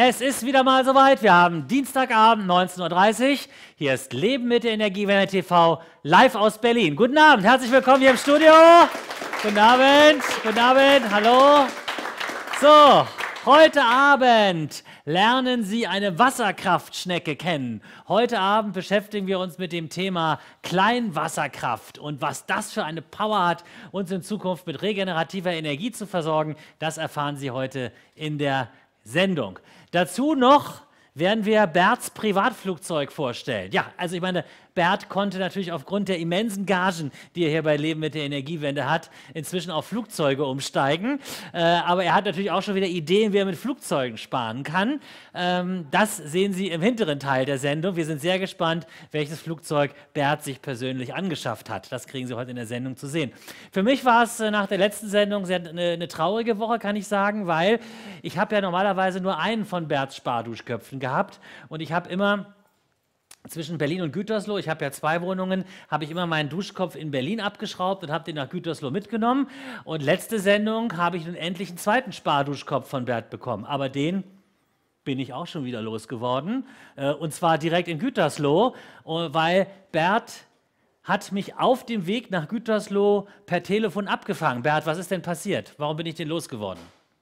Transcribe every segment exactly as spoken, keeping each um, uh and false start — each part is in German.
Es ist wieder mal soweit. Wir haben Dienstagabend, neunzehn Uhr dreißig. Hier ist Leben mit der Energiewende T V, live aus Berlin. Guten Abend, herzlich willkommen hier im Studio. Guten Abend, guten Abend, hallo. So, heute Abend lernen Sie eine Wasserkraftschnecke kennen. Heute Abend beschäftigen wir uns mit dem Thema Kleinwasserkraft und was das für eine Power hat, uns in Zukunft mit regenerativer Energie zu versorgen. Das erfahren Sie heute in der Sendung. Dazu noch werden wir Berts Privatflugzeug vorstellen. Ja, also ich meine, Bert konnte natürlich aufgrund der immensen Gagen, die er hier bei Leben mit der Energiewende hat, inzwischen auf Flugzeuge umsteigen. Äh, aber er hat natürlich auch schon wieder Ideen, wie er mit Flugzeugen sparen kann. Ähm, das sehen Sie im hinteren Teil der Sendung. Wir sind sehr gespannt, welches Flugzeug Bert sich persönlich angeschafft hat. Das kriegen Sie heute in der Sendung zu sehen. Für mich war es äh, nach der letzten Sendung sehr, eine, eine traurige Woche, kann ich sagen, weil ich habe ja normalerweise nur einen von Berts Sparduschköpfen gehabt und ich habe immer zwischen Berlin und Gütersloh, ich habe ja zwei Wohnungen, habe ich immer meinen Duschkopf in Berlin abgeschraubt und habe den nach Gütersloh mitgenommen. Und letzte Sendung habe ich nun endlich einen zweiten Sparduschkopf von Bert bekommen. Aber den bin ich auch schon wieder losgeworden. Und zwar direkt in Gütersloh, weil Bert hat mich auf dem Weg nach Gütersloh per Telefon abgefangen. Bert, was ist denn passiert? Warum bin ich denn losgeworden?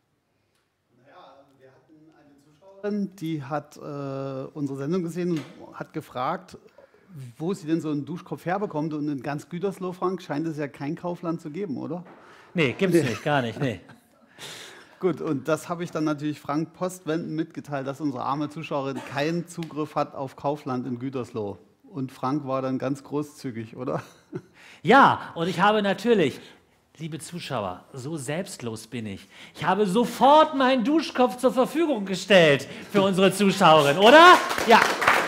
Die hat äh, unsere Sendung gesehen und hat gefragt, wo sie denn so einen Duschkopf herbekommt. Und in ganz Gütersloh, Frank, scheint es ja kein Kaufland zu geben, oder? Nee, gibt es nee. nicht, gar nicht, nee. Gut, und das habe ich dann natürlich Frank postwendend mitgeteilt, dass unsere arme Zuschauerin keinen Zugriff hat auf Kaufland in Gütersloh. Und Frank war dann ganz großzügig, oder? Ja, und ich habe natürlich... Liebe Zuschauer, so selbstlos bin ich. Ich habe sofort meinen Duschkopf zur Verfügung gestellt für unsere Zuschauerin, oder? Ja.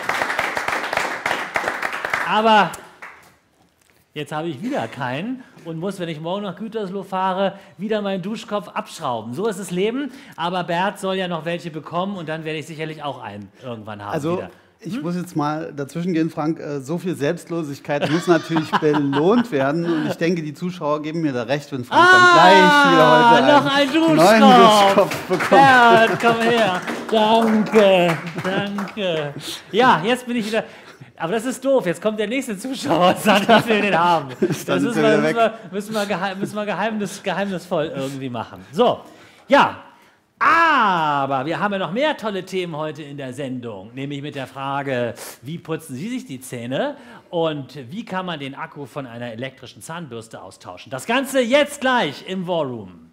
Aber jetzt habe ich wieder keinen und muss, wenn ich morgen nach Gütersloh fahre, wieder meinen Duschkopf abschrauben. So ist das Leben, aber Bert soll ja noch welche bekommen und dann werde ich sicherlich auch einen irgendwann haben also wieder. Ich muss jetzt mal dazwischen gehen, Frank. So viel Selbstlosigkeit muss natürlich belohnt werden. Und ich denke, die Zuschauer geben mir da recht, wenn Frank ah, dann gleich wieder heute noch einen, ein Duschkopf. neuen Duschkopf bekommt. Bert, komm her. Danke, danke. Ja, jetzt bin ich wieder... Aber das ist doof. Jetzt kommt der nächste Zuschauer und sagt, ich will den haben. Das müssen wir, müssen wir, müssen wir, geheim, müssen wir geheimnis, geheimnisvoll irgendwie machen. So, ja. Aber wir haben ja noch mehr tolle Themen heute in der Sendung, nämlich mit der Frage, wie putzen Sie sich die Zähne und wie kann man den Akku von einer elektrischen Zahnbürste austauschen. Das Ganze jetzt gleich im War Room.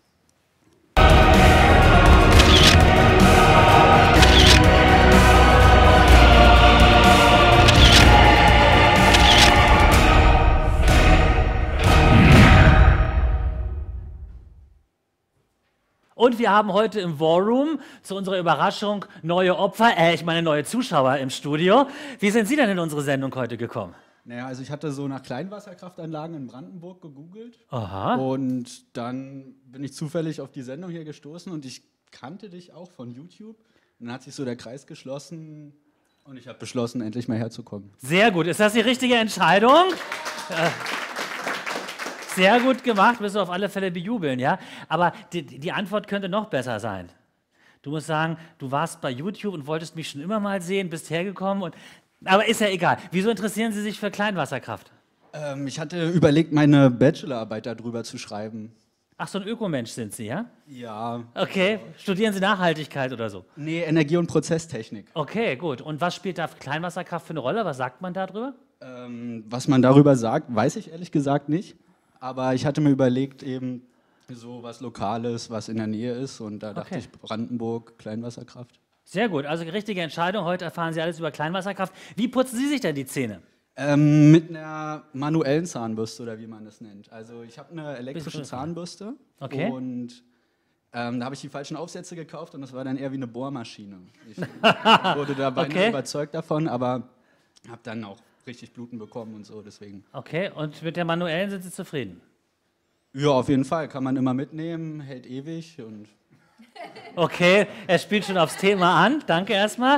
Und wir haben heute im War Room zu unserer Überraschung neue Opfer, äh, ich meine neue Zuschauer im Studio. Wie sind Sie denn in unsere Sendung heute gekommen? Naja, also ich hatte so nach Kleinwasserkraftanlagen in Brandenburg gegoogelt. Aha. Und dann bin ich zufällig auf die Sendung hier gestoßen und ich kannte dich auch von YouTube. Und dann hat sich so der Kreis geschlossen und ich habe beschlossen, endlich mal herzukommen. Sehr gut. Ist das die richtige Entscheidung? äh. Sehr gut gemacht, müssen wir auf alle Fälle bejubeln, ja? Aber die, die Antwort könnte noch besser sein. Du musst sagen, du warst bei YouTube und wolltest mich schon immer mal sehen, bist hergekommen und... Aber ist ja egal. Wieso interessieren Sie sich für Kleinwasserkraft? Ähm, ich hatte überlegt, meine Bachelorarbeit darüber zu schreiben. Ach, so ein Ökomensch sind Sie, ja? Ja. Okay. Studieren Sie Nachhaltigkeit oder so? Nee, Energie- und Prozesstechnik. Okay, gut. Und was spielt da Kleinwasserkraft für eine Rolle? Was sagt man darüber? Ähm, was man darüber sagt, weiß ich ehrlich gesagt nicht. Aber ich hatte mir überlegt, eben so was Lokales, was in der Nähe ist. Und da dachte okay. ich, Brandenburg, Kleinwasserkraft. Sehr gut, also richtige Entscheidung. Heute erfahren Sie alles über Kleinwasserkraft. Wie putzen Sie sich denn die Zähne? Ähm, mit einer manuellen Zahnbürste oder wie man das nennt. Also ich habe eine elektrische Zahnbürste. Okay. Und ähm, da habe ich die falschen Aufsätze gekauft und das war dann eher wie eine Bohrmaschine. Ich wurde da beinahe okay. überzeugt davon, aber habe dann auch richtig Bluten bekommen und so, deswegen. Okay, und mit der manuellen sind Sie zufrieden? Ja, auf jeden Fall. Kann man immer mitnehmen, hält ewig und... Okay, er spielt schon aufs Thema an. Danke erstmal.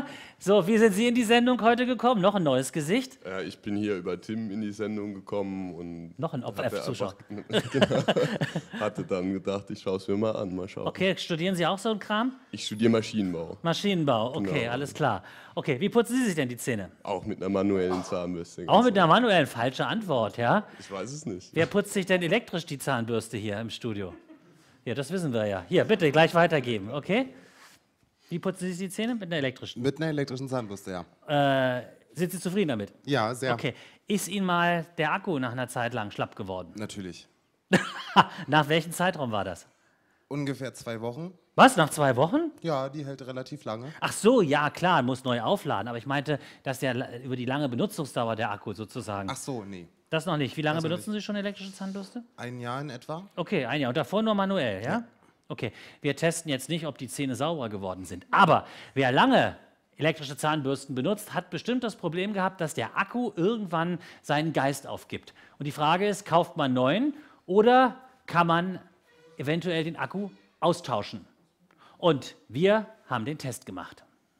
So, wie sind Sie in die Sendung heute gekommen? Noch ein neues Gesicht? Ja, ich bin hier über Tim in die Sendung gekommen und Noch ein O F F-Zuschauer. Genau, hatte dann gedacht, ich schaue es mir mal an, mal schauen. Okay, studieren Sie auch so einen Kram? Ich studiere Maschinenbau, Maschinenbau, okay, Genau. alles klar. Okay, wie putzen Sie sich denn die Zähne? auch mit einer manuellen Zahnbürste. Auch mit einer manuellen, falsche Antwort, ja? Ich weiß es nicht. Wer putzt sich denn elektrisch die Zahnbürste hier im Studio? Ja, das wissen wir ja. Hier, bitte, gleich weitergeben, okay? Wie putzen Sie sich die Zähne? Mit einer elektrischen? Mit einer elektrischen Zahnbürste, ja. Äh, sind Sie zufrieden damit? Ja, sehr. Okay. Ist Ihnen mal der Akku nach einer Zeit lang schlapp geworden? Natürlich. Nach welchem Zeitraum war das? Ungefähr zwei Wochen. Was, nach zwei Wochen? Ja, die hält relativ lange. Ach so, ja klar, muss neu aufladen. Aber ich meinte, dass der la- über die lange Benutzungsdauer der Akku sozusagen. Ach so, nee. Das noch nicht. Wie lange Das noch benutzen Sie schon elektrische Zahnbürste? Ein Jahr in etwa. Okay, ein Jahr. Und davor nur manuell, ja? Okay. Wir testen jetzt nicht, ob die Zähne sauberer geworden sind. Aber wer lange elektrische Zahnbürsten benutzt, hat bestimmt das Problem gehabt, dass der Akku irgendwann seinen Geist aufgibt. Und die Frage ist, kauft man neuen oder kann man eventuell den Akku austauschen? Und wir haben den Test gemacht.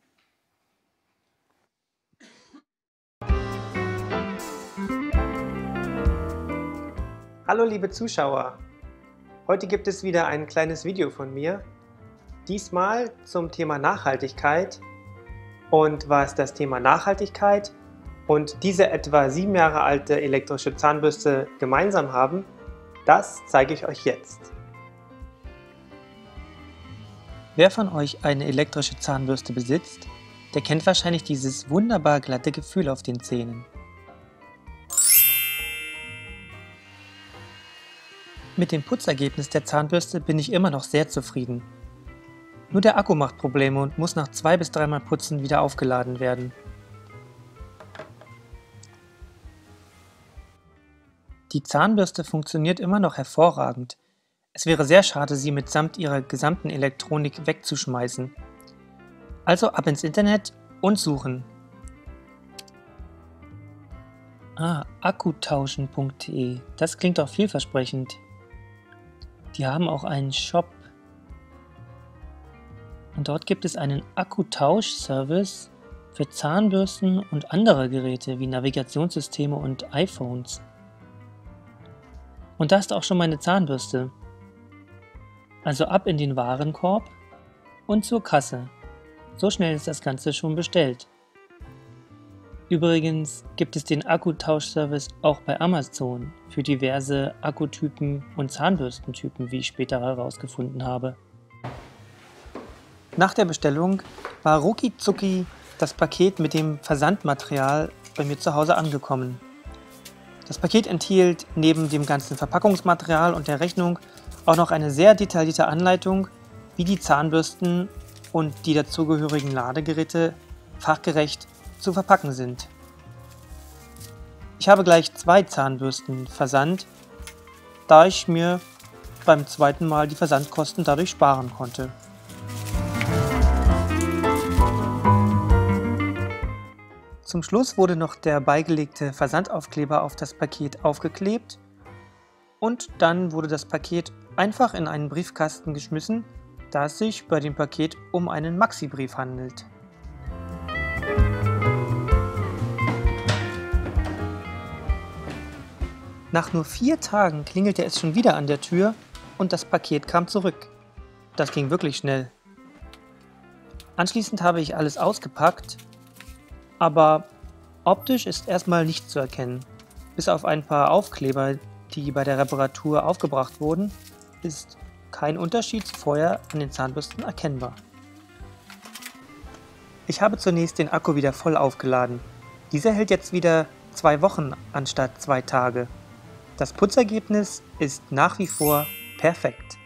Hallo liebe Zuschauer, heute gibt es wieder ein kleines Video von mir, diesmal zum Thema Nachhaltigkeit. Und was das Thema Nachhaltigkeit und diese etwa sieben Jahre alte elektrische Zahnbürste gemeinsam haben, das zeige ich euch jetzt. Wer von euch eine elektrische Zahnbürste besitzt, der kennt wahrscheinlich dieses wunderbar glatte Gefühl auf den Zähnen. Mit dem Putzergebnis der Zahnbürste bin ich immer noch sehr zufrieden. Nur der Akku macht Probleme und muss nach zwei bis dreimal Putzen wieder aufgeladen werden. Die Zahnbürste funktioniert immer noch hervorragend. Es wäre sehr schade, sie mitsamt ihrer gesamten Elektronik wegzuschmeißen. Also ab ins Internet und suchen. Ah, akkutauschen punkt de. Das klingt doch vielversprechend. Die haben auch einen Shop. Und dort gibt es einen Akkutausch-Service für Zahnbürsten und andere Geräte wie Navigationssysteme und iPhones. Und da ist auch schon meine Zahnbürste. Also ab in den Warenkorb und zur Kasse. So schnell ist das Ganze schon bestellt. Übrigens gibt es den Akkutausch-Service auch bei Amazon für diverse Akkutypen und Zahnbürstentypen, wie ich später herausgefunden habe. Nach der Bestellung war rucki zucki das Paket mit dem Versandmaterial bei mir zu Hause angekommen. Das Paket enthielt neben dem ganzen Verpackungsmaterial und der Rechnung auch noch eine sehr detaillierte Anleitung, wie die Zahnbürsten und die dazugehörigen Ladegeräte fachgerecht zu verpacken sind. Ich habe gleich zwei Zahnbürsten versandt, da ich mir beim zweiten Mal die Versandkosten dadurch sparen konnte. Zum Schluss wurde noch der beigelegte Versandaufkleber auf das Paket aufgeklebt und dann wurde das Paket einfach in einen Briefkasten geschmissen, da es sich bei dem Paket um einen Maxi-Brief handelt. Nach nur vier Tagen klingelte es schon wieder an der Tür und das Paket kam zurück. Das ging wirklich schnell. Anschließend habe ich alles ausgepackt, aber optisch ist erstmal nichts zu erkennen. Bis auf ein paar Aufkleber, die bei der Reparatur aufgebracht wurden, ist kein Unterschied zu vorher an den Zahnbürsten erkennbar. Ich habe zunächst den Akku wieder voll aufgeladen. Dieser hält jetzt wieder zwei Wochen anstatt zwei Tage. Das Putzergebnis ist nach wie vor perfekt.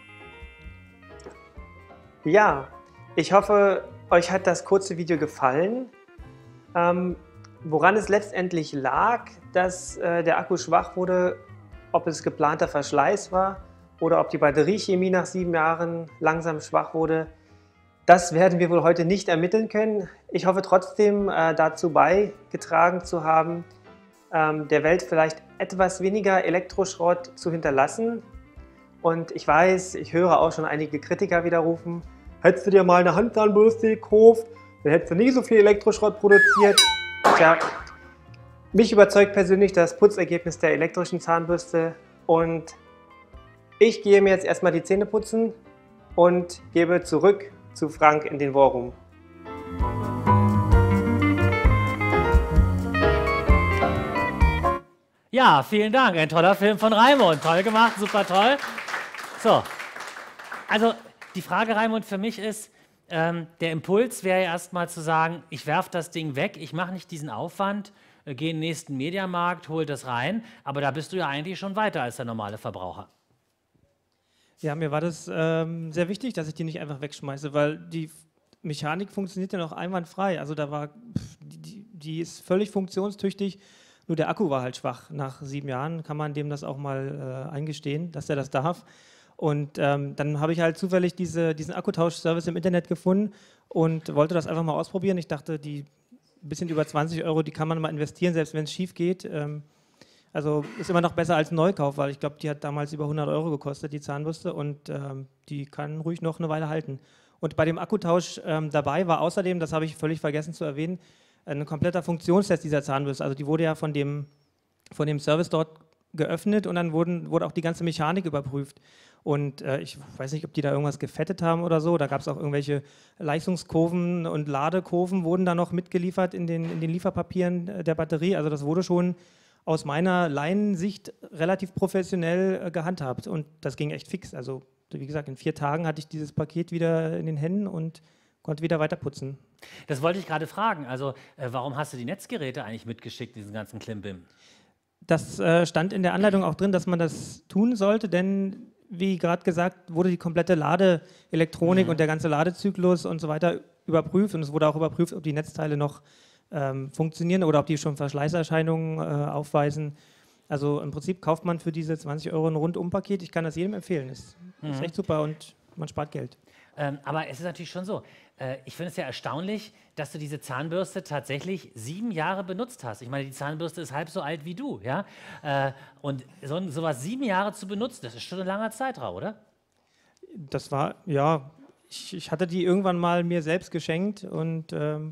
Ja, ich hoffe, euch hat das kurze Video gefallen. Ähm, woran es letztendlich lag, dass äh, der Akku schwach wurde, ob es geplanter Verschleiß war oder ob die Batteriechemie nach sieben Jahren langsam schwach wurde, das werden wir wohl heute nicht ermitteln können. Ich hoffe trotzdem äh, dazu beigetragen zu haben, ähm, der Welt vielleicht etwas weniger Elektroschrott zu hinterlassen. Und ich weiß, ich höre auch schon einige Kritiker widerrufen, hättest du dir mal eine Handzahnbürste gekauft, dann hättest du nicht so viel Elektroschrott produziert. Tja, mich überzeugt persönlich das Putzergebnis der elektrischen Zahnbürste und ich gehe mir jetzt erstmal die Zähne putzen und gebe zurück zu Frank in den Warroom. Ja, vielen Dank. Ein toller Film von Raimund. Toll gemacht, super toll. So, also die Frage, Raimund, für mich ist, ähm, der Impuls wäre ja erstmal zu sagen, ich werfe das Ding weg, ich mache nicht diesen Aufwand, äh, gehe in den nächsten Mediamarkt, hol das rein, aber da bist du ja eigentlich schon weiter als der normale Verbraucher. Ja, mir war das ähm, sehr wichtig, dass ich die nicht einfach wegschmeiße, weil die Mechanik funktioniert ja noch einwandfrei. Also da war, pff, die, die ist völlig funktionstüchtig. Nur der Akku war halt schwach. Nach sieben Jahren kann man dem das auch mal äh, eingestehen, dass er das darf. Und ähm, dann habe ich halt zufällig diese, diesen Akkutauschservice im Internet gefunden und wollte das einfach mal ausprobieren. Ich dachte, die bisschen über zwanzig Euro, die kann man mal investieren, selbst wenn es schief geht. Ähm, also ist immer noch besser als ein Neukauf, weil ich glaube, die hat damals über hundert Euro gekostet, die Zahnbürste. Und ähm, die kann ruhig noch eine Weile halten. Und bei dem Akkutausch ähm, dabei war außerdem, das habe ich völlig vergessen zu erwähnen, ein kompletter Funktionstest dieser Zahnbürste. Also die wurde ja von dem, von dem Service dort geöffnet und dann wurden, wurde auch die ganze Mechanik überprüft. Und äh, ich weiß nicht, ob die da irgendwas gefettet haben oder so. Da gab es auch irgendwelche Leistungskurven und Ladekurven wurden da noch mitgeliefert in den, in den Lieferpapieren der Batterie. Also das wurde schon aus meiner Laiensicht relativ professionell äh, gehandhabt und das ging echt fix. Also wie gesagt, in vier Tagen hatte ich dieses Paket wieder in den Händen und konnte wieder weiter putzen. Das wollte ich gerade fragen. Also, äh, warum hast du die Netzgeräte eigentlich mitgeschickt, diesen ganzen Klimbim? Das äh, stand in der Anleitung auch drin, dass man das tun sollte, denn, wie gerade gesagt, wurde die komplette Ladeelektronik mhm. und der ganze Ladezyklus und so weiter überprüft. Und es wurde auch überprüft, ob die Netzteile noch ähm, funktionieren oder ob die schon Verschleißerscheinungen äh, aufweisen. Also im Prinzip kauft man für diese zwanzig Euro ein Rundumpaket. Ich kann das jedem empfehlen. Es mhm. ist echt super und man spart Geld. Ähm, aber es ist natürlich schon so, äh, ich finde es ja erstaunlich, dass du diese Zahnbürste tatsächlich sieben Jahre benutzt hast. Ich meine, die Zahnbürste ist halb so alt wie du, ja? Äh, und so, sowas sieben Jahre zu benutzen, das ist schon ein langer Zeitraum, oder? Das war, ja, ich, ich hatte die irgendwann mal mir selbst geschenkt und ähm,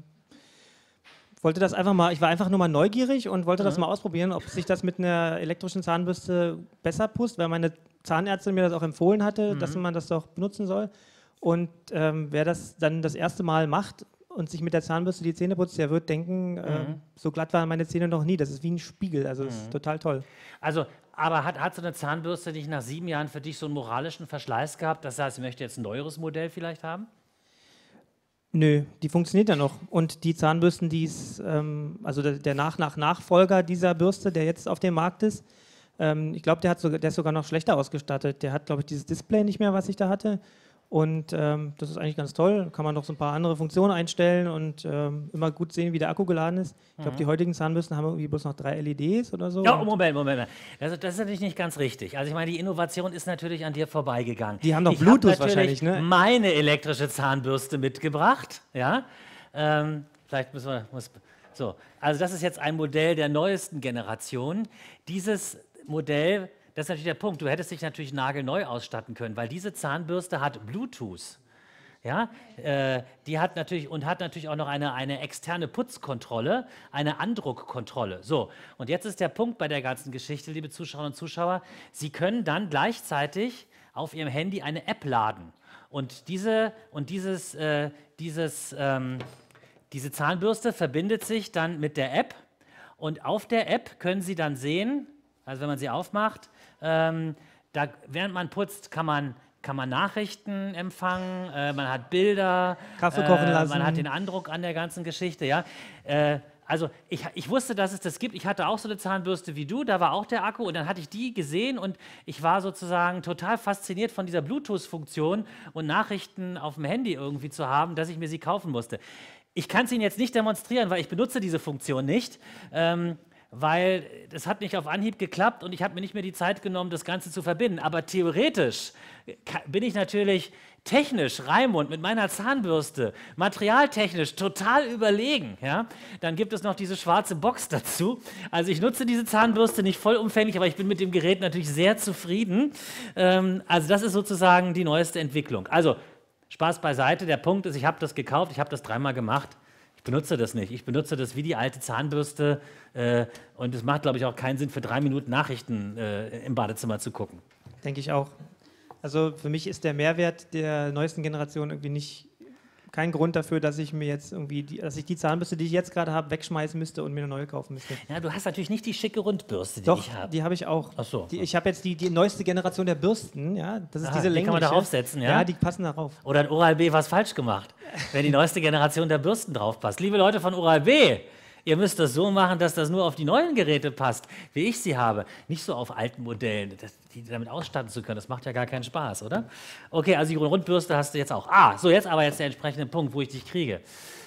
wollte das einfach mal, ich war einfach nur mal neugierig und wollte mhm. das mal ausprobieren, ob sich das mit einer elektrischen Zahnbürste besser putzt, weil meine Zahnärztin mir das auch empfohlen hatte, mhm. dass man das doch benutzen soll. Und ähm, wer das dann das erste Mal macht und sich mit der Zahnbürste die Zähne putzt, der wird denken, mhm. äh, so glatt waren meine Zähne noch nie. Das ist wie ein Spiegel, also mhm. ist total toll. Also, aber hat, hat so eine Zahnbürste nicht nach sieben Jahren für dich so einen moralischen Verschleiß gehabt? Das heißt, ich möchte jetzt ein neueres Modell vielleicht haben? Nö, die funktioniert ja noch. Und die Zahnbürsten, die ist, ähm, also der, der Nach-Nach-Nachfolger dieser Bürste, der jetzt auf dem Markt ist, ähm, ich glaube, der, der ist sogar noch schlechter ausgestattet. Der hat, glaube ich, dieses Display nicht mehr, was ich da hatte. Und ähm, das ist eigentlich ganz toll. Da kann man noch so ein paar andere Funktionen einstellen und ähm, immer gut sehen, wie der Akku geladen ist. Ich glaube, mhm. die heutigen Zahnbürsten haben irgendwie bloß noch drei L E Ds oder so. Ja, Moment, Moment, Moment. Das, das ist natürlich nicht ganz richtig. Also ich meine, die Innovation ist natürlich an dir vorbeigegangen. Die haben doch ich Bluetooth hab wahrscheinlich, ne? meine elektrische Zahnbürste mitgebracht. Ja? Ähm, vielleicht müssen wir... Muss, so. Also das ist jetzt ein Modell der neuesten Generation. Dieses Modell... Das ist natürlich der Punkt. Du hättest dich natürlich nagelneu ausstatten können, weil diese Zahnbürste hat Bluetooth. Ja, äh, die hat natürlich und hat natürlich auch noch eine, eine externe Putzkontrolle, eine Andruckkontrolle. So, und jetzt ist der Punkt bei der ganzen Geschichte, liebe Zuschauerinnen und Zuschauer, Sie können dann gleichzeitig auf Ihrem Handy eine App laden. Und diese und dieses, äh, dieses, ähm, diese Zahnbürste verbindet sich dann mit der App. Und auf der App können Sie dann sehen, also wenn man sie aufmacht, ähm, da, während man putzt, kann man, kann man Nachrichten empfangen, äh, man hat Bilder, Kaffee kochen äh, lassen. Man hat den Andruck an der ganzen Geschichte. Ja? Äh, also ich, ich wusste, dass es das gibt. Ich hatte auch so eine Zahnbürste wie du, da war auch der Akku und dann hatte ich die gesehen und ich war sozusagen total fasziniert von dieser Bluetooth-Funktion und Nachrichten auf dem Handy irgendwie zu haben, dass ich mir sie kaufen musste. Ich kann es Ihnen jetzt nicht demonstrieren, weil ich benutze diese Funktion nicht. Ähm, weil das hat nicht auf Anhieb geklappt und ich habe mir nicht mehr die Zeit genommen, das Ganze zu verbinden. Aber theoretisch bin ich natürlich technisch, Raimund, mit meiner Zahnbürste, materialtechnisch total überlegen. Ja? Dann gibt es noch diese schwarze Box dazu. Also ich nutze diese Zahnbürste nicht vollumfänglich, aber ich bin mit dem Gerät natürlich sehr zufrieden. Ähm, also das ist sozusagen die neueste Entwicklung. Also Spaß beiseite. Der Punkt ist, ich habe das gekauft, ich habe das dreimal gemacht. Ich benutze das nicht. Ich benutze das wie die alte Zahnbürste äh, und es macht, glaube ich, auch keinen Sinn, für drei Minuten Nachrichten äh, im Badezimmer zu gucken. Denke ich auch. Also für mich ist der Mehrwert der neuesten Generation irgendwie nicht kein Grund dafür, dass ich mir jetzt irgendwie, die, dass ich die Zahnbürste, die ich jetzt gerade habe, wegschmeißen müsste und mir eine neue kaufen müsste. Ja, du hast natürlich nicht die schicke Rundbürste, die Doch, ich habe. die habe ich auch. Ach so. Die, ich habe jetzt die, die neueste Generation der Bürsten, ja, das ist Aha, diese die längliche. kann man da aufsetzen, ja? Ja, die passen darauf. Oder hat Oral-B was falsch gemacht, wenn die neueste Generation der Bürsten drauf passt. Liebe Leute von Oral-B, ihr müsst das so machen, dass das nur auf die neuen Geräte passt, wie ich sie habe. Nicht so auf alten Modellen, das, die damit ausstatten zu können. Das macht ja gar keinen Spaß, oder? Okay, also die Rundbürste hast du jetzt auch. Ah, so jetzt aber jetzt der entsprechende Punkt, wo ich dich kriege.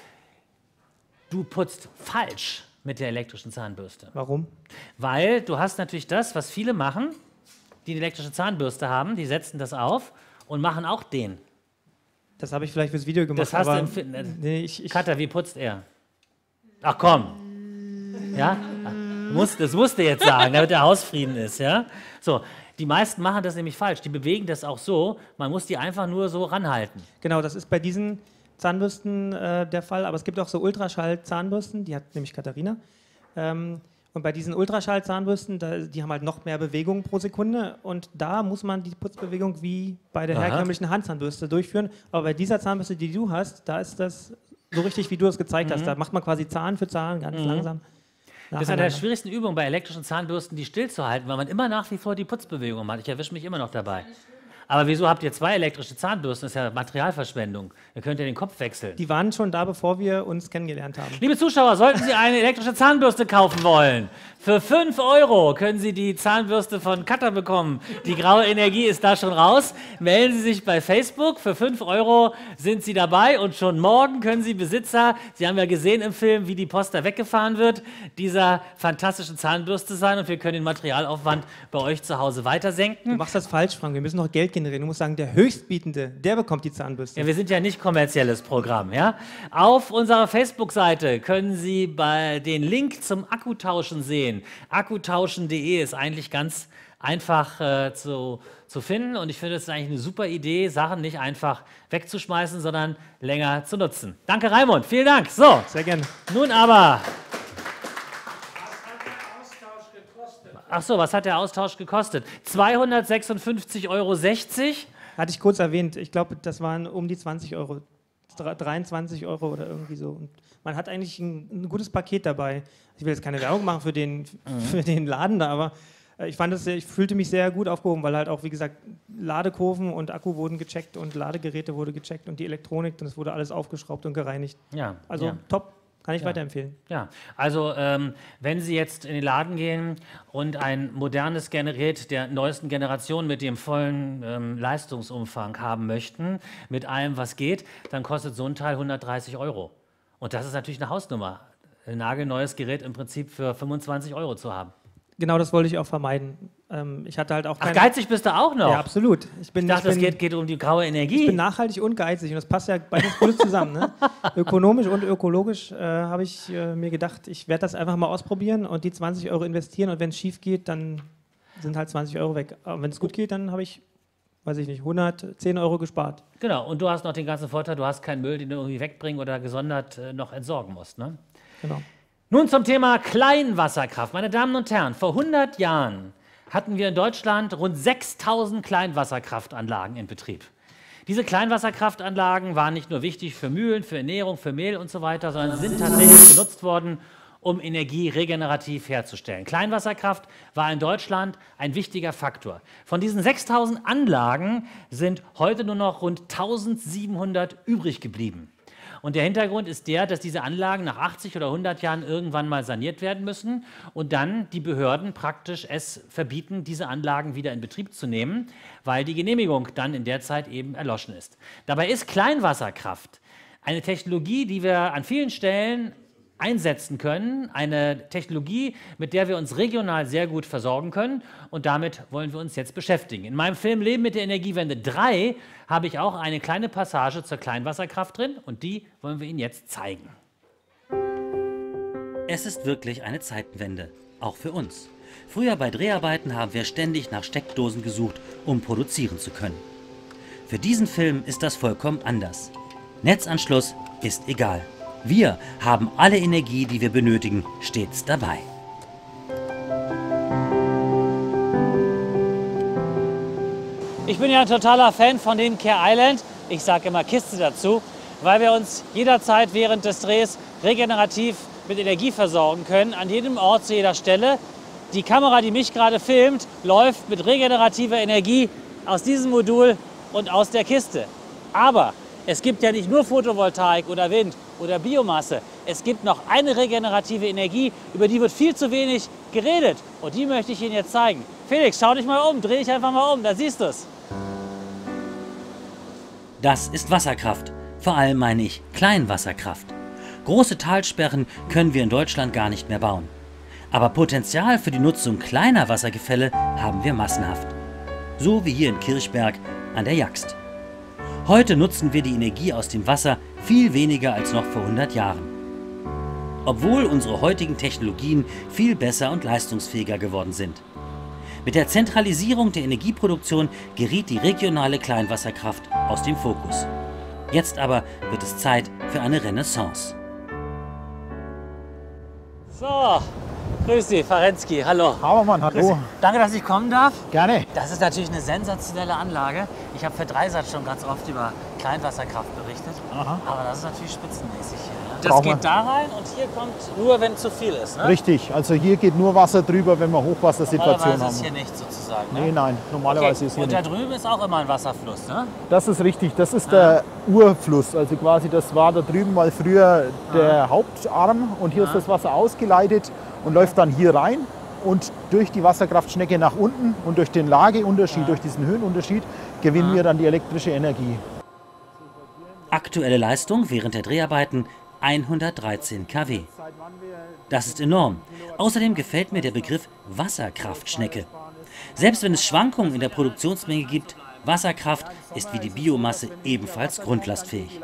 Du putzt falsch mit der elektrischen Zahnbürste. Warum? Weil du hast natürlich das, was viele machen, die eine elektrische Zahnbürste haben, die setzen das auf und machen auch den. Das habe ich vielleicht fürs Video gemacht, Das hast aber du im Fit- nee, ich, ich, Katha, wie putzt er? Ach komm. Ja? Ach, du musst, das musst du jetzt sagen, damit der Hausfrieden ist. Ja? So, die meisten machen das nämlich falsch. Die bewegen das auch so, man muss die einfach nur so ranhalten. genau, das ist bei diesen Zahnbürsten äh, der Fall, aber es gibt auch so Ultraschall-Zahnbürsten, die hat nämlich Katharina. Ähm, und bei diesen Ultraschall-Zahnbürsten, da, die haben halt noch mehr Bewegung pro Sekunde und da muss man die Putzbewegung wie bei der Aha. herkömmlichen Handzahnbürste durchführen. Aber bei dieser Zahnbürste, die du hast, da ist das so richtig, wie du es gezeigt hast. Da macht man quasi Zahn für Zahn, ganz langsam. Das ist eine der schwierigsten Übungen bei elektrischen Zahnbürsten, die stillzuhalten, weil man immer nach wie vor die Putzbewegung macht. Ich erwische mich immer noch dabei. Aber wieso habt ihr zwei elektrische Zahnbürsten? Das ist ja Materialverschwendung. Ihr könnt ja den Kopf wechseln. Die waren schon da, bevor wir uns kennengelernt haben. Liebe Zuschauer, sollten Sie eine elektrische Zahnbürste kaufen wollen, für fünf Euro können Sie die Zahnbürste von Katha bekommen. Die graue Energie ist da schon raus. Melden Sie sich bei Facebook. Für fünf Euro sind Sie dabei und schon morgen können Sie Besitzer, Sie haben ja gesehen im Film, wie die Post da weggefahren wird, dieser fantastischen Zahnbürste sein und wir können den Materialaufwand bei euch zu Hause weiter senken. Du machst das falsch, Frank. Wir müssen noch Geld generieren. Du musst sagen, der Höchstbietende, der bekommt die Zahnbürste. Ja, wir sind ja nicht kommerzielles Programm, ja? Auf unserer Facebook-Seite können Sie bei den Link zum Akkutauschen sehen. akkutauschen punkt de ist eigentlich ganz einfach äh, zu, zu finden und ich finde, es ist eigentlich eine super Idee, Sachen nicht einfach wegzuschmeißen, sondern länger zu nutzen. Danke, Raimund. Vielen Dank. So, Sehr gerne. nun aber. Ach so, was hat der Austausch gekostet? zweihundertsechsundfünfzig Euro sechzig. Hatte ich kurz erwähnt. Ich glaube, das waren um die zwanzig Euro. dreiundzwanzig Euro oder irgendwie so. Und man hat eigentlich ein, ein gutes Paket dabei. Ich will jetzt keine Werbung machen für den, Mhm. für den Laden da, aber äh, ich fand es, sehr- ich fühlte mich sehr gut aufgehoben, weil halt auch, wie gesagt, Ladekurven und Akku wurden gecheckt und Ladegeräte wurde gecheckt und die Elektronik, und es wurde alles aufgeschraubt und gereinigt. Ja, Also ja. top, kann ich weiterempfehlen. Ja, also ähm, wenn Sie jetzt in den Laden gehen und ein modernes Gerät der neuesten Generation mit dem vollen ähm, Leistungsumfang haben möchten, mit allem, was geht, dann kostet so ein Teil hundertdreißig Euro. Und das ist natürlich eine Hausnummer, ein nagelneues Gerät im Prinzip für fünfundzwanzig Euro zu haben. Genau, das wollte ich auch vermeiden. Ähm, ich hatte halt auch Ach, keine... geizig bist du auch noch? Ja, absolut. Ich bin, Ich dachte, ich es bin, geht, geht um die graue Energie. Ich bin nachhaltig und geizig und das passt ja beides gut zusammen. Ne? Ökonomisch und ökologisch äh, habe ich äh, mir gedacht, ich werde das einfach mal ausprobieren und die zwanzig Euro investieren und wenn es schief geht, dann sind halt zwanzig Euro weg. Aber wenn es gut geht, dann habe ich, weiß ich nicht, hundertzehn Euro gespart. Genau, und du hast noch den ganzen Vorteil, du hast keinen Müll, den du irgendwie wegbringen oder gesondert äh, noch entsorgen musst. Ne? Genau. Nun zum Thema Kleinwasserkraft. Meine Damen und Herren, vor hundert Jahren hatten wir in Deutschland rund sechstausend Kleinwasserkraftanlagen in Betrieb. Diese Kleinwasserkraftanlagen waren nicht nur wichtig für Mühlen, für Ernährung, für Mehl und so weiter, sondern sind tatsächlich genutzt worden, um Energie regenerativ herzustellen. Kleinwasserkraft war in Deutschland ein wichtiger Faktor. Von diesen sechstausend Anlagen sind heute nur noch rund eintausendsiebenhundert übrig geblieben. Und der Hintergrund ist der, dass diese Anlagen nach achtzig oder hundert Jahren irgendwann mal saniert werden müssen und dann die Behörden praktisch es verbieten, diese Anlagen wieder in Betrieb zu nehmen, weil die Genehmigung dann in der Zeit eben erloschen ist. Dabei ist Kleinwasserkraft eine Technologie, die wir an vielen Stellen einsetzen können, eine Technologie, mit der wir uns regional sehr gut versorgen können und damit wollen wir uns jetzt beschäftigen. In meinem Film Leben mit der Energiewende drei habe ich auch eine kleine Passage zur Kleinwasserkraft drin und die wollen wir Ihnen jetzt zeigen. Es ist wirklich eine Zeitenwende, auch für uns. Früher bei Dreharbeiten haben wir ständig nach Steckdosen gesucht, um produzieren zu können. Für diesen Film ist das vollkommen anders. Netzanschluss ist egal. Wir haben alle Energie, die wir benötigen, stets dabei. Ich bin ja ein totaler Fan von dem Care Island. Ich sage immer Kiste dazu, weil wir uns jederzeit während des Drehs regenerativ mit Energie versorgen können, an jedem Ort, zu jeder Stelle. Die Kamera, die mich gerade filmt, läuft mit regenerativer Energie aus diesem Modul und aus der Kiste. Aber es gibt ja nicht nur Photovoltaik oder Wind oder Biomasse. Es gibt noch eine regenerative Energie, über die wird viel zu wenig geredet. Und die möchte ich Ihnen jetzt zeigen. Felix, schau dich mal um, dreh dich einfach mal um, da siehst du es. Das ist Wasserkraft. Vor allem meine ich Kleinwasserkraft. Große Talsperren können wir in Deutschland gar nicht mehr bauen. Aber Potenzial für die Nutzung kleiner Wassergefälle haben wir massenhaft. So wie hier in Kirchberg an der Jaxt. Heute nutzen wir die Energie aus dem Wasser viel weniger als noch vor hundert Jahren. Obwohl unsere heutigen Technologien viel besser und leistungsfähiger geworden sind. Mit der Zentralisierung der Energieproduktion geriet die regionale Kleinwasserkraft aus dem Fokus. Jetzt aber wird es Zeit für eine Renaissance. So, grüß Sie, Farensky, hallo. Habermann, hallo. Danke, dass ich kommen darf. Gerne. Das ist natürlich eine sensationelle Anlage. Ich habe für Dreisat schon ganz oft über Kleinwasserkraft berichtet. Aha. Aber das ist natürlich spitzenmäßig hier. Ne? Das Brauchen geht wir. da rein und hier kommt nur, wenn zu viel ist. Ne? Richtig, also hier geht nur Wasser drüber, wenn wir Hochwassersituationen Normalerweise haben. ist hier nichts sozusagen. Ne? Nee, nein, normalerweise Okay. ist hier Und da nicht. drüben ist auch immer ein Wasserfluss, ne? Das ist richtig, das ist der Urfluss. Also quasi das war da drüben mal früher der Hauptarm und hier ist das Wasser ausgeleitet und läuft dann hier rein. Und durch die Wasserkraftschnecke nach unten und durch den Lageunterschied, durch diesen Höhenunterschied, gewinnen wir dann die elektrische Energie. Aktuelle Leistung während der Dreharbeiten hundertdreizehn Kilowatt. Das ist enorm. Außerdem gefällt mir der Begriff Wasserkraftschnecke. Selbst wenn es Schwankungen in der Produktionsmenge gibt, Wasserkraft ist wie die Biomasse ebenfalls grundlastfähig.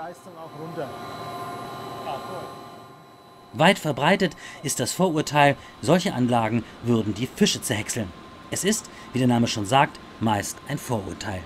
Weit verbreitet ist das Vorurteil, solche Anlagen würden die Fische zerhäckseln. Es ist, wie der Name schon sagt, meist ein Vorurteil.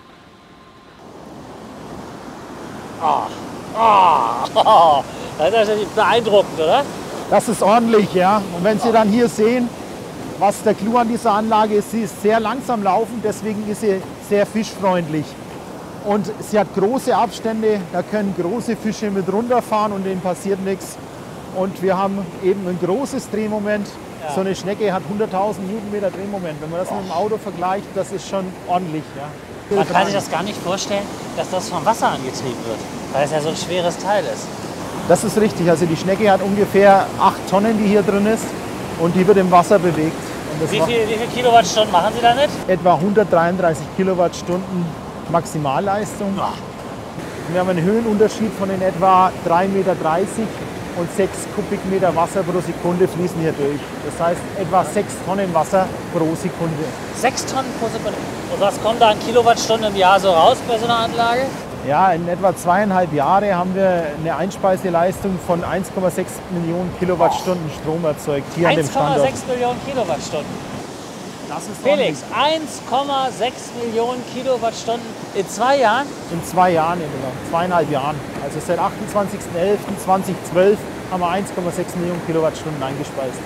Oh, das ist natürlich beeindruckend, oder? Das ist ordentlich, ja. Und wenn Sie dann hier sehen, was der Clou an dieser Anlage ist, sie ist sehr langsam laufend, deswegen ist sie sehr fischfreundlich. Und sie hat große Abstände, da können große Fische mit runterfahren und denen passiert nichts. Und wir haben eben ein großes Drehmoment. Ja. So eine Schnecke hat hunderttausend Newtonmeter Drehmoment. Wenn man das mit dem Auto vergleicht, das ist schon ordentlich. Ja. Man kann sich das gar nicht vorstellen, dass das vom Wasser angetrieben wird, weil es ja so ein schweres Teil ist. Das ist richtig. Also die Schnecke hat ungefähr acht Tonnen, die hier drin ist. Und die wird im Wasser bewegt. Und das Wie macht viel, wie viel Kilowattstunden machen Sie damit? etwa hundertdreiunddreißig Kilowattstunden Maximalleistung. Wir haben einen Höhenunterschied von in etwa drei Meter dreißig und sechs Kubikmeter Wasser pro Sekunde fließen hier durch. Das heißt etwa sechs Tonnen Wasser pro Sekunde. Sechs Tonnen pro Sekunde. Und was kommt da an Kilowattstunden im Jahr so raus bei so einer Anlage? Ja, in etwa zweieinhalb Jahre haben wir eine Einspeiseleistung von eins Komma sechs Millionen Kilowattstunden Strom erzeugt hier an dem eins Komma Standort. sechs Millionen Kilowattstunden. Das ist Felix, eins Komma sechs Millionen Kilowattstunden in zwei Jahren? in zwei Jahren, etwa, zweieinhalb Jahren. Also seit achtundzwanzigsten elften zweitausendzwölf haben wir eins Komma sechs Millionen Kilowattstunden eingespeist.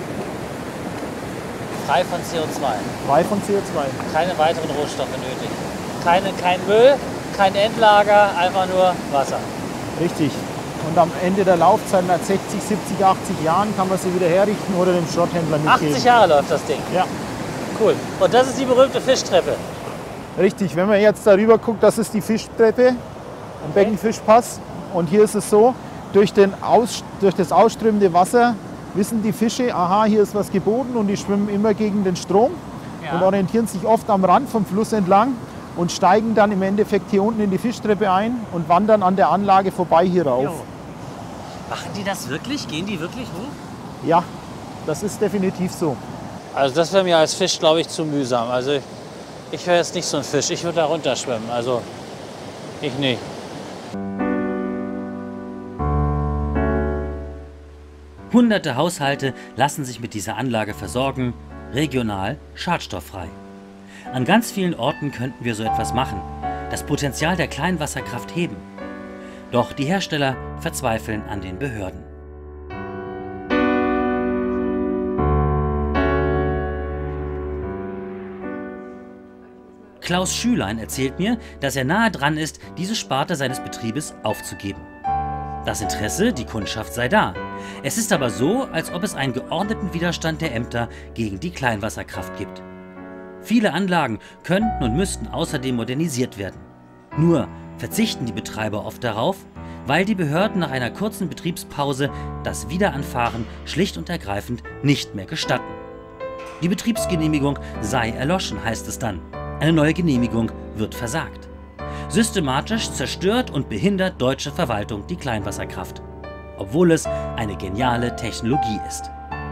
Frei von C O zwei. Frei von C O zwei. Keine weiteren Rohstoffe nötig. Keine, kein Müll, kein Endlager, einfach nur Wasser. Richtig. Und am Ende der Laufzeit, nach sechzig, siebzig, achtzig Jahren, kann man sie wieder herrichten oder dem Schrotthändler mitgeben. achtzig Jahre läuft das Ding. Ja, Cool. Und das ist die berühmte Fischtreppe. richtig. Wenn man jetzt darüber guckt, das ist die Fischtreppe am Beckenfischpass. Und hier ist es so, durch, den Aus, durch das ausströmende Wasser wissen die Fische, aha, hier ist was geboten und die schwimmen immer gegen den Strom Ja. und orientieren sich oft am Rand vom Fluss entlang und steigen dann im Endeffekt hier unten in die Fischtreppe ein und wandern an der Anlage vorbei hier rauf. Jo. Machen die das wirklich? Gehen die wirklich hoch? Ja, das ist definitiv so. Also das wäre mir als Fisch, glaube ich, zu mühsam. Also ich, ich wäre jetzt nicht so ein Fisch. Ich würde da runterschwimmen. Also ich nicht. Hunderte Haushalte lassen sich mit dieser Anlage versorgen, regional schadstofffrei. An ganz vielen Orten könnten wir so etwas machen. das Potenzial der Kleinwasserkraft heben. Doch die Hersteller verzweifeln an den Behörden. Klaus Schülein erzählt mir, dass er nahe dran ist, diese Sparte seines Betriebes aufzugeben. Das Interesse, die Kundschaft sei da. Es ist aber so, als ob es einen geordneten Widerstand der Ämter gegen die Kleinwasserkraft gibt. Viele Anlagen könnten und müssten außerdem modernisiert werden. Nur verzichten die Betreiber oft darauf, weil die Behörden nach einer kurzen Betriebspause das Wiederanfahren schlicht und ergreifend nicht mehr gestatten. Die Betriebsgenehmigung sei erloschen, heißt es dann. Eine neue Genehmigung wird versagt. Systematisch zerstört und behindert deutsche Verwaltung die Kleinwasserkraft, obwohl es eine geniale Technologie ist.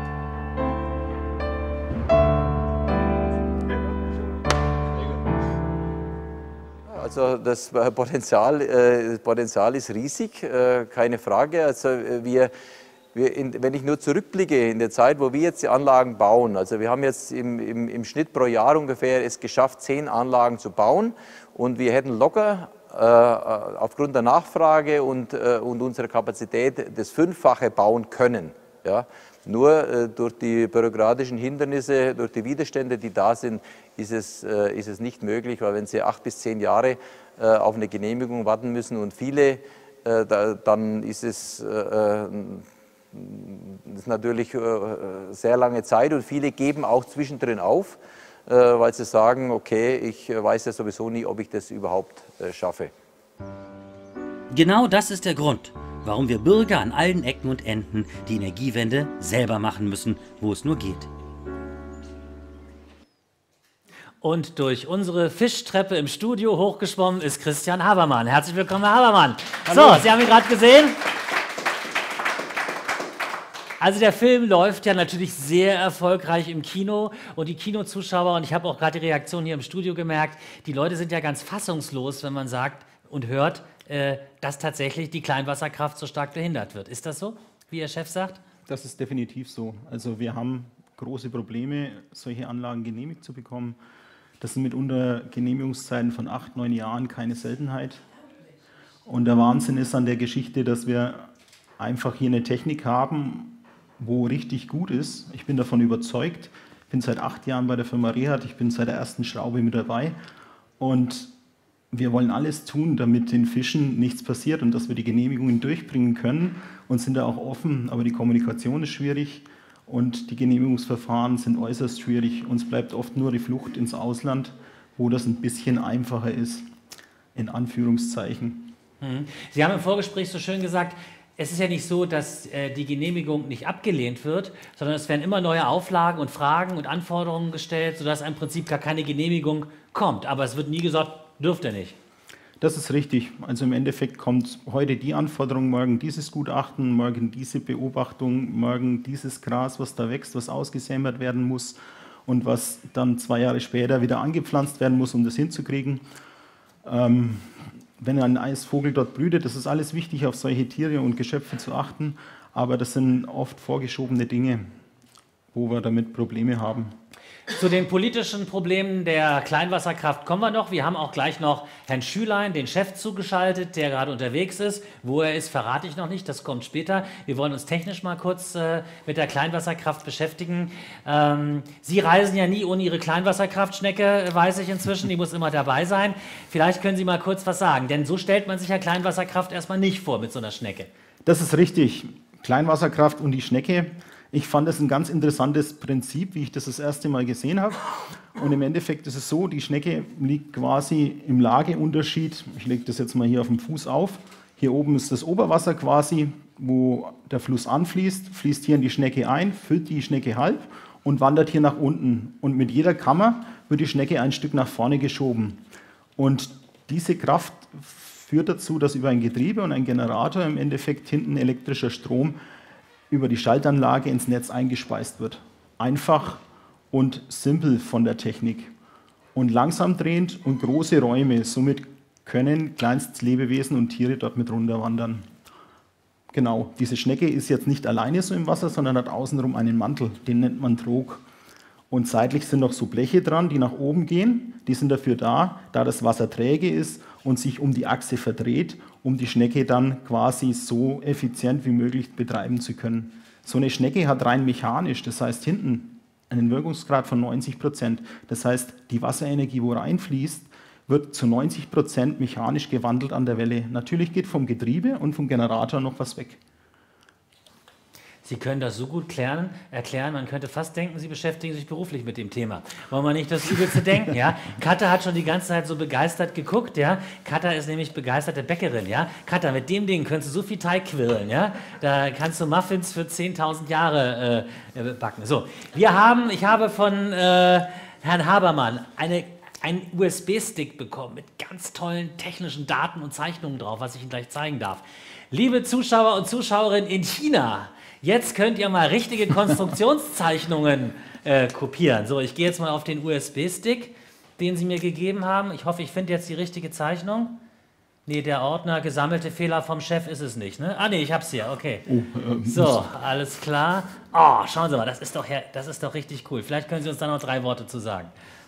Also das Potenzial, äh, Potenzial ist riesig, äh, keine Frage. Also wir Wir in, wenn ich nur zurückblicke in der Zeit, wo wir jetzt die Anlagen bauen, also wir haben jetzt im, im, im Schnitt pro Jahr ungefähr es geschafft, zehn Anlagen zu bauen und wir hätten locker äh, aufgrund der Nachfrage und, äh, und unserer Kapazität das Fünffache bauen können. Ja? Nur äh, durch die bürokratischen Hindernisse, durch die Widerstände, die da sind, ist es, äh, ist es nicht möglich, weil wenn Sie acht bis zehn Jahre äh, auf eine Genehmigung warten müssen und viele, äh, da, dann ist es äh, Das ist natürlich sehr lange Zeit und viele geben auch zwischendrin auf, weil sie sagen, okay, ich weiß ja sowieso nie, ob ich das überhaupt schaffe. Genau das ist der Grund, warum wir Bürger an allen Ecken und Enden die Energiewende selber machen müssen, wo es nur geht. Und durch unsere Fischtreppe im Studio hochgeschwommen ist Christian Habermann. Herzlich willkommen, Herr Habermann. Hallo. So, Sie haben ihn gerade gesehen. Also der Film läuft ja natürlich sehr erfolgreich im Kino und die Kinozuschauer, und ich habe auch gerade die Reaktion hier im Studio gemerkt, die Leute sind ja ganz fassungslos, wenn man sagt und hört, äh, dass tatsächlich die Kleinwasserkraft so stark behindert wird. Ist das so, wie Ihr Chef sagt? Das ist definitiv so. Also wir haben große Probleme, solche Anlagen genehmigt zu bekommen. Das sind mitunter Genehmigungszeiten von acht, neun Jahren keine Seltenheit. Und der Wahnsinn ist an der Geschichte, dass wir einfach hier eine Technik haben, wo richtig gut ist. Ich bin davon überzeugt. Ich bin seit acht Jahren bei der Firma Rehat. Ich bin seit der ersten Schraube mit dabei. Und wir wollen alles tun, damit den Fischen nichts passiert und dass wir die Genehmigungen durchbringen können und sind da auch offen. Aber die Kommunikation ist schwierig und die Genehmigungsverfahren sind äußerst schwierig. Uns bleibt oft nur die Flucht ins Ausland, wo das ein bisschen einfacher ist, in Anführungszeichen. Sie haben im Vorgespräch so schön gesagt, es ist ja nicht so, dass äh, die Genehmigung nicht abgelehnt wird, sondern es werden immer neue Auflagen und Fragen und Anforderungen gestellt, sodass im Prinzip gar keine Genehmigung kommt. Aber es wird nie gesagt, dürft ihr nicht. Das ist richtig. Also im Endeffekt kommt heute die Anforderung, morgen dieses Gutachten, morgen diese Beobachtung, morgen dieses Gras, was da wächst, was ausgesämert werden muss und was dann zwei Jahre später wieder angepflanzt werden muss, um das hinzukriegen. Ähm, Wenn ein Eisvogel dort brütet, das ist alles wichtig, auf solche Tiere und Geschöpfe zu achten, aber das sind oft vorgeschobene Dinge, wo wir damit Probleme haben. Zu den politischen Problemen der Kleinwasserkraft kommen wir noch. Wir haben auch gleich noch Herrn Schülein, den Chef, zugeschaltet, der gerade unterwegs ist. Wo er ist, verrate ich noch nicht, das kommt später. Wir wollen uns technisch mal kurz äh, mit der Kleinwasserkraft beschäftigen. Ähm, Sie reisen ja nie ohne Ihre Kleinwasserkraftschnecke, weiß ich inzwischen, die muss immer dabei sein. Vielleicht können Sie mal kurz was sagen, denn so stellt man sich ja Kleinwasserkraft erstmal nicht vor mit so einer Schnecke. Das ist richtig. Kleinwasserkraft und die Schnecke. Ich fand das ein ganz interessantes Prinzip, wie ich das das erste Mal gesehen habe. Und im Endeffekt ist es so, die Schnecke liegt quasi im Lageunterschied. Ich lege das jetzt mal hier auf dem Fuß auf. Hier oben ist das Oberwasser quasi, wo der Fluss anfließt, fließt hier in die Schnecke ein, füllt die Schnecke halb und wandert hier nach unten. Und mit jeder Kammer wird die Schnecke ein Stück nach vorne geschoben. Und diese Kraft führt dazu, dass über ein Getriebe und ein Generator im Endeffekt hinten elektrischer Strom über die Schaltanlage ins Netz eingespeist wird. Einfach und simpel von der Technik. Und langsam drehend und große Räume. Somit können Kleinstlebewesen und Tiere dort mit runterwandern. Genau, diese Schnecke ist jetzt nicht alleine so im Wasser, sondern hat außenrum einen Mantel. Den nennt man Trog. Und seitlich sind noch so Bleche dran, die nach oben gehen. Die sind dafür da, da das Wasser träge ist und sich um die Achse verdreht, um die Schnecke dann quasi so effizient wie möglich betreiben zu können. So eine Schnecke hat rein mechanisch, das heißt hinten, einen Wirkungsgrad von neunzig Prozent. Das heißt, die Wasserenergie, wo reinfließt, wird zu neunzig Prozent mechanisch gewandelt an der Welle. Natürlich geht vom Getriebe und vom Generator noch was weg. Sie können das so gut klären, erklären, man könnte fast denken, Sie beschäftigen sich beruflich mit dem Thema. Wollen wir nicht das Übelste denken, ja? Katha hat schon die ganze Zeit so begeistert geguckt, ja? Katha ist nämlich begeisterte Bäckerin, ja? Katha, mit dem Ding kannst du so viel Teig quirlen, ja? Da kannst du Muffins für zehntausend Jahre äh, backen. So, wir haben, ich habe von äh, Herrn Habermann eine einen U S B-Stick bekommen mit ganz tollen technischen Daten und Zeichnungen drauf, was ich Ihnen gleich zeigen darf. Liebe Zuschauer und Zuschauerinnen in China, jetzt könnt ihr mal richtige Konstruktionszeichnungen äh, kopieren. So, ich gehe jetzt mal auf den U S B-Stick, den Sie mir gegeben haben. Ich hoffe, ich finde jetzt die richtige Zeichnung. Nee, der Ordner, gesammelte Fehler vom Chef ist es nicht, ne? Ah, nee, ich hab's hier, okay. Oh, ähm, so, alles klar. Oh, schauen Sie mal, das ist doch, das ist doch richtig cool. Vielleicht können Sie uns da noch drei Worte zu sagen.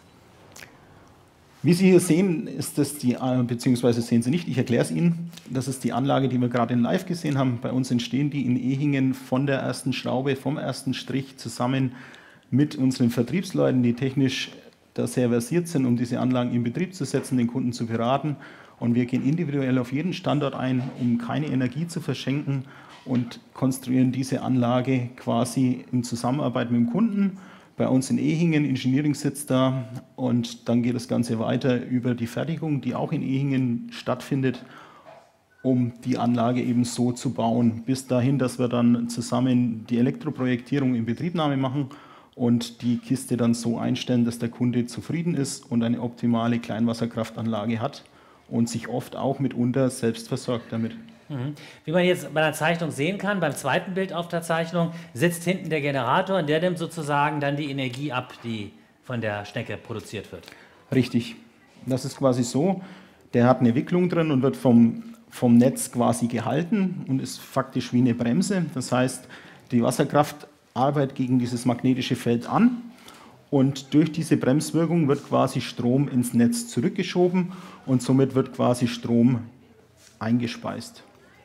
Wie Sie hier sehen, ist das die, beziehungsweise sehen Sie nicht, ich erkläre es Ihnen, das ist die Anlage, die wir gerade in Live gesehen haben. Bei uns entstehen die in Ehingen von der ersten Schraube, vom ersten Strich zusammen mit unseren Vertriebsleuten, die technisch da sehr versiert sind, um diese Anlagen in Betrieb zu setzen, den Kunden zu beraten. Und wir gehen individuell auf jeden Standort ein, um keine Energie zu verschenken und konstruieren diese Anlage quasi in Zusammenarbeit mit dem Kunden. Bei uns in Ehingen, Engineering sitzt da und dann geht das Ganze weiter über die Fertigung, die auch in Ehingen stattfindet, um die Anlage eben so zu bauen. Bis dahin, dass wir dann zusammen die Elektroprojektierung in Betriebnahme machen und die Kiste dann so einstellen, dass der Kunde zufrieden ist und eine optimale Kleinwasserkraftanlage hat und sich oft auch mitunter selbst versorgt damit. Wie man jetzt bei der Zeichnung sehen kann, beim zweiten Bild auf der Zeichnung sitzt hinten der Generator und der nimmt sozusagen dann die Energie ab, die von der Schnecke produziert wird. Richtig. Das ist quasi so, der hat eine Wicklung drin und wird vom, vom Netz quasi gehalten und ist faktisch wie eine Bremse. Das heißt, die Wasserkraft arbeitet gegen dieses magnetische Feld an und durch diese Bremswirkung wird quasi Strom ins Netz zurückgeschoben und somit wird quasi Strom eingespeist.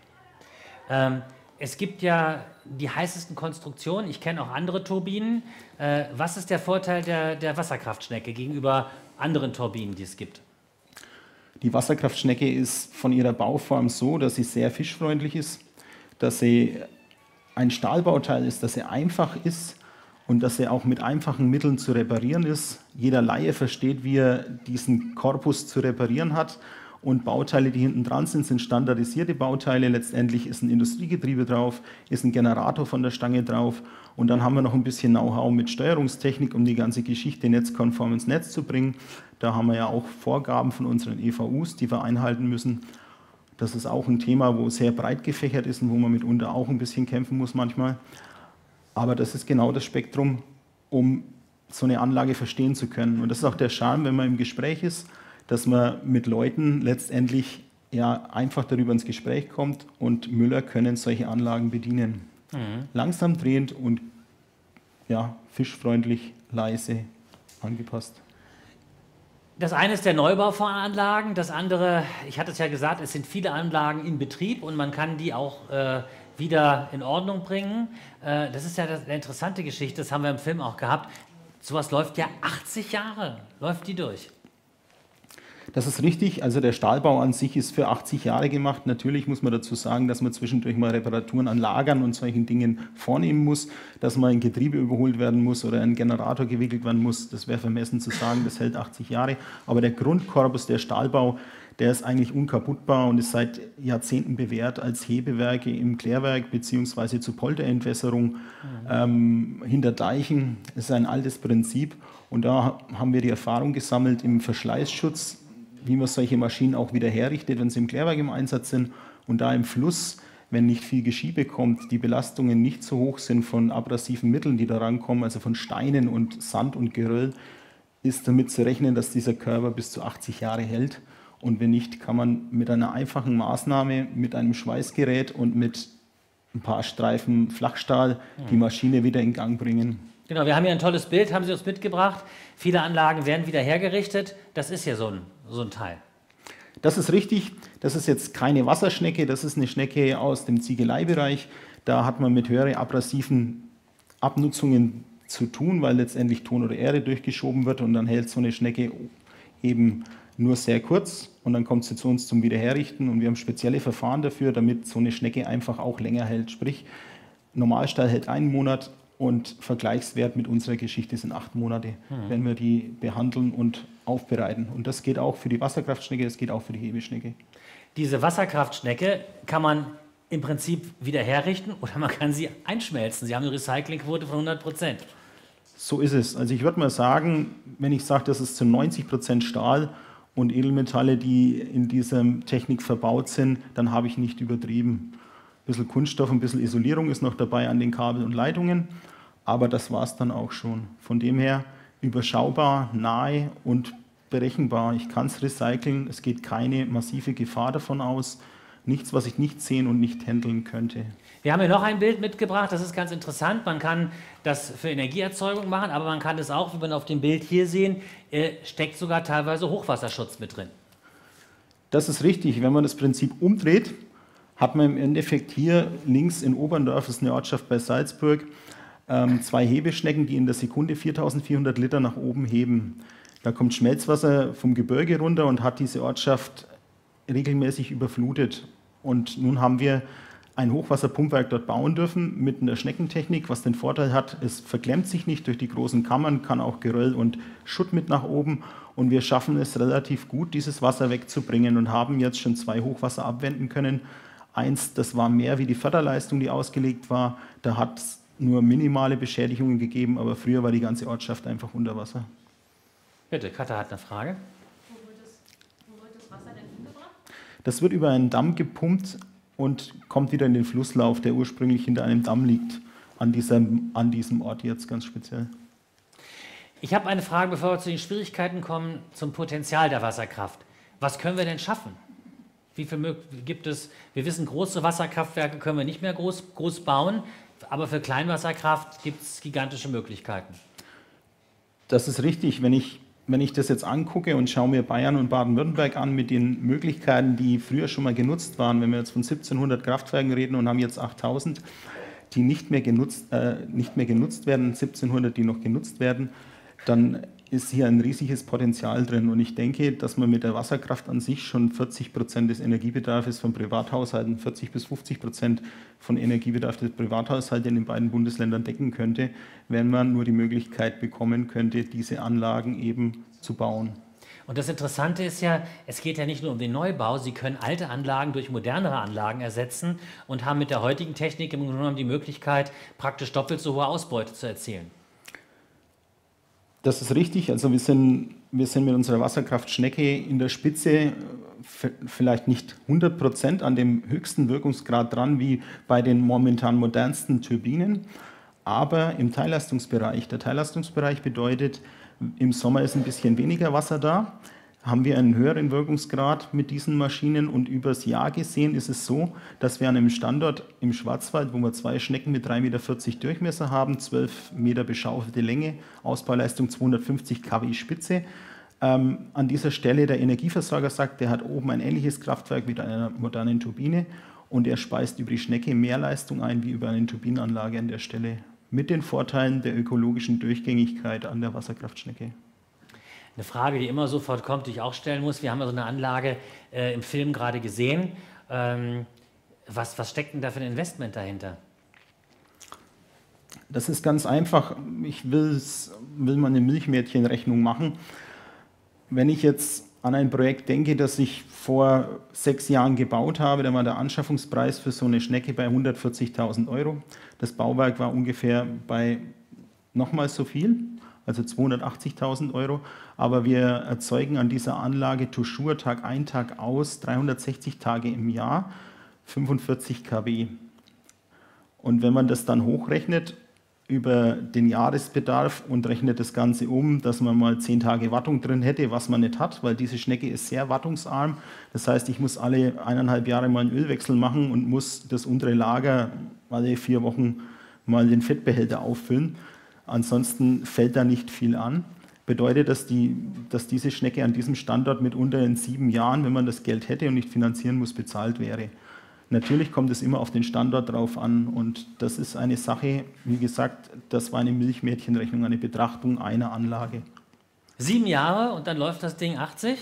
Ähm, es gibt ja die heißesten Konstruktionen, ich kenne auch andere Turbinen. Äh, was ist der Vorteil der, der Wasserkraftschnecke gegenüber anderen Turbinen, die es gibt? Die Wasserkraftschnecke ist von ihrer Bauform so, dass sie sehr fischfreundlich ist, dass sie ein Stahlbauteil ist, dass sie einfach ist und dass sie auch mit einfachen Mitteln zu reparieren ist. Jeder Laie versteht, wie er diesen Korpus zu reparieren hat. Und Bauteile, die hinten dran sind, sind standardisierte Bauteile. Letztendlich ist ein Industriegetriebe drauf, ist ein Generator von der Stange drauf. Und dann haben wir noch ein bisschen Know-how mit Steuerungstechnik, um die ganze Geschichte netzkonform ins Netz zu bringen. Da haben wir ja auch Vorgaben von unseren E V Us, die wir einhalten müssen. Das ist auch ein Thema, wo sehr breit gefächert ist und wo man mitunter auch ein bisschen kämpfen muss manchmal. Aber das ist genau das Spektrum, um so eine Anlage verstehen zu können. Und das ist auch der Charme, wenn man im Gespräch ist, dass man mit Leuten letztendlich ja, einfach darüber ins Gespräch kommt und Müller können solche Anlagen bedienen. Mhm. Langsam drehend und ja, fischfreundlich, leise, angepasst. Das eine ist der Neubau von Anlagen, das andere, ich hatte es ja gesagt, es sind viele Anlagen in Betrieb und man kann die auch äh, wieder in Ordnung bringen. Äh, das ist ja das, eine interessante Geschichte, das haben wir im Film auch gehabt. Sowas läuft ja achtzig Jahre, läuft die durch. Das ist richtig, also der Stahlbau an sich ist für achtzig Jahre gemacht. Natürlich muss man dazu sagen, dass man zwischendurch mal Reparaturen an Lagern und solchen Dingen vornehmen muss, dass mal ein Getriebe überholt werden muss oder ein Generator gewickelt werden muss. Das wäre vermessen zu sagen, das hält achtzig Jahre. Aber der Grundkorpus, der Stahlbau, der ist eigentlich unkaputtbar und ist seit Jahrzehnten bewährt als Hebewerke im Klärwerk bzw. zur Polterentwässerung mhm. ähm, hinter Deichen. Das ist ein altes Prinzip und da haben wir die Erfahrung gesammelt im Verschleißschutz, wie man solche Maschinen auch wieder herrichtet, wenn sie im Klärwerk im Einsatz sind. Und da im Fluss, wenn nicht viel Geschiebe kommt, die Belastungen nicht so hoch sind von abrasiven Mitteln, die da rankommen, also von Steinen und Sand und Geröll, ist damit zu rechnen, dass dieser Körper bis zu achtzig Jahre hält. Und wenn nicht, kann man mit einer einfachen Maßnahme, mit einem Schweißgerät und mit ein paar Streifen Flachstahl die Maschine wieder in Gang bringen. Genau, wir haben hier ein tolles Bild, haben Sie uns mitgebracht. Viele Anlagen werden wieder hergerichtet. Das ist ja so ein, so ein Teil. Das ist richtig. Das ist jetzt keine Wasserschnecke, das ist eine Schnecke aus dem Ziegeleibereich. Da hat man mit höheren abrasiven Abnutzungen zu tun, weil letztendlich Ton oder Erde durchgeschoben wird und dann hält so eine Schnecke eben nur sehr kurz und dann kommt sie zu uns zum Wiederherrichten und wir haben spezielle Verfahren dafür, damit so eine Schnecke einfach auch länger hält. Sprich, Normalstall hält einen Monat und Vergleichswert mit unserer Geschichte sind acht Monate, mhm. wenn wir die behandeln und aufbereiten. Und das geht auch für die Wasserkraftschnecke, das geht auch für die Hebeschnecke. Diese Wasserkraftschnecke kann man im Prinzip wieder herrichten oder man kann sie einschmelzen. Sie haben eine Recyclingquote von hundert Prozent. So ist es. Also ich würde mal sagen, wenn ich sage, das ist zu neunzig Prozent Stahl und Edelmetalle, die in dieser Technik verbaut sind, dann habe ich nicht übertrieben. Ein bisschen Kunststoff, ein bisschen Isolierung ist noch dabei an den Kabel und Leitungen, aber das war es dann auch schon. Von dem her überschaubar, nahe und berechenbar. Ich kann es recyceln, es geht keine massive Gefahr davon aus. Nichts, was ich nicht sehen und nicht handeln könnte. Wir haben hier noch ein Bild mitgebracht, das ist ganz interessant. Man kann das für Energieerzeugung machen, aber man kann es auch, wie wir auf dem Bild hier sehen, äh, steckt sogar teilweise Hochwasserschutz mit drin. Das ist richtig. Wenn man das Prinzip umdreht, hat man im Endeffekt hier links in Oberndorf, das ist eine Ortschaft bei Salzburg, ähm, zwei Hebeschnecken, die in der Sekunde viertausendvierhundert Liter nach oben heben. Da kommt Schmelzwasser vom Gebirge runter und hat diese Ortschaft regelmäßig überflutet. Und nun haben wir ein Hochwasserpumpwerk dort bauen dürfen mit einer Schneckentechnik, was den Vorteil hat, es verklemmt sich nicht durch die großen Kammern, kann auch Geröll und Schutt mit nach oben und wir schaffen es relativ gut, dieses Wasser wegzubringen und haben jetzt schon zwei Hochwasser abwenden können. Eins, das war mehr wie die Förderleistung, die ausgelegt war, da hat es nur minimale Beschädigungen gegeben, aber früher war die ganze Ortschaft einfach unter Wasser. Bitte, Katha hat eine Frage. Wo wird das, wo wird das Wasser denn hingebracht? Das wird über einen Damm gepumpt und kommt wieder in den Flusslauf, der ursprünglich hinter einem Damm liegt, an diesem, an diesem Ort jetzt ganz speziell. Ich habe eine Frage, bevor wir zu den Schwierigkeiten kommen, zum Potenzial der Wasserkraft. Was können wir denn schaffen? Wie viel gibt es? Wir wissen, große Wasserkraftwerke können wir nicht mehr groß, groß bauen, aber für Kleinwasserkraft gibt es gigantische Möglichkeiten. Das ist richtig. Wenn ich, wenn ich das jetzt angucke und schaue mir Bayern und Baden-Württemberg an mit den Möglichkeiten, die früher schon mal genutzt waren, wenn wir jetzt von siebzehnhundert Kraftwerken reden und haben jetzt achttausend, die nicht mehr genutzt, äh, nicht mehr genutzt werden, siebzehnhundert, die noch genutzt werden, dann ist hier ein riesiges Potenzial drin. Und ich denke, dass man mit der Wasserkraft an sich schon vierzig Prozent des Energiebedarfs von Privathaushalten, vierzig bis fünfzig Prozent von Energiebedarf des Privathaushalts in den beiden Bundesländern decken könnte, wenn man nur die Möglichkeit bekommen könnte, diese Anlagen eben zu bauen. Und das Interessante ist ja, es geht ja nicht nur um den Neubau, Sie können alte Anlagen durch modernere Anlagen ersetzen und haben mit der heutigen Technik im Grunde genommen die Möglichkeit, praktisch doppelt so hohe Ausbeute zu erzielen. Das ist richtig. Also wir sind, wir sind mit unserer Wasserkraftschnecke in der Spitze vielleicht nicht hundert Prozent an dem höchsten Wirkungsgrad dran wie bei den momentan modernsten Turbinen, aber im Teilleistungsbereich. Der Teilleistungsbereich bedeutet, im Sommer ist ein bisschen weniger Wasser da, haben wir einen höheren Wirkungsgrad mit diesen Maschinen und übers Jahr gesehen ist es so, dass wir an einem Standort im Schwarzwald, wo wir zwei Schnecken mit drei Meter vierzig Durchmesser haben, zwölf Meter beschaufelte Länge, Ausbauleistung zweihundertfünfzig Kilowatt Spitze, ähm, an dieser Stelle der Energieversorger sagt, der hat oben ein ähnliches Kraftwerk mit einer modernen Turbine und er speist über die Schnecke mehr Leistung ein wie über eine Turbinenanlage an der Stelle, mit den Vorteilen der ökologischen Durchgängigkeit an der Wasserkraftschnecke. Eine Frage, die immer sofort kommt, die ich auch stellen muss. Wir haben ja so eine Anlage äh, im Film gerade gesehen. Ähm, was, was steckt denn da für ein Investment dahinter? Das ist ganz einfach. Ich will's, will mal eine Milchmädchenrechnung machen. Wenn ich jetzt an ein Projekt denke, das ich vor sechs Jahren gebaut habe, da war der Anschaffungspreis für so eine Schnecke bei hundertvierzigtausend Euro. Das Bauwerk war ungefähr bei nochmal so viel, also zweihundertachtzigtausend Euro. Aber wir erzeugen an dieser Anlage toujours Tag ein, Tag aus, dreihundertsechzig Tage im Jahr, fünfundvierzig Kilowatt. Und wenn man das dann hochrechnet über den Jahresbedarf und rechnet das Ganze um, dass man mal zehn Tage Wartung drin hätte, was man nicht hat, weil diese Schnecke ist sehr wartungsarm. Das heißt, ich muss alle eineinhalb Jahre mal einen Ölwechsel machen und muss das untere Lager alle vier Wochen mal den Fettbehälter auffüllen. Ansonsten fällt da nicht viel an. Bedeutet, dass, die, dass diese Schnecke an diesem Standort mitunter in sieben Jahren, wenn man das Geld hätte und nicht finanzieren muss, bezahlt wäre. Natürlich kommt es immer auf den Standort drauf an und das ist eine Sache, wie gesagt, das war eine Milchmädchenrechnung, eine Betrachtung einer Anlage. Sieben Jahre und dann läuft das Ding achtzig?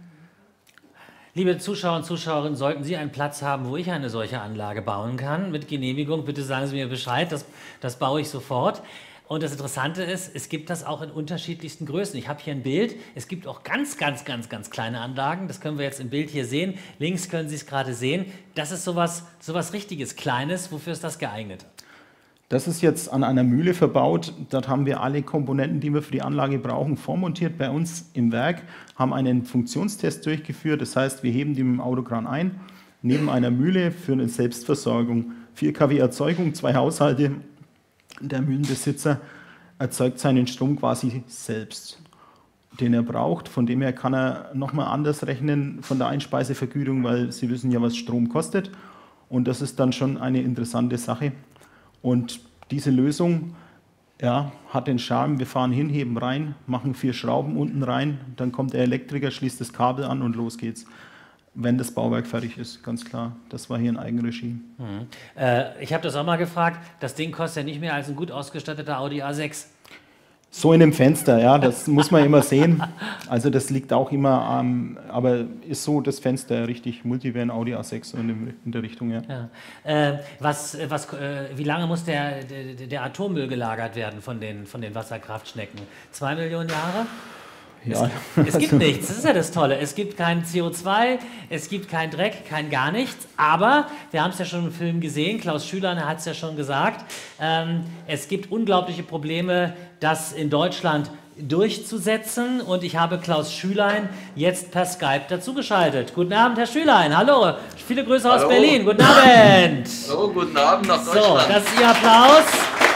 Liebe Zuschauer und Zuschauerinnen, sollten Sie einen Platz haben, wo ich eine solche Anlage bauen kann, mit Genehmigung, bitte sagen Sie mir Bescheid, das, das baue ich sofort. Und das Interessante ist, es gibt das auch in unterschiedlichsten Größen. Ich habe hier ein Bild, es gibt auch ganz, ganz, ganz, ganz kleine Anlagen, das können wir jetzt im Bild hier sehen. Links können Sie es gerade sehen. Das ist sowas, sowas richtiges, Kleines. Wofür ist das geeignet? Das ist jetzt an einer Mühle verbaut. Dort haben wir alle Komponenten, die wir für die Anlage brauchen, vormontiert bei uns im Werk, haben einen Funktionstest durchgeführt. Das heißt, wir heben die mit dem Autokran ein, neben einer Mühle für eine Selbstversorgung. vier Kilowatt Erzeugung, zwei Haushalte. Der Mühlenbesitzer erzeugt seinen Strom quasi selbst, den er braucht. Von dem her kann er nochmal anders rechnen von der Einspeisevergütung, weil Sie wissen ja, was Strom kostet. Und das ist dann schon eine interessante Sache. Und diese Lösung ja, hat den Charme, wir fahren hin, heben rein, machen vier Schrauben unten rein, dann kommt der Elektriker, schließt das Kabel an und los geht's. Wenn das Bauwerk fertig ist, ganz klar. Das war hier in Eigenregie. Mhm. Äh, ich habe das auch mal gefragt, das Ding kostet ja nicht mehr als ein gut ausgestatteter Audi A sechs. So in dem Fenster, ja, das muss man immer sehen. Also das liegt auch immer am, aber ist so das Fenster richtig Multivan Audi A sechs so in, dem, in der Richtung, ja. Ja. Äh, was, was, äh, wie lange muss der, der, der Atommüll gelagert werden von den, von den Wasserkraftschnecken? Zwei Millionen Jahre? Ja. Es, es gibt nichts, das ist ja das Tolle. Es gibt kein C O zwei, es gibt kein Dreck, kein gar nichts. Aber, wir haben es ja schon im Film gesehen, Klaus Schülein hat es ja schon gesagt, ähm, es gibt unglaubliche Probleme, das in Deutschland durchzusetzen. Und ich habe Klaus Schülein jetzt per Skype dazugeschaltet. Guten Abend, Herr Schülein. Hallo, viele Grüße aus Hallo. Berlin. Guten Abend. Hallo, guten Abend nach Deutschland. So, das ist Ihr Applaus.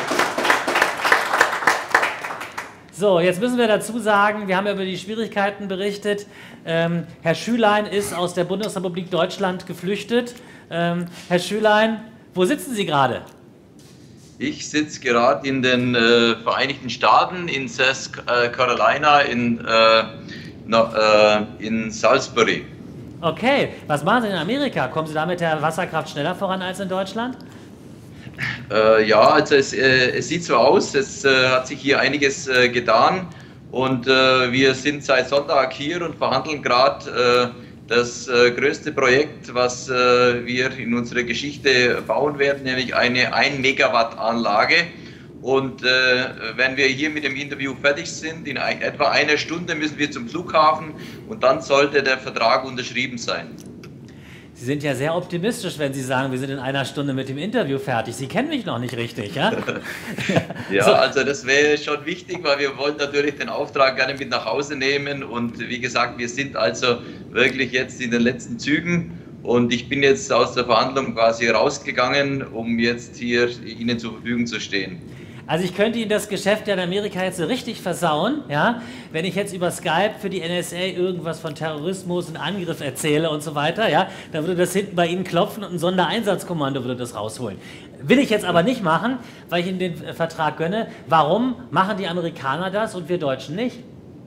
So, jetzt müssen wir dazu sagen, wir haben ja über die Schwierigkeiten berichtet. Ähm, Herr Schülein ist aus der Bundesrepublik Deutschland geflüchtet. Ähm, Herr Schülein, wo sitzen Sie gerade? Ich sitze gerade in den äh, Vereinigten Staaten, in South Carolina, in, äh, na, äh, in Salisbury. Okay, was machen Sie in Amerika? Kommen Sie da mit der Wasserkraft schneller voran als in Deutschland? Äh, ja, also es, äh, es sieht so aus, es äh, hat sich hier einiges äh, getan und äh, wir sind seit Sonntag hier und verhandeln gerade äh, das äh, größte Projekt, was äh, wir in unserer Geschichte bauen werden, nämlich eine ein Megawatt Anlage. Und äh, wenn wir hier mit dem Interview fertig sind, in ein, etwa einer Stunde müssen wir zum Flughafen und dann sollte der Vertrag unterschrieben sein. Sie sind ja sehr optimistisch, wenn Sie sagen, wir sind in einer Stunde mit dem Interview fertig. Sie kennen mich noch nicht richtig, ja? Ja, so. Also das wäre schon wichtig, weil wir wollen natürlich den Auftrag gerne mit nach Hause nehmen. Und wie gesagt, wir sind also wirklich jetzt in den letzten Zügen. Und ich bin jetzt aus der Verhandlung quasi rausgegangen, um jetzt hier Ihnen zur Verfügung zu stehen. Also ich könnte Ihnen das Geschäft ja in Amerika jetzt so richtig versauen, ja, wenn ich jetzt über Skype für die N S A irgendwas von Terrorismus und Angriff erzähle und so weiter, ja, dann würde das hinten bei Ihnen klopfen und ein Sondereinsatzkommando würde das rausholen. Will ich jetzt aber nicht machen, weil ich Ihnen den Vertrag gönne. Warum machen die Amerikaner das und wir Deutschen nicht?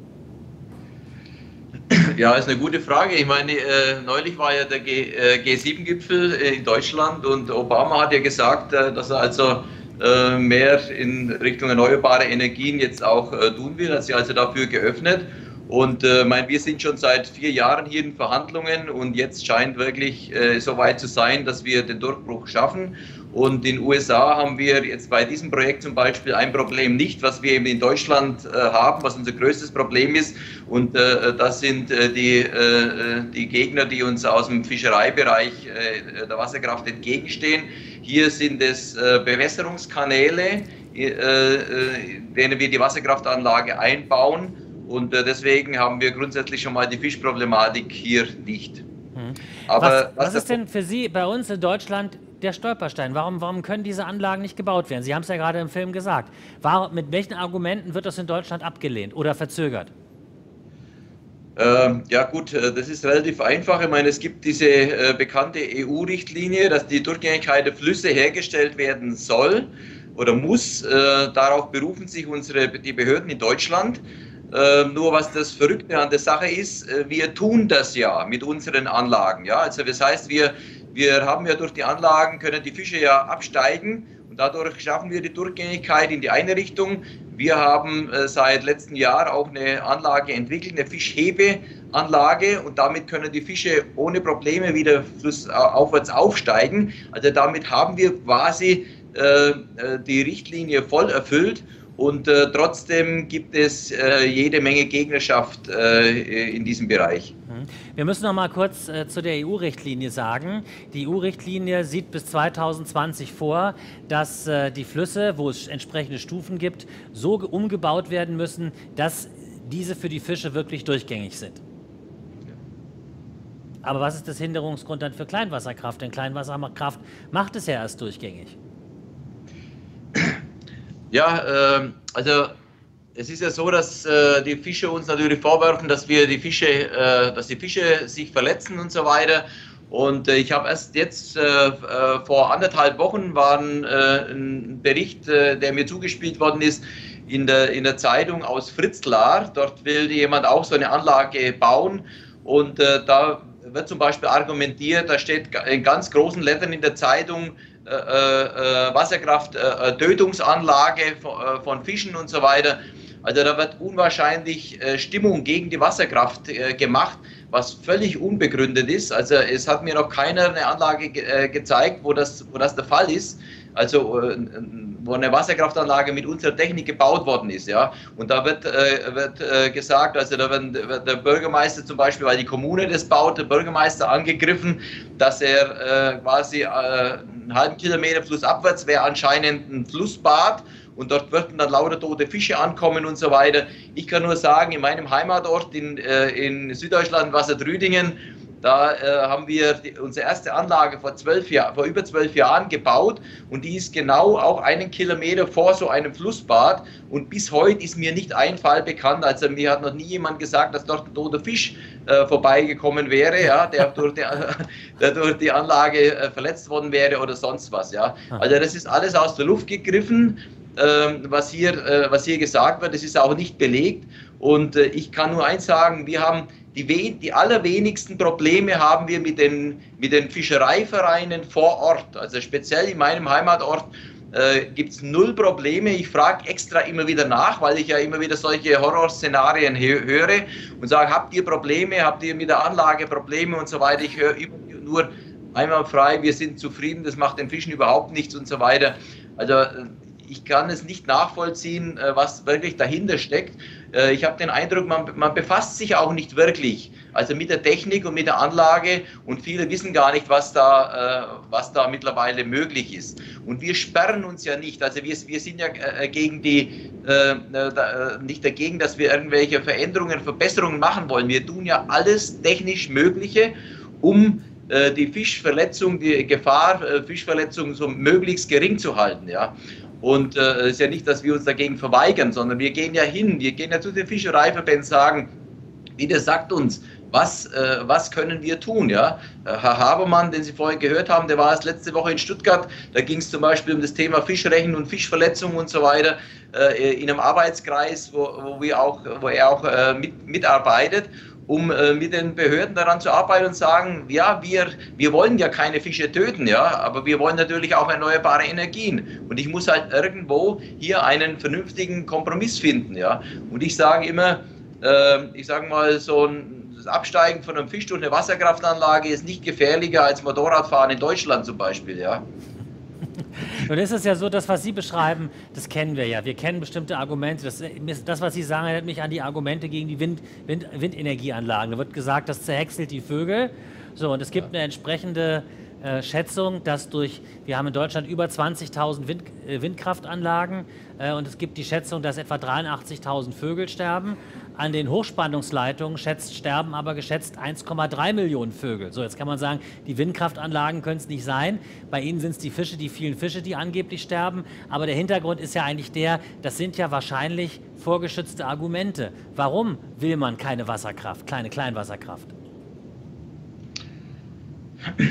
Ja, ist eine gute Frage. Ich meine, äh, neulich war ja der G sieben Gipfel in Deutschland und Obama hat ja gesagt, äh, dass er also mehr in Richtung erneuerbare Energien jetzt auch äh, tun will, hat sich also dafür geöffnet. Und äh, mein, wir sind schon seit vier Jahren hier in Verhandlungen und jetzt scheint wirklich äh, so weit zu sein, dass wir den Durchbruch schaffen. Und in den U S A haben wir jetzt bei diesem Projekt zum Beispiel ein Problem nicht, was wir eben in Deutschland äh, haben, was unser größtes Problem ist. Und äh, das sind äh, die, äh, die Gegner, die uns aus dem Fischereibereich äh, der Wasserkraft entgegenstehen. Hier sind es äh, Bewässerungskanäle, äh, äh, denen wir die Wasserkraftanlage einbauen. Und äh, deswegen haben wir grundsätzlich schon mal die Fischproblematik hier nicht. Mhm. Aber was, was, was ist denn für Sie bei uns in Deutschland der Stolperstein? Warum, warum können diese Anlagen nicht gebaut werden? Sie haben es ja gerade im Film gesagt. Warum, mit welchen Argumenten wird das in Deutschland abgelehnt oder verzögert? Ähm, ja gut, das ist relativ einfach. Ich meine, es gibt diese äh, bekannte E U-Richtlinie, dass die Durchgängigkeit der Flüsse hergestellt werden soll. oder muss. Äh, darauf berufen sich unsere, die Behörden in Deutschland. Äh, nur was das Verrückte an der Sache ist, äh, wir tun das ja mit unseren Anlagen. Ja? Also das heißt, wir, wir haben ja durch die Anlagen, können die Fische ja absteigen und dadurch schaffen wir die Durchgängigkeit in die eine Richtung. Wir haben äh, seit letztem Jahr auch eine Anlage entwickelt, eine Fischhebeanlage, und damit können die Fische ohne Probleme wieder flussaufwärts aufsteigen. Also damit haben wir quasi äh, die Richtlinie voll erfüllt. Und äh, trotzdem gibt es äh, jede Menge Gegnerschaft äh, in diesem Bereich. Wir müssen noch mal kurz äh, zu der E U-Richtlinie sagen. Die E U-Richtlinie sieht bis zweitausendzwanzig vor, dass äh, die Flüsse, wo es entsprechende Stufen gibt, so umgebaut werden müssen, dass diese für die Fische wirklich durchgängig sind. Aber was ist das Hinderungsgrund dann für Kleinwasserkraft? Denn Kleinwasserkraft macht es ja erst durchgängig. Ja, äh, also es ist ja so, dass äh, die Fische uns natürlich vorwerfen, dass wir die Fische, äh, dass die Fische sich verletzen und so weiter. Und äh, ich habe erst jetzt äh, äh, vor anderthalb Wochen war ein, äh, ein Bericht, äh, der mir zugespielt worden ist, in der, in der Zeitung aus Fritzlar. Dort will jemand auch so eine Anlage bauen, und äh, da wird zum Beispiel argumentiert, da steht in ganz großen Lettern in der Zeitung, Äh, äh, Wasserkraft-Tötungsanlage äh, von, äh, von Fischen und so weiter. Also da wird unwahrscheinlich äh, Stimmung gegen die Wasserkraft äh, gemacht, was völlig unbegründet ist. Also es hat mir noch keiner eine Anlage ge äh, gezeigt, wo das, wo das der Fall ist. Also äh, wo eine Wasserkraftanlage mit unserer Technik gebaut worden ist, ja. Und da wird, äh, wird äh, gesagt, also da wird, wird der Bürgermeister zum Beispiel, weil die Kommune das baut, der Bürgermeister angegriffen, dass er äh, quasi äh, einen halben Kilometer flussabwärts wäre anscheinend ein Flussbad, und dort würden dann lauter tote Fische ankommen und so weiter. Ich kann nur sagen, in meinem Heimatort in, äh, in Süddeutschland, Wassertrüdingen, da äh, haben wir die, unsere erste Anlage vor, zwölf Jahr, vor über zwölf Jahren gebaut, und die ist genau auch einen Kilometer vor so einem Flussbad, und bis heute ist mir nicht ein Fall bekannt, also mir hat noch nie jemand gesagt, dass dort ein toter Fisch äh, vorbeigekommen wäre, ja, der, durch die, der durch die Anlage äh, verletzt worden wäre oder sonst was. Ja. Also das ist alles aus der Luft gegriffen, äh, was, hier, äh, was hier gesagt wird, das ist auch nicht belegt, und äh, ich kann nur eins sagen, wir haben Die, die allerwenigsten Probleme haben wir mit den, mit den Fischereivereinen vor Ort. Also speziell in meinem Heimatort äh, gibt es null Probleme. Ich frage extra immer wieder nach, weil ich ja immer wieder solche Horrorszenarien höre und sage, habt ihr Probleme, habt ihr mit der Anlage Probleme und so weiter. Ich höre nur einmal frei, wir sind zufrieden, das macht den Fischen überhaupt nichts und so weiter. Also ich kann es nicht nachvollziehen, was wirklich dahinter steckt. Ich habe den Eindruck, man, man befasst sich auch nicht wirklich, also mit der Technik und mit der Anlage, und viele wissen gar nicht, was da, was da mittlerweile möglich ist. Und wir sperren uns ja nicht, also wir, wir sind ja gegen die, nicht dagegen, dass wir irgendwelche Veränderungen, Verbesserungen machen wollen. Wir tun ja alles technisch Mögliche, um die Fischverletzung, die Gefahr, Fischverletzung so möglichst gering zu halten. Ja. Und es äh, ist ja nicht, dass wir uns dagegen verweigern, sondern wir gehen ja hin, wir gehen ja zu den Fischereiverbänden, sagen, bitte sagt uns, was, äh, was können wir tun? Ja? Herr Habermann, den Sie vorhin gehört haben, der war erst letzte Woche in Stuttgart, da ging es zum Beispiel um das Thema Fischrechen und Fischverletzungen und so weiter, äh, in einem Arbeitskreis, wo, wo, wir auch, wo er auch äh, mit, mitarbeitet, um äh, mit den Behörden daran zu arbeiten und sagen, ja, wir, wir wollen ja keine Fische töten, ja, aber wir wollen natürlich auch erneuerbare Energien. Und ich muss halt irgendwo hier einen vernünftigen Kompromiss finden, ja. Und ich sage immer, äh, ich sage mal, so ein, das Absteigen von einem Fisch durch eine Wasserkraftanlage ist nicht gefährlicher als Motorradfahren in Deutschland zum Beispiel, ja. Nun ist es ja so, das, was Sie beschreiben, das kennen wir ja. Wir kennen bestimmte Argumente. Das, das was Sie sagen, erinnert mich an die Argumente gegen die Wind, Wind, Windenergieanlagen. Da wird gesagt, das zerhäckselt die Vögel. So, und es gibt eine entsprechende äh, Schätzung, dass durch, wir haben in Deutschland über zwanzigtausend Wind, äh, Windkraftanlagen äh, und es gibt die Schätzung, dass etwa dreiundachtzigtausend Vögel sterben. An den Hochspannungsleitungen schätzt, sterben aber geschätzt eins Komma drei Millionen Vögel. So, jetzt kann man sagen, die Windkraftanlagen können es nicht sein. Bei ihnen sind es die Fische, die vielen Fische, die angeblich sterben. Aber der Hintergrund ist ja eigentlich der, das sind ja wahrscheinlich vorgeschützte Argumente. Warum will man keine Wasserkraft, keine Kleinwasserkraft?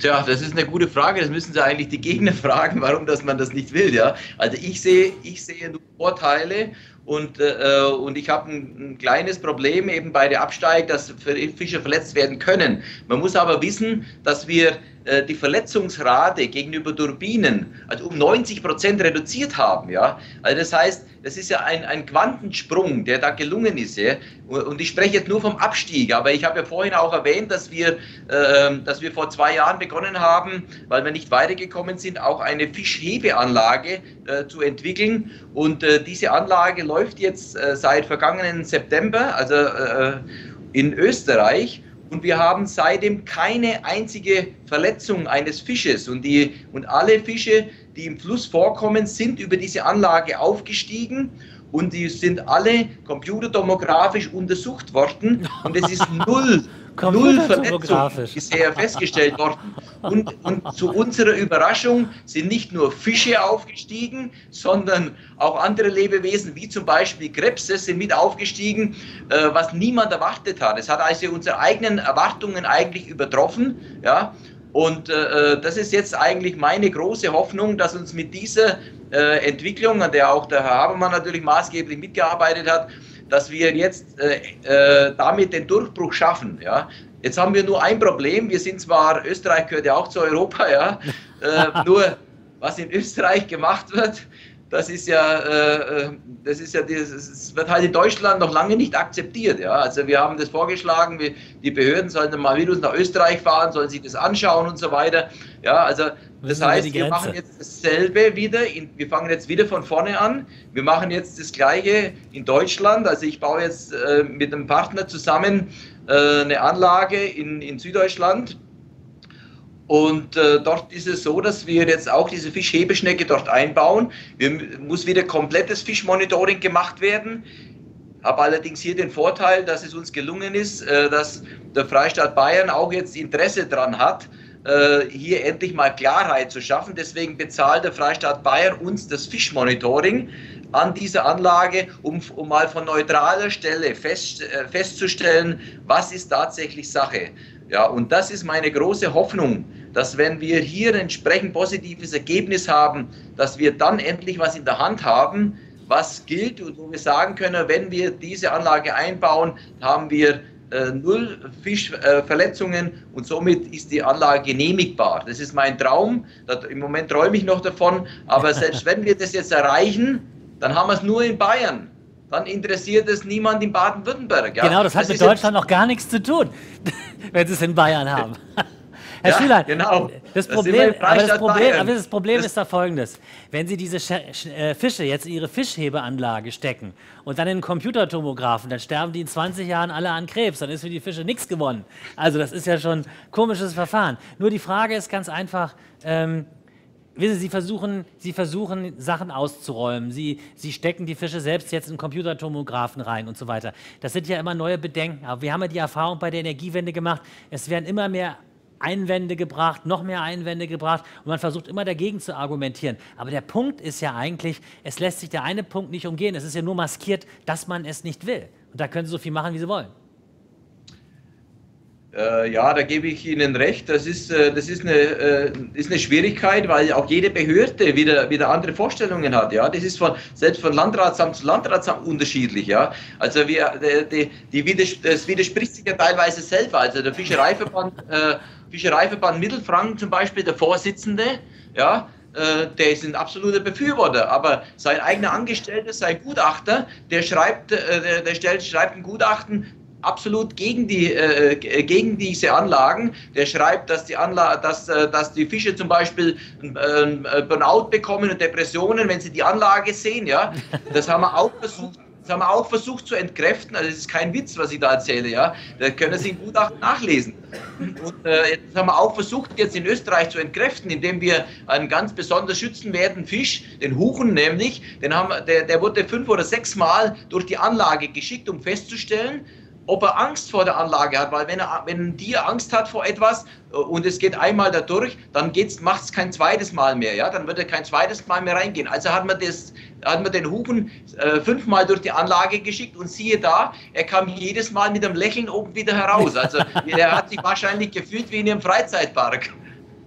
Tja, das ist eine gute Frage. Das müssen Sie eigentlich die Gegner fragen, warum dass man das nicht will. Ja? Also ich sehe, ich sehe nur Vorteile und, äh, und ich habe ein, ein kleines Problem eben bei der Absteig, dass Fische verletzt werden können. Man muss aber wissen, dass wir äh, die Verletzungsrate gegenüber Turbinen also um neunzig Prozent reduziert haben. Ja? Also das heißt, das ist ja ein, ein Quantensprung, der da gelungen ist. Ja? Und ich spreche jetzt nur vom Abstieg, aber ich habe ja vorhin auch erwähnt, dass wir, äh, dass wir vor zwei Jahren begonnen haben, weil wir nicht weitergekommen sind, auch eine Fischhebeanlage äh, zu entwickeln. Und äh, diese Anlage läuft jetzt äh, seit vergangenen September, also äh, in Österreich. Und wir haben seitdem keine einzige Verletzung eines Fisches. Und, die, und alle Fische, die im Fluss vorkommen, sind über diese Anlage aufgestiegen. Und die sind alle computertomografisch untersucht worden. Und es ist null, null Verletzung bisher festgestellt worden. Und, und zu unserer Überraschung sind nicht nur Fische aufgestiegen, sondern auch andere Lebewesen, wie zum Beispiel Krebse, sind mit aufgestiegen, äh, was niemand erwartet hat. Es hat also unsere eigenen Erwartungen eigentlich übertroffen. Ja? Und äh, das ist jetzt eigentlich meine große Hoffnung, dass uns mit dieser äh, Entwicklung, an der auch der Herr Habermann natürlich maßgeblich mitgearbeitet hat, dass wir jetzt äh, äh, damit den Durchbruch schaffen. Ja? Jetzt haben wir nur ein Problem. Wir sind zwar, Österreich gehört ja auch zu Europa, ja, äh, nur was in Österreich gemacht wird, das ist ja, äh, das ist ja, das wird halt in Deutschland noch lange nicht akzeptiert. Ja? Also wir haben das vorgeschlagen, wir, die Behörden sollen mal wieder nach Österreich fahren, sollen sich das anschauen und so weiter. Ja, also das heißt, wir machen jetzt dasselbe wieder, in, wir fangen jetzt wieder von vorne an. Wir machen jetzt das Gleiche in Deutschland. Also ich baue jetzt äh, mit einem Partner zusammen äh, eine Anlage in, in Süddeutschland. Und äh, dort ist es so, dass wir jetzt auch diese Fischhebeschnecke dort einbauen. Wir, muss wieder komplettes Fischmonitoring gemacht werden. Habe allerdings hier den Vorteil, dass es uns gelungen ist, äh, dass der Freistaat Bayern auch jetzt Interesse daran hat, äh, hier endlich mal Klarheit zu schaffen. Deswegen bezahlt der Freistaat Bayern uns das Fischmonitoring an dieser Anlage, um, um mal von neutraler Stelle fest, äh, festzustellen, was ist tatsächlich Sache. Ja, und das ist meine große Hoffnung, dass wenn wir hier ein entsprechend positives Ergebnis haben, dass wir dann endlich was in der Hand haben, was gilt und wo wir sagen können, wenn wir diese Anlage einbauen, haben wir äh, null Fischverletzungen äh, und somit ist die Anlage genehmigbar. Das ist mein Traum, das, im Moment träume ich noch davon, aber selbst wenn wir das jetzt erreichen, dann haben wir es nur in Bayern. Dann interessiert es niemand in Baden-Württemberg. Ja? Genau, das hat das mit Deutschland noch gar nichts zu tun, wenn Sie es in Bayern haben. Herr ja, Schüler, genau. das, das Problem, aber das, Problem, aber das Problem das ist da folgendes. Wenn Sie diese Fische jetzt in Ihre Fischhebeanlage stecken und dann in den Computertomographen, dann sterben die in zwanzig Jahren alle an Krebs, dann ist für die Fische nichts gewonnen. Also das ist ja schon ein komisches Verfahren. Nur die Frage ist ganz einfach, ähm, wissen Sie, Sie versuchen, Sie versuchen Sachen auszuräumen. Sie, Sie stecken die Fische selbst jetzt in Computertomographen rein und so weiter. Das sind ja immer neue Bedenken. Aber wir haben ja die Erfahrung bei der Energiewende gemacht, es werden immer mehr Einwände gebracht, noch mehr Einwände gebracht und man versucht immer dagegen zu argumentieren. Aber der Punkt ist ja eigentlich, es lässt sich der eine Punkt nicht umgehen. Es ist ja nur maskiert, dass man es nicht will. Und da können Sie so viel machen, wie Sie wollen. Äh, ja, da gebe ich Ihnen recht. Das ist, äh, das ist, eine, äh, ist eine Schwierigkeit, weil auch jede Behörde wieder, wieder andere Vorstellungen hat. Ja? Das ist von, selbst von Landratsamt zu Landratsamt unterschiedlich. Ja? Also wir, die, die widers das widerspricht sich ja teilweise selber. Also der Fischereiverband, äh, Fischereiverband Mittelfranken zum Beispiel, der Vorsitzende, ja, äh, der ist ein absoluter Befürworter. Aber sein eigener Angestellter, sein Gutachter, der, schreibt, äh, der, der stellt, schreibt ein Gutachten, absolut gegen, die, äh, gegen diese Anlagen. Der schreibt, dass die, Anla dass, äh, dass die Fische zum Beispiel äh, Burnout bekommen und Depressionen, wenn sie die Anlage sehen. Ja? Das haben wir auch versucht. Das haben wir auch versucht zu entkräften, also das ist kein Witz, was ich da erzähle, ja. Da können Sie im Gutachten nachlesen. Und äh, das haben wir auch versucht, jetzt in Österreich zu entkräften, indem wir einen ganz besonders schützenwerten Fisch, den Huchen nämlich, den haben, der, der wurde fünf oder sechs Mal durch die Anlage geschickt, um festzustellen, ob er Angst vor der Anlage hat, weil wenn, er, wenn ein Tier Angst hat vor etwas und es geht einmal da durch, dann macht es kein zweites Mal mehr, ja? Dann wird er kein zweites Mal mehr reingehen. Also hat man, das, hat man den Hufen äh, fünfmal durch die Anlage geschickt und siehe da, er kam jedes Mal mit einem Lächeln oben wieder heraus. Also er hat sich wahrscheinlich gefühlt wie in einem Freizeitpark.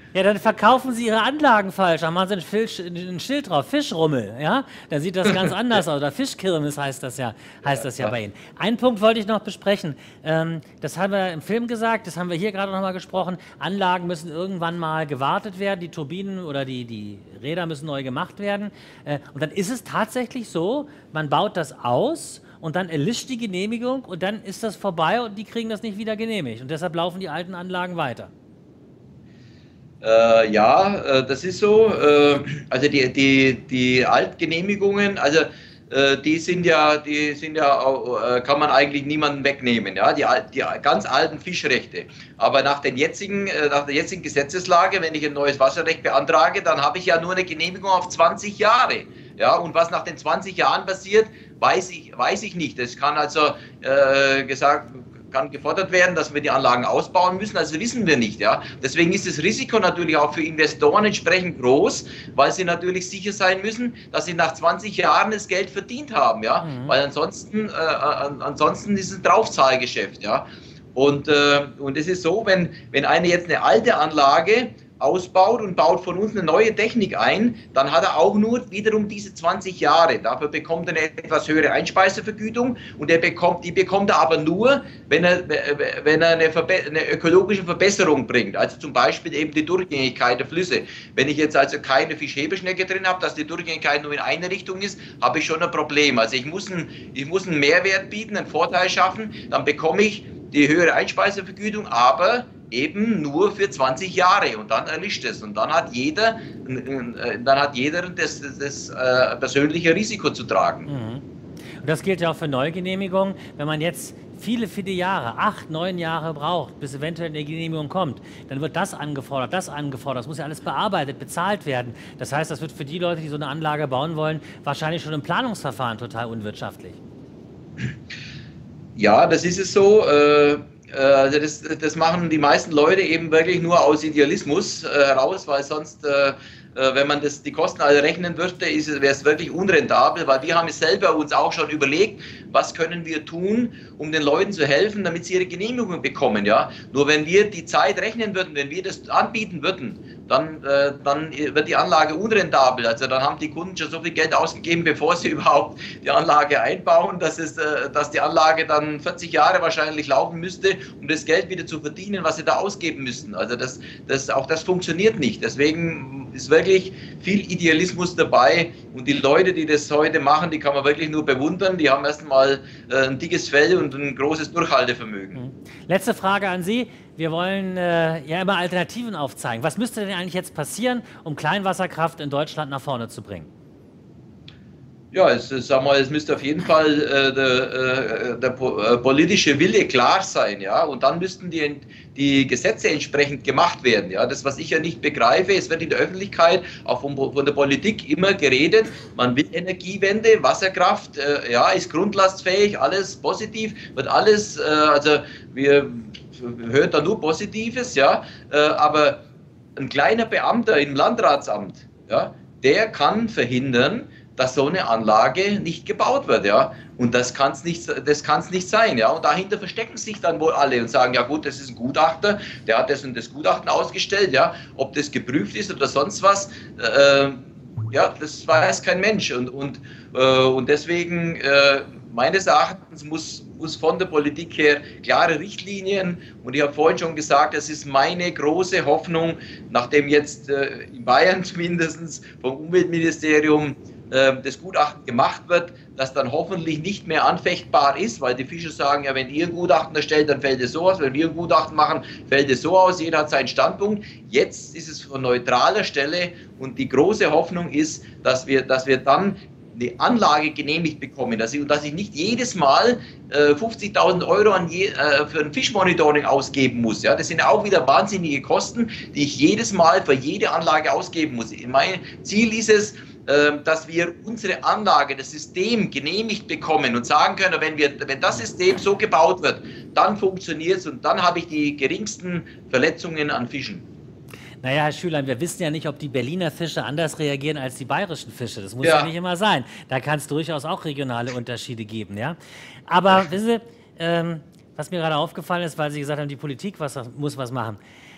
Ja, dann verkaufen Sie Ihre Anlagen falsch. Da machen Sie ein, Fisch, ein Schild drauf, Fischrummel. Ja? Dann sieht das ganz anders aus. Oder Fischkirmes heißt das ja, heißt das ja bei Ihnen. Einen Punkt wollte ich noch besprechen. Ähm, das haben wir im Film gesagt, das haben wir hier gerade noch mal gesprochen. Anlagen müssen irgendwann mal gewartet werden. Die Turbinen oder die, die Räder müssen neu gemacht werden. Äh, und dann ist es tatsächlich so, man baut das aus und dann erlischt die Genehmigung und dann ist das vorbei und die kriegen das nicht wieder genehmigt. Und deshalb laufen die alten Anlagen weiter. Äh, ja, äh, das ist so. Äh, also die, die, die Altgenehmigungen, also äh, die sind ja, die sind ja, äh, kann man eigentlich niemandem wegnehmen, ja, die, die ganz alten Fischrechte. Aber nach, den jetzigen, äh, nach der jetzigen Gesetzeslage, wenn ich ein neues Wasserrecht beantrage, dann habe ich ja nur eine Genehmigung auf zwanzig Jahre. Ja, und was nach den zwanzig Jahren passiert, weiß ich, weiß ich nicht. Es kann also äh, gesagt kann gefordert werden, dass wir die Anlagen ausbauen müssen, also wissen wir nicht. Ja. Deswegen ist das Risiko natürlich auch für Investoren entsprechend groß, weil sie natürlich sicher sein müssen, dass sie nach zwanzig Jahren das Geld verdient haben. Ja. Mhm. Weil ansonsten, äh, ansonsten ist es ein Draufzahlgeschäft. Ja. Und, äh, und es ist so, wenn, wenn eine jetzt eine alte Anlage ausbaut und baut von uns eine neue Technik ein, dann hat er auch nur wiederum diese zwanzig Jahre. Dafür bekommt er eine etwas höhere Einspeisevergütung und er bekommt, die bekommt er aber nur, wenn er, wenn er eine, eine ökologische Verbesserung bringt. Also zum Beispiel eben die Durchgängigkeit der Flüsse. Wenn ich jetzt also keine Fischhebeschnecke drin habe, dass die Durchgängigkeit nur in eine Richtung ist, habe ich schon ein Problem. Also ich muss, ein, ich muss einen Mehrwert bieten, einen Vorteil schaffen, dann bekomme ich die höhere Einspeisevergütung, aber eben nur für zwanzig Jahre und dann erlischt es und dann hat jeder, dann hat jeder das, das äh, persönliche Risiko zu tragen. Mhm. Und das gilt ja auch für Neugenehmigungen. Wenn man jetzt viele, viele Jahre, acht, neun Jahre braucht, bis eventuell eine Genehmigung kommt, dann wird das angefordert, das angefordert, das muss ja alles bearbeitet, bezahlt werden. Das heißt, das wird für die Leute, die so eine Anlage bauen wollen, wahrscheinlich schon im Planungsverfahren total unwirtschaftlich. Ja, das ist es so. Äh, Also das, das machen die meisten Leute eben wirklich nur aus Idealismus äh, heraus, weil sonst, äh, wenn man das, die Kosten alle rechnen würde, wäre es wirklich unrentabel, weil wir haben es selber uns auch schon überlegt, was können wir tun, um den Leuten zu helfen, damit sie ihre Genehmigung bekommen. Ja? Nur wenn wir die Zeit rechnen würden, wenn wir das anbieten würden, dann, äh, dann wird die Anlage unrentabel. Also dann haben die Kunden schon so viel Geld ausgegeben, bevor sie überhaupt die Anlage einbauen, dass, es, äh, dass die Anlage dann vierzig Jahre wahrscheinlich laufen müsste, um das Geld wieder zu verdienen, was sie da ausgeben müssten. Also das, das, auch das funktioniert nicht. Deswegen ist wirklich viel Idealismus dabei und die Leute, die das heute machen, die kann man wirklich nur bewundern. Die haben erstmal äh, ein dickes Fell und ein großes Durchhaltevermögen. Letzte Frage an Sie. Wir wollen äh, ja immer Alternativen aufzeigen. Was müsste denn eigentlich jetzt passieren, um Kleinwasserkraft in Deutschland nach vorne zu bringen? Ja, es, sag mal, es müsste auf jeden Fall äh, der, äh, der äh, politische Wille klar sein, ja, und dann müssten die, die Gesetze entsprechend gemacht werden, ja. Das, was ich ja nicht begreife, es wird in der Öffentlichkeit, auch von, von der Politik immer geredet, man will Energiewende, Wasserkraft, äh, ja, ist grundlastfähig, alles positiv, wird alles, äh, also wir hören da nur Positives, ja, äh, aber ein kleiner Beamter im Landratsamt, ja, der kann verhindern, dass so eine Anlage nicht gebaut wird, ja, und das kann es nicht, das kann's nicht sein, ja, und dahinter verstecken sich dann wohl alle und sagen, ja gut, das ist ein Gutachter, der hat das und das Gutachten ausgestellt, ja, ob das geprüft ist oder sonst was, äh, ja, das weiß kein Mensch und, und, äh, und deswegen, äh, meines Erachtens muss, muss von der Politik her klare Richtlinien, und ich habe vorhin schon gesagt, das ist meine große Hoffnung, nachdem jetzt äh, in Bayern zumindest vom Umweltministerium das Gutachten gemacht wird, das dann hoffentlich nicht mehr anfechtbar ist, weil die Fischer sagen, ja, wenn ihr ein Gutachten erstellt, dann fällt es so aus, wenn wir ein Gutachten machen, fällt es so aus, jeder hat seinen Standpunkt. Jetzt ist es von neutraler Stelle und die große Hoffnung ist, dass wir, dass wir dann eine Anlage genehmigt bekommen, dass ich, dass ich nicht jedes Mal äh, fünfzigtausend Euro an je, äh, für ein Fischmonitoring ausgeben muss. Ja? Das sind auch wieder wahnsinnige Kosten, die ich jedes Mal für jede Anlage ausgeben muss. Mein Ziel ist es, dass wir unsere Anlage, das System genehmigt bekommen und sagen können, wenn, wir, wenn das System so gebaut wird, dann funktioniert es und dann habe ich die geringsten Verletzungen an Fischen. Naja, Herr Schülein, wir wissen ja nicht, ob die Berliner Fische anders reagieren als die bayerischen Fische. Das muss ja, ja nicht immer sein. Da kann es durchaus auch regionale Unterschiede geben. Ja? Aber wissen Sie, ähm, was mir gerade aufgefallen ist, weil Sie gesagt haben, die Politik was, muss was machen.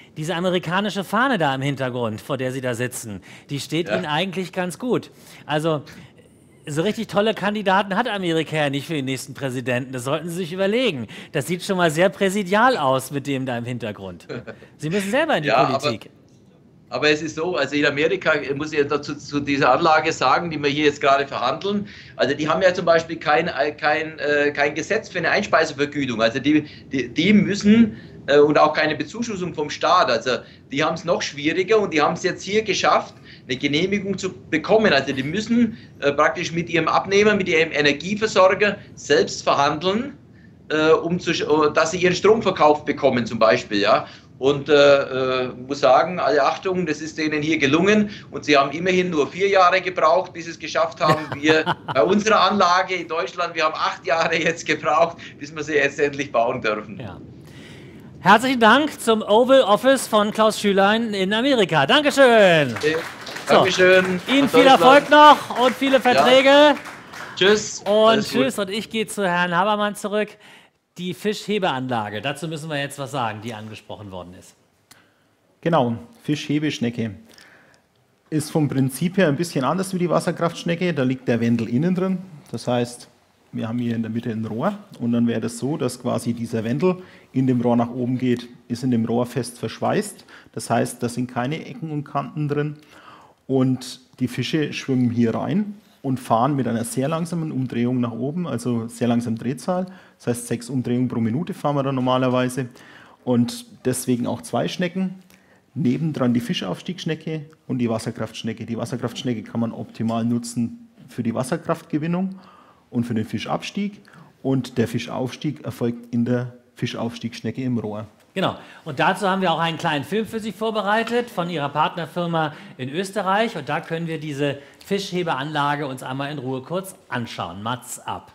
diese amerikanische Fahne da im Hintergrund, vor der Sie da sitzen, die steht Ja. Ihnen eigentlich ganz gut. Also so richtig tolle Kandidaten hat Amerika ja nicht für den nächsten Präsidenten. Das sollten Sie sich überlegen. Das sieht schon mal sehr präsidial aus mit dem da im Hintergrund. Sie müssen selber in die Ja, Politik. Aber, aber es ist so, also in Amerika, muss ich dazu zu dieser Anlage sagen, die wir hier jetzt gerade verhandeln, also die haben ja zum Beispiel kein, kein, äh, kein Gesetz für eine Einspeisevergütung. Also die, die, die müssen, äh, und auch keine Bezuschussung vom Staat, also die haben es noch schwieriger und die haben es jetzt hier geschafft, eine Genehmigung zu bekommen. Also die müssen äh, praktisch mit ihrem Abnehmer, mit ihrem Energieversorger selbst verhandeln, äh, um zu, dass sie ihren Stromverkauf bekommen zum Beispiel. Ja? Und äh, äh, muss sagen, alle Achtung, das ist denen hier gelungen und sie haben immerhin nur vier Jahre gebraucht, bis sie es geschafft haben. Wir bei unserer Anlage in Deutschland, wir haben acht Jahre jetzt gebraucht, bis wir sie jetzt endlich bauen dürfen. Ja. Herzlichen Dank zum Oval Office von Klaus Schülein in Amerika. Dankeschön. Okay. Dankeschön. Ihnen viel Erfolg noch und viele Verträge. Ja. Tschüss. Und Alles tschüss. gut. Und ich gehe zu Herrn Habermann zurück. Die Fischhebeanlage, dazu müssen wir jetzt was sagen, die angesprochen worden ist. Genau, Fischhebeschnecke. Ist vom Prinzip her ein bisschen anders wie die Wasserkraftschnecke. Da liegt der Wendel innen drin. Das heißt, wir haben hier in der Mitte ein Rohr und dann wäre das so, dass quasi dieser Wendel in dem Rohr nach oben geht, ist in dem Rohr fest verschweißt. Das heißt, da sind keine Ecken und Kanten drin und die Fische schwimmen hier rein und fahren mit einer sehr langsamen Umdrehung nach oben, also sehr langsam Drehzahl. Das heißt, sechs Umdrehungen pro Minute fahren wir da normalerweise und deswegen auch zwei Schnecken. Nebendran die Fischaufstiegsschnecke und die Wasserkraftschnecke. Die Wasserkraftschnecke kann man optimal nutzen für die Wasserkraftgewinnung und für den Fischabstieg und der Fischaufstieg erfolgt in der Fischaufstiegsschnecke im Rohr. Genau. Und dazu haben wir auch einen kleinen Film für Sie vorbereitet von Ihrer Partnerfirma in Österreich. Und da können wir diese Fischhebeanlage uns einmal in Ruhe kurz anschauen. Mats ab.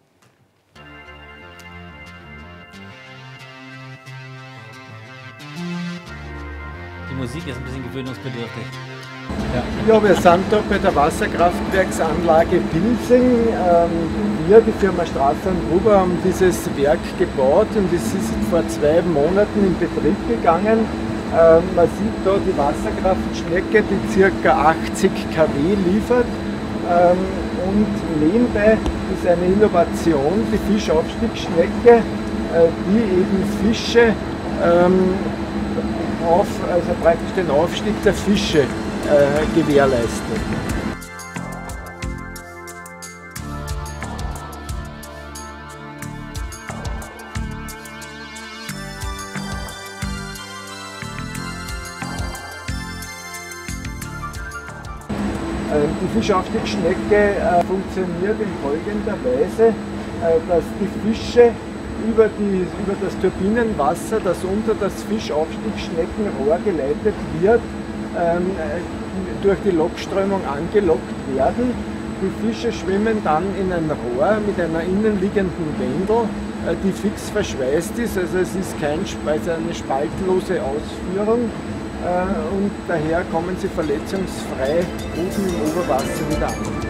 Die Musik ist ein bisschen gewöhnungsbedürftig. Ja, wir sind da bei der Wasserkraftwerksanlage Pilsing. Ähm, wir, die Firma Strasser und Gruber, haben dieses Werk gebaut und es ist vor zwei Monaten in Betrieb gegangen. Ähm, man sieht da die Wasserkraftschnecke, die ca. achtzig Kilowatt liefert. Ähm, und nebenbei ist eine Innovation, die Fischaufstiegsschnecke, äh, die eben Fische ähm, auf, also praktisch den Aufstieg der Fische äh, gewährleistet. Die Fischaufstiegsschnecke äh, funktioniert in folgender Weise, äh, dass die Fische über, die, über das Turbinenwasser, das unter das Fischaufstiegsschneckenrohr geleitet wird, ähm, durch die Lokströmung angelockt werden. Die Fische schwimmen dann in ein Rohr mit einer innenliegenden Wendel, äh, die fix verschweißt ist, also es ist kein, also eine spaltlose Ausführung. Und daher kommen sie verletzungsfrei oben im Oberwasser wieder an.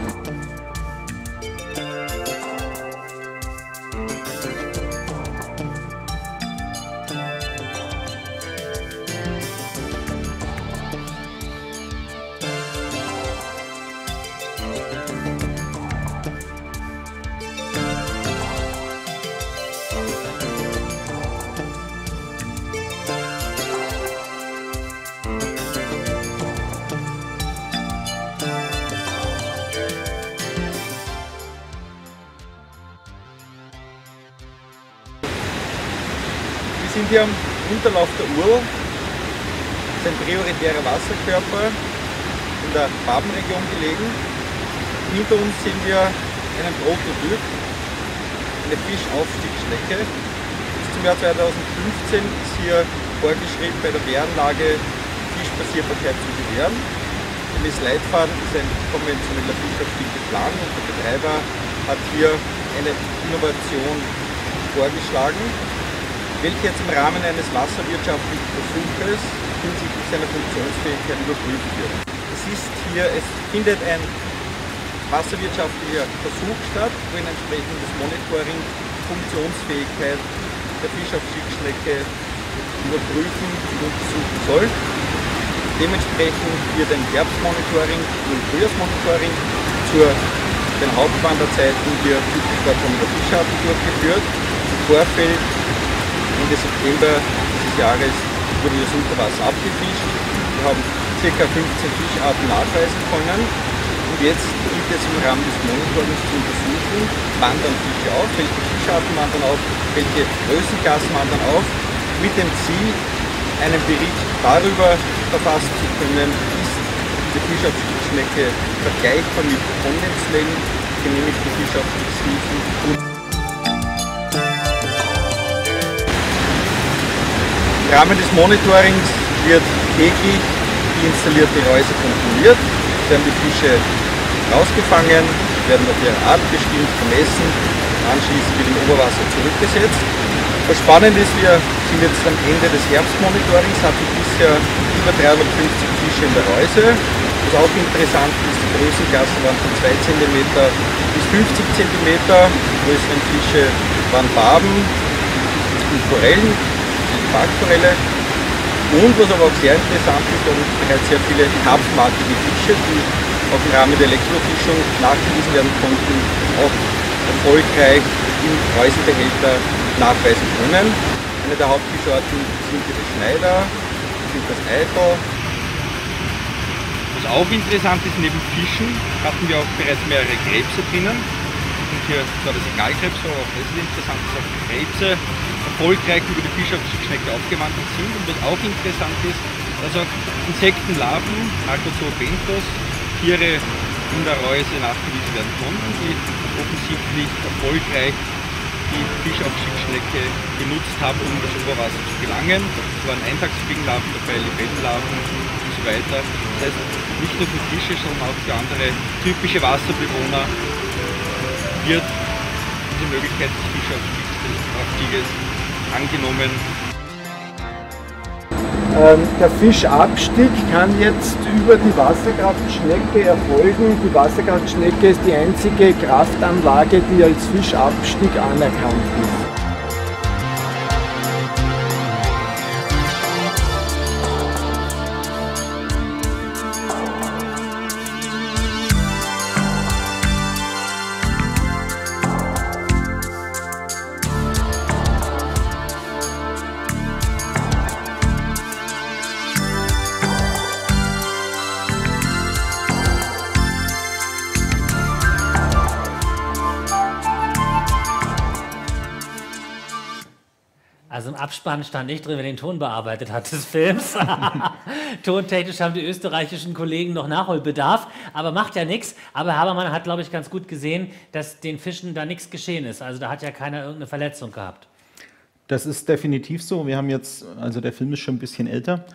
Wir sind hier am Unterlauf der Url. Das ist ein prioritärer Wasserkörper in der Barbenregion gelegen. Hinter uns sehen wir einen Prototyp, eine Fischaufstiegsschnecke. Bis zum Jahr zweitausendfünfzehn ist hier vorgeschrieben, bei der Wehranlage Fischpassierbarkeit zu gewähren. Gemäß Leitfaden ist ein konventioneller Fischaufstieg geplant und der Betreiber hat hier eine Innovation vorgeschlagen, welche jetzt im Rahmen eines wasserwirtschaftlichen Versuches hinsichtlich seiner Funktionsfähigkeit überprüft wird. Es ist hier, es findet ein wasserwirtschaftlicher Versuch statt, wo ein entsprechendes Monitoring, Funktionsfähigkeit der Fischaufstiegsschnecke überprüfen und untersuchen soll. Dementsprechend wird ein Herbstmonitoring und Frühjahrsmonitoring zur den Hauptwanderzeiten der typisch vorkommender Fischarten durchgeführt. Im Vorfeld Ende September dieses Jahres wurde das Unterwasser abgefischt. Wir haben ca. fünfzehn Fischarten nachweisen können. Und jetzt gilt es im Rahmen des Monitorings zu untersuchen, wandern Fische auf, welche Fischarten wandern auf, welche Größenklassen wandern auf, mit dem Ziel, einen Bericht darüber verfassen zu können, ist die Fischaufstiegsschnecke vergleichbar mit konventionellen genehmigten Fischaufstiegshilfen. Im Rahmen des Monitorings wird täglich die installierte Reuse kontrolliert, werden die Fische rausgefangen, werden auf ihre Art bestimmt, vermessen, anschließend wird im Oberwasser zurückgesetzt. Was spannend ist, wir sind jetzt am Ende des Herbstmonitorings, hatten bisher über dreihundertfünfzig Fische in der Reuse. Was auch interessant ist, die Größenklassen waren von zwei Zentimeter bis fünfzig Zentimeter. Die größeren Fische waren Barben und Forellen, die Parkforelle. Und was aber auch sehr interessant ist, wir haben bereits sehr viele karpfenartige Fische, die auch im Rahmen der Elektrofischung nachgewiesen werden konnten, auch erfolgreich im Reusenbehälter nachweisen können. Eine der Hauptfischarten sind die Schneider, sind das Eichel. Was auch interessant ist, neben Fischen hatten wir auch bereits mehrere Krebse drinnen. Und hier zwar das Egalkrebs, aber auch das ist interessant, dass auch die Krebse erfolgreich über die Fischschnecke aufgewandert sind. Und was auch interessant ist, dass auch Insektenlarven, Archozobenthos, Tiere in der Reuse nachgewiesen werden konnten, die offensichtlich erfolgreich die Fischaufstiegsschnecke genutzt haben, um in das Oberwasser zu gelangen. Es waren Eintagsfliegenlarven dabei, Libellenlarven und so weiter. Das heißt, nicht nur für Fische, sondern auch für andere typische Wasserbewohner wird diese Möglichkeit des Fischaufstieges angenommen. Der Fischabstieg kann jetzt über die Wasserkraftschnecke erfolgen. Die Wasserkraftschnecke ist die einzige Kraftanlage, die als Fischabstieg anerkannt ist. Also im Abspann stand nicht drin, wer den Ton bearbeitet hat des Films. Tontechnisch haben die österreichischen Kollegen noch Nachholbedarf, aber macht ja nichts. Aber Habermann hat, glaube ich, ganz gut gesehen, dass den Fischen da nichts geschehen ist. Also da hat ja keiner irgendeine Verletzung gehabt. Das ist definitiv so. Wir haben jetzt, also der Film ist schon ein bisschen älter,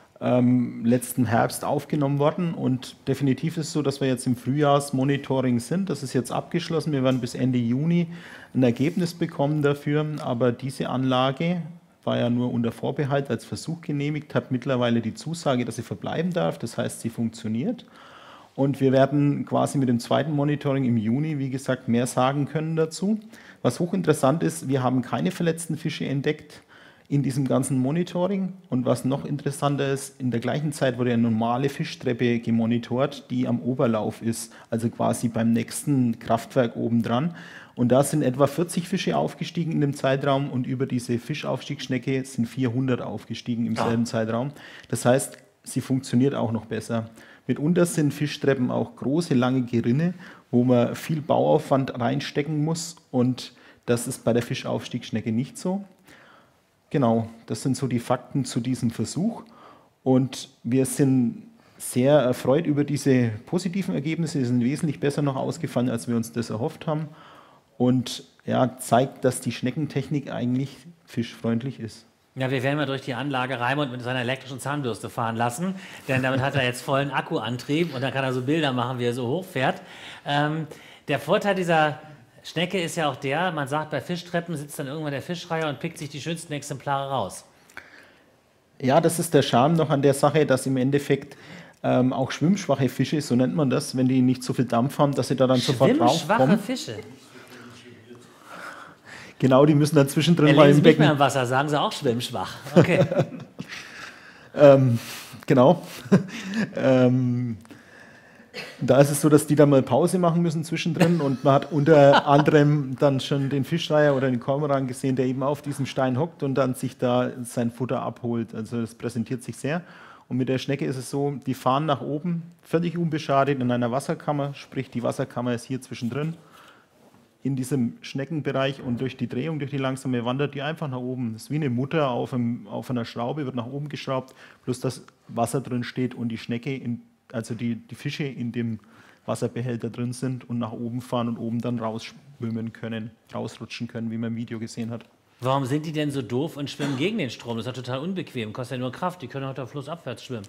ähm, letzten Herbst aufgenommen worden und definitiv ist es so, dass wir jetzt im Frühjahrsmonitoring sind. Das ist jetzt abgeschlossen. Wir werden bis Ende Juni ein Ergebnis bekommen dafür, aber diese Anlage war ja nur unter Vorbehalt als Versuch genehmigt, hat mittlerweile die Zusage, dass sie verbleiben darf. Das heißt, sie funktioniert. Und wir werden quasi mit dem zweiten Monitoring im Juni, wie gesagt, mehr sagen können dazu. Was hochinteressant ist, wir haben keine verletzten Fische entdeckt in diesem ganzen Monitoring. Und was noch interessanter ist, in der gleichen Zeit wurde eine normale Fischtreppe gemonitort, die am Oberlauf ist, also quasi beim nächsten Kraftwerk obendran. Und da sind etwa vierzig Fische aufgestiegen in dem Zeitraum und über diese Fischaufstiegsschnecke sind vierhundert aufgestiegen im selben Zeitraum. Das heißt, sie funktioniert auch noch besser. Mitunter sind Fischtreppen auch große, lange Gerinne, wo man viel Bauaufwand reinstecken muss und das ist bei der Fischaufstiegsschnecke nicht so. Genau, das sind so die Fakten zu diesem Versuch und wir sind sehr erfreut über diese positiven Ergebnisse. Sie sind wesentlich besser noch ausgefallen, als wir uns das erhofft haben und ja, zeigt, dass die Schneckentechnik eigentlich fischfreundlich ist. Ja, wir werden mal durch die Anlage Raimund mit seiner elektrischen Zahnbürste fahren lassen, denn damit hat er jetzt vollen Akkuantrieb und dann kann er so Bilder machen, wie er so hochfährt. Ähm, der Vorteil dieser Schnecke ist ja auch der, man sagt, bei Fischtreppen sitzt dann irgendwann der Fischreiher und pickt sich die schönsten Exemplare raus. Ja, das ist der Charme noch an der Sache, dass im Endeffekt ähm, auch schwimmschwache Fische, so nennt man das, wenn die nicht so viel Dampf haben, dass sie da dann sofort raufkommen. Schwimmschwache Fische? Genau, die müssen dann zwischendrin Er mal legen im Sie nicht mehr Becken. im Wasser, sagen Sie auch schwimmschwach. Okay. ähm, genau. ähm, da ist es so, dass die dann mal Pause machen müssen zwischendrin und man hat unter anderem dann schon den Fischreiher oder den Kormoran gesehen, der eben auf diesem Stein hockt und dann sich da sein Futter abholt. Also das präsentiert sich sehr. Und mit der Schnecke ist es so, die fahren nach oben, völlig unbeschadet in einer Wasserkammer, sprich die Wasserkammer ist hier zwischendrin, in diesem Schneckenbereich und durch die Drehung, durch die langsame wandert die einfach nach oben. Das ist wie eine Mutter auf, einem, auf einer Schraube, wird nach oben geschraubt, bloß dass Wasser drin steht und die Schnecke, in, also die, die Fische in dem Wasserbehälter drin sind und nach oben fahren und oben dann rausschwimmen können, rausrutschen können, wie man im Video gesehen hat. Warum sind die denn so doof und schwimmen gegen den Strom? Das ist ja total unbequem, kostet ja nur Kraft, die können auch da flussabwärts schwimmen.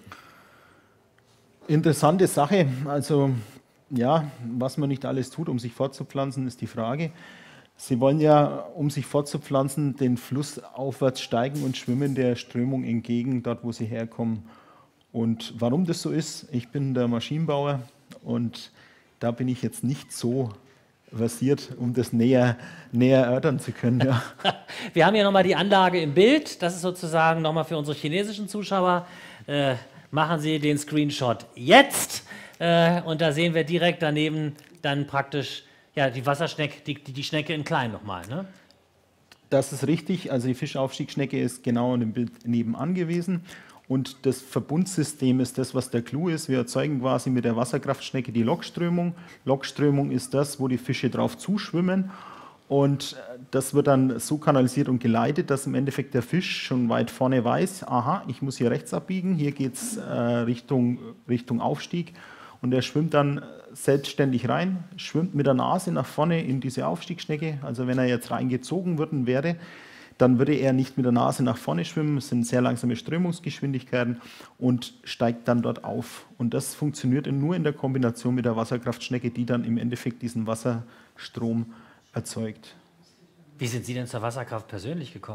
Interessante Sache, also ja, was man nicht alles tut, um sich fortzupflanzen, ist die Frage. Sie wollen ja, um sich fortzupflanzen, den Fluss aufwärts steigen und schwimmen der Strömung entgegen, dort wo sie herkommen. Und warum das so ist, ich bin der Maschinenbauer und da bin ich jetzt nicht so versiert, um das näher, näher erörtern zu können. Ja. Wir haben hier nochmal die Anlage im Bild, das ist sozusagen nochmal für unsere chinesischen Zuschauer. Äh, machen Sie den Screenshot jetzt. Und da sehen wir direkt daneben dann praktisch ja, die Wasserschnecke, die, die, die Schnecke in klein nochmal. Ne? Das ist richtig, also die Fischaufstiegsschnecke ist genau in dem Bild nebenan gewesen. Und das Verbundsystem ist das, was der Clou ist. Wir erzeugen quasi mit der Wasserkraftschnecke die Lokströmung. Lokströmung ist das, wo die Fische drauf zuschwimmen. Und das wird dann so kanalisiert und geleitet, dass im Endeffekt der Fisch schon weit vorne weiß, aha, ich muss hier rechts abbiegen, hier geht es äh, Richtung, Richtung Aufstieg. Und er schwimmt dann selbstständig rein, schwimmt mit der Nase nach vorne in diese Aufstiegsschnecke. Also wenn er jetzt reingezogen worden wäre, dann würde er nicht mit der Nase nach vorne schwimmen. Es sind sehr langsame Strömungsgeschwindigkeiten und steigt dann dort auf. Und das funktioniert nur in der Kombination mit der Wasserkraftschnecke, die dann im Endeffekt diesen Wasserstrom erzeugt. Wie sind Sie denn zur Wasserkraft persönlich gekommen?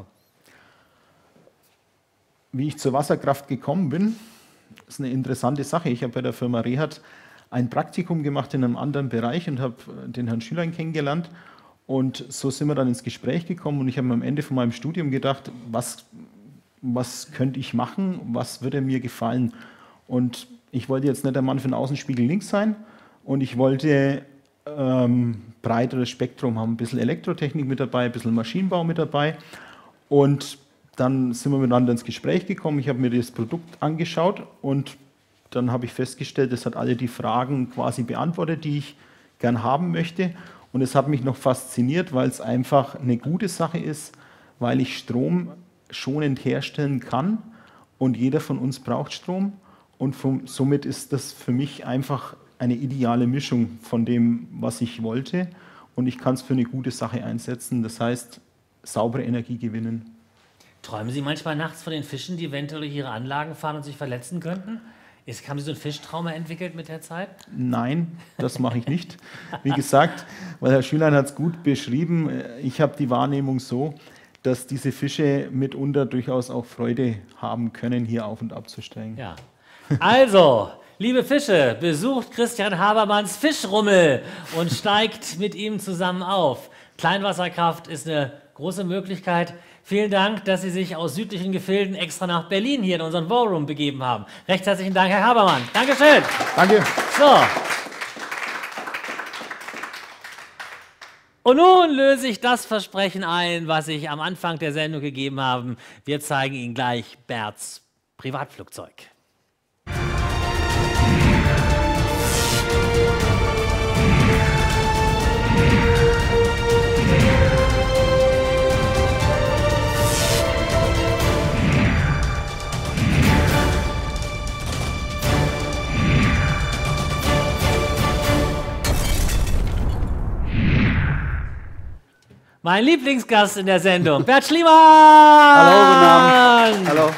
Wie ich zur Wasserkraft gekommen bin, ist eine interessante Sache. Ich habe bei der Firma Rehat ein Praktikum gemacht in einem anderen Bereich und habe den Herrn Schülein kennengelernt. Und so sind wir dann ins Gespräch gekommen und ich habe am Ende von meinem Studium gedacht, was, was könnte ich machen, was würde mir gefallen. Und ich wollte jetzt nicht der Mann für den Außenspiegel links sein und ich wollte ähm, breiteres Spektrum haben, ein bisschen Elektrotechnik mit dabei, ein bisschen Maschinenbau mit dabei. Und dann sind wir miteinander ins Gespräch gekommen, ich habe mir das Produkt angeschaut und dann habe ich festgestellt, es hat alle die Fragen quasi beantwortet, die ich gern haben möchte. Und es hat mich noch fasziniert, weil es einfach eine gute Sache ist, weil ich Strom schonend herstellen kann und jeder von uns braucht Strom. Und vom, somit ist das für mich einfach eine ideale Mischung von dem, was ich wollte. Und ich kann es für eine gute Sache einsetzen, das heißt saubere Energie gewinnen. Träumen Sie manchmal nachts von den Fischen, die eventuell durch Ihre Anlagen fahren und sich verletzen könnten? Ist, haben Sie so ein Fischtrauma entwickelt mit der Zeit? Nein, das mache ich nicht. Wie gesagt, weil Herr Schülein hat es gut beschrieben, ich habe die Wahrnehmung so, dass diese Fische mitunter durchaus auch Freude haben können, hier auf und abzusteigen. Ja. Also, liebe Fische, besucht Christian Habermanns Fischrummel und steigt mit ihm zusammen auf. Kleinwasserkraft ist eine große Möglichkeit. Vielen Dank, dass Sie sich aus südlichen Gefilden extra nach Berlin hier in unseren Ballroom begeben haben. Recht herzlichen Dank, Herr Habermann. Dankeschön. Danke. So. Und nun löse ich das Versprechen ein, was ich am Anfang der Sendung gegeben habe. Wir zeigen Ihnen gleich Berts Privatflugzeug. Mein Lieblingsgast in der Sendung, Bert Schliemann! Hallo, guten Abend. Hallo.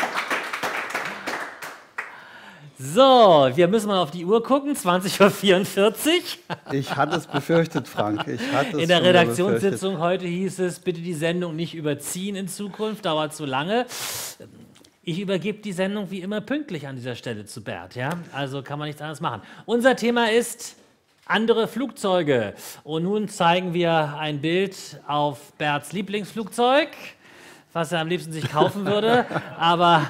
So, wir müssen mal auf die Uhr gucken, zwanzig Uhr vierundvierzig. Ich hatte es befürchtet, Frank. Ich hatte es in der schon wieder Redaktionssitzung befürchtet. heute hieß es, bitte die Sendung nicht überziehen in Zukunft, dauert zu lange. Ich übergebe die Sendung wie immer pünktlich an dieser Stelle zu Bert. Ja? Also kann man nichts anderes machen. Unser Thema ist andere Flugzeuge. Und nun zeigen wir ein Bild auf Berts Lieblingsflugzeug, was er am liebsten sich kaufen würde. Aber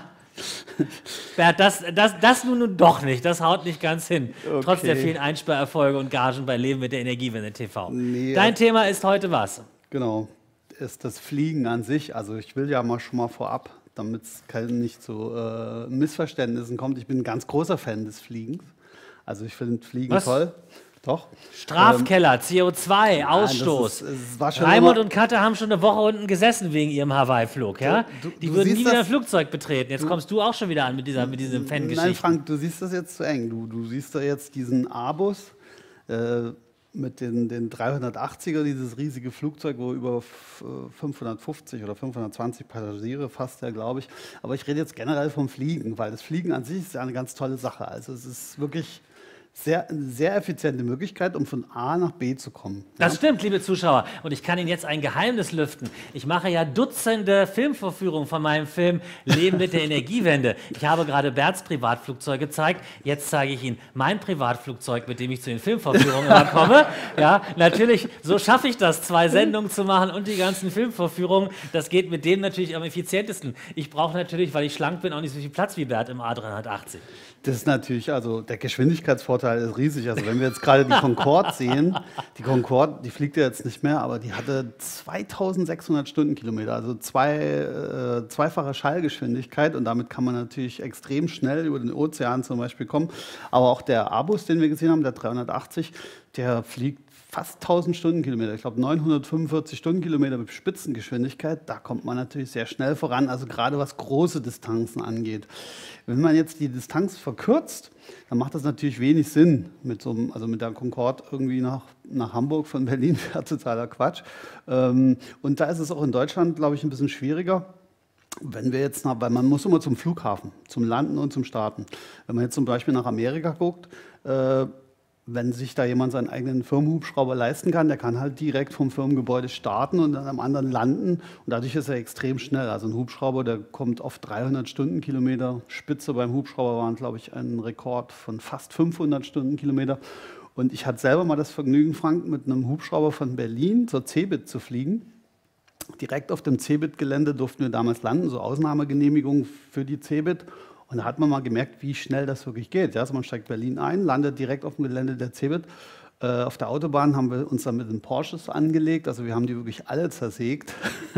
Bert, das, das, das nun, nun doch nicht. Das haut nicht ganz hin. Okay. Trotz der vielen Einsparerfolge und Gagen bei Leben mit der Energiewende T V. Nee, Dein Thema ist heute was? Genau, ist das Fliegen an sich. Also ich will ja mal schon mal vorab, damit es nicht zu äh, Missverständnissen kommt. Ich bin ein ganz großer Fan des Fliegens. Also ich finde Fliegen was? toll. Doch. Strafkeller, ähm, C O zwei, Ausstoß. Nein, das ist, das Raimund und Katja haben schon eine Woche unten gesessen wegen ihrem Hawaii-Flug. Ja? Du, du, Die du würden nie wieder ein Flugzeug betreten. Jetzt du, kommst du auch schon wieder an mit, dieser, mit diesem Fangeschichte. Nein, Frank, du siehst das jetzt zu eng. Du, du siehst da jetzt diesen Airbus äh, mit den, den dreihundertachtziger, dieses riesige Flugzeug, wo über fünfhundertfünfzig oder fünfhundertzwanzig Passagiere fasst er, glaube ich. Aber ich rede jetzt generell vom Fliegen, weil das Fliegen an sich ist ja eine ganz tolle Sache. Also es ist wirklich Sehr, eine sehr effiziente Möglichkeit, um von A nach B zu kommen. Das ja? stimmt, liebe Zuschauer. Und ich kann Ihnen jetzt ein Geheimnis lüften. Ich mache ja Dutzende Filmvorführungen von meinem Film Leben mit der Energiewende. Ich habe gerade Berts Privatflugzeug gezeigt. Jetzt zeige ich Ihnen mein Privatflugzeug, mit dem ich zu den Filmvorführungen immer komme. Ja, natürlich, so schaffe ich das, zwei Sendungen zu machen und die ganzen Filmvorführungen. Das geht mit dem natürlich am effizientesten. Ich brauche natürlich, weil ich schlank bin, auch nicht so viel Platz wie Bert im A dreihundertachtzig. Das ist natürlich, also der Geschwindigkeitsvorteil ist riesig. Also wenn wir jetzt gerade die Concorde sehen, die Concorde, die fliegt ja jetzt nicht mehr, aber die hatte zweitausendsechshundert Stundenkilometer, also zwei, äh, zweifache Schallgeschwindigkeit und damit kann man natürlich extrem schnell über den Ozean zum Beispiel kommen. Aber auch der Airbus, den wir gesehen haben, der dreihundertachtzig, der fliegt fast tausend Stundenkilometer, ich glaube neunhundertfünfundvierzig Stundenkilometer mit Spitzengeschwindigkeit, da kommt man natürlich sehr schnell voran, also gerade was große Distanzen angeht. Wenn man jetzt die Distanz verkürzt, dann macht das natürlich wenig Sinn, mit, so einem, also mit der Concorde irgendwie nach, nach Hamburg von Berlin, wäre totaler Quatsch. Und da ist es auch in Deutschland, glaube ich, ein bisschen schwieriger. Wenn wir jetzt nach, weil man muss immer zum Flughafen, zum Landen und zum Starten. Wenn man jetzt zum Beispiel nach Amerika guckt, äh, wenn sich da jemand seinen eigenen Firmenhubschrauber leisten kann, der kann halt direkt vom Firmengebäude starten und dann am anderen landen. Und dadurch ist er extrem schnell. Also ein Hubschrauber, der kommt auf dreihundert Stundenkilometer. Spitze beim Hubschrauber waren, glaube ich, ein Rekord von fast fünfhundert Stundenkilometer. Und ich hatte selber mal das Vergnügen, Frank, mit einem Hubschrauber von Berlin zur CeBIT zu fliegen. Direkt auf dem CeBIT-Gelände durften wir damals landen, so Ausnahmegenehmigung für die CeBIT. Und da hat man mal gemerkt, wie schnell das wirklich geht. Ja, also man steigt Berlin ein, landet direkt auf dem Gelände der CeBIT. Äh, auf der Autobahn haben wir uns dann mit den Porsches angelegt. Also wir haben die wirklich alle zersägt.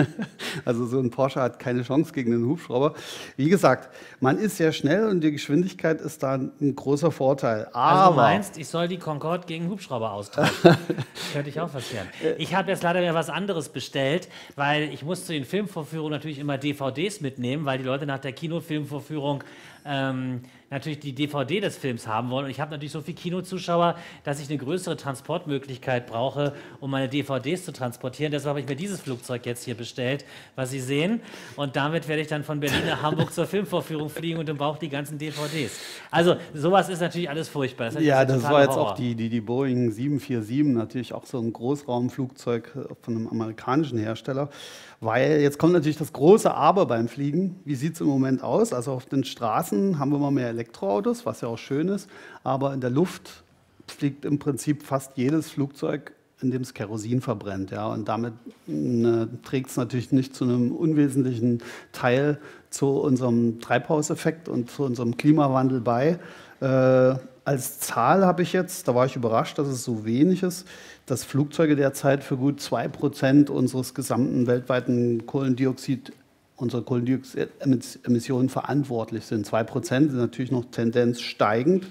Also so ein Porsche hat keine Chance gegen den Hubschrauber. Wie gesagt, man ist sehr schnell und die Geschwindigkeit ist da ein großer Vorteil. Aber also du meinst, ich soll die Concorde gegen Hubschrauber austauschen? Das könnte ich auch verstehen. Ich habe jetzt leider mir was anderes bestellt, weil ich muss zu den Filmvorführungen natürlich immer D V Ds mitnehmen, weil die Leute nach der Kinofilmvorführung ähm, natürlich die D V D des Films haben wollen. Und ich habe natürlich so viele Kinozuschauer, dass ich eine größere Transportmöglichkeit brauche, um meine D V Ds zu transportieren. Deshalb habe ich mir dieses Flugzeug jetzt hier bestellt, was Sie sehen. Und damit werde ich dann von Berlin nach Hamburg zur Filmvorführung fliegen und dann brauche ich die ganzen D V Ds. Also sowas ist natürlich alles furchtbar. Das ja, das war jetzt Horror. auch die, die, die Boeing sieben vier sieben, natürlich auch so ein Großraumflugzeug von einem amerikanischen Hersteller. Weil jetzt kommt natürlich das große Aber beim Fliegen. Wie sieht es im Moment aus? Also auf den Straßen haben wir mal mehr Elektroautos, was ja auch schön ist. Aber in der Luft fliegt im Prinzip fast jedes Flugzeug, in dem es Kerosin verbrennt. Ja? Und damit äh, trägt es natürlich nicht zu einem unwesentlichen Teil zu unserem Treibhauseffekt und zu unserem Klimawandel bei. Äh, als Zahl habe ich jetzt, da war ich überrascht, dass es so wenig ist, dass Flugzeuge derzeit für gut zwei Prozent unseres gesamten weltweiten Kohlendioxid, unserer Kohlendioxidemissionen verantwortlich sind. zwei Prozent sind natürlich noch Tendenz steigend.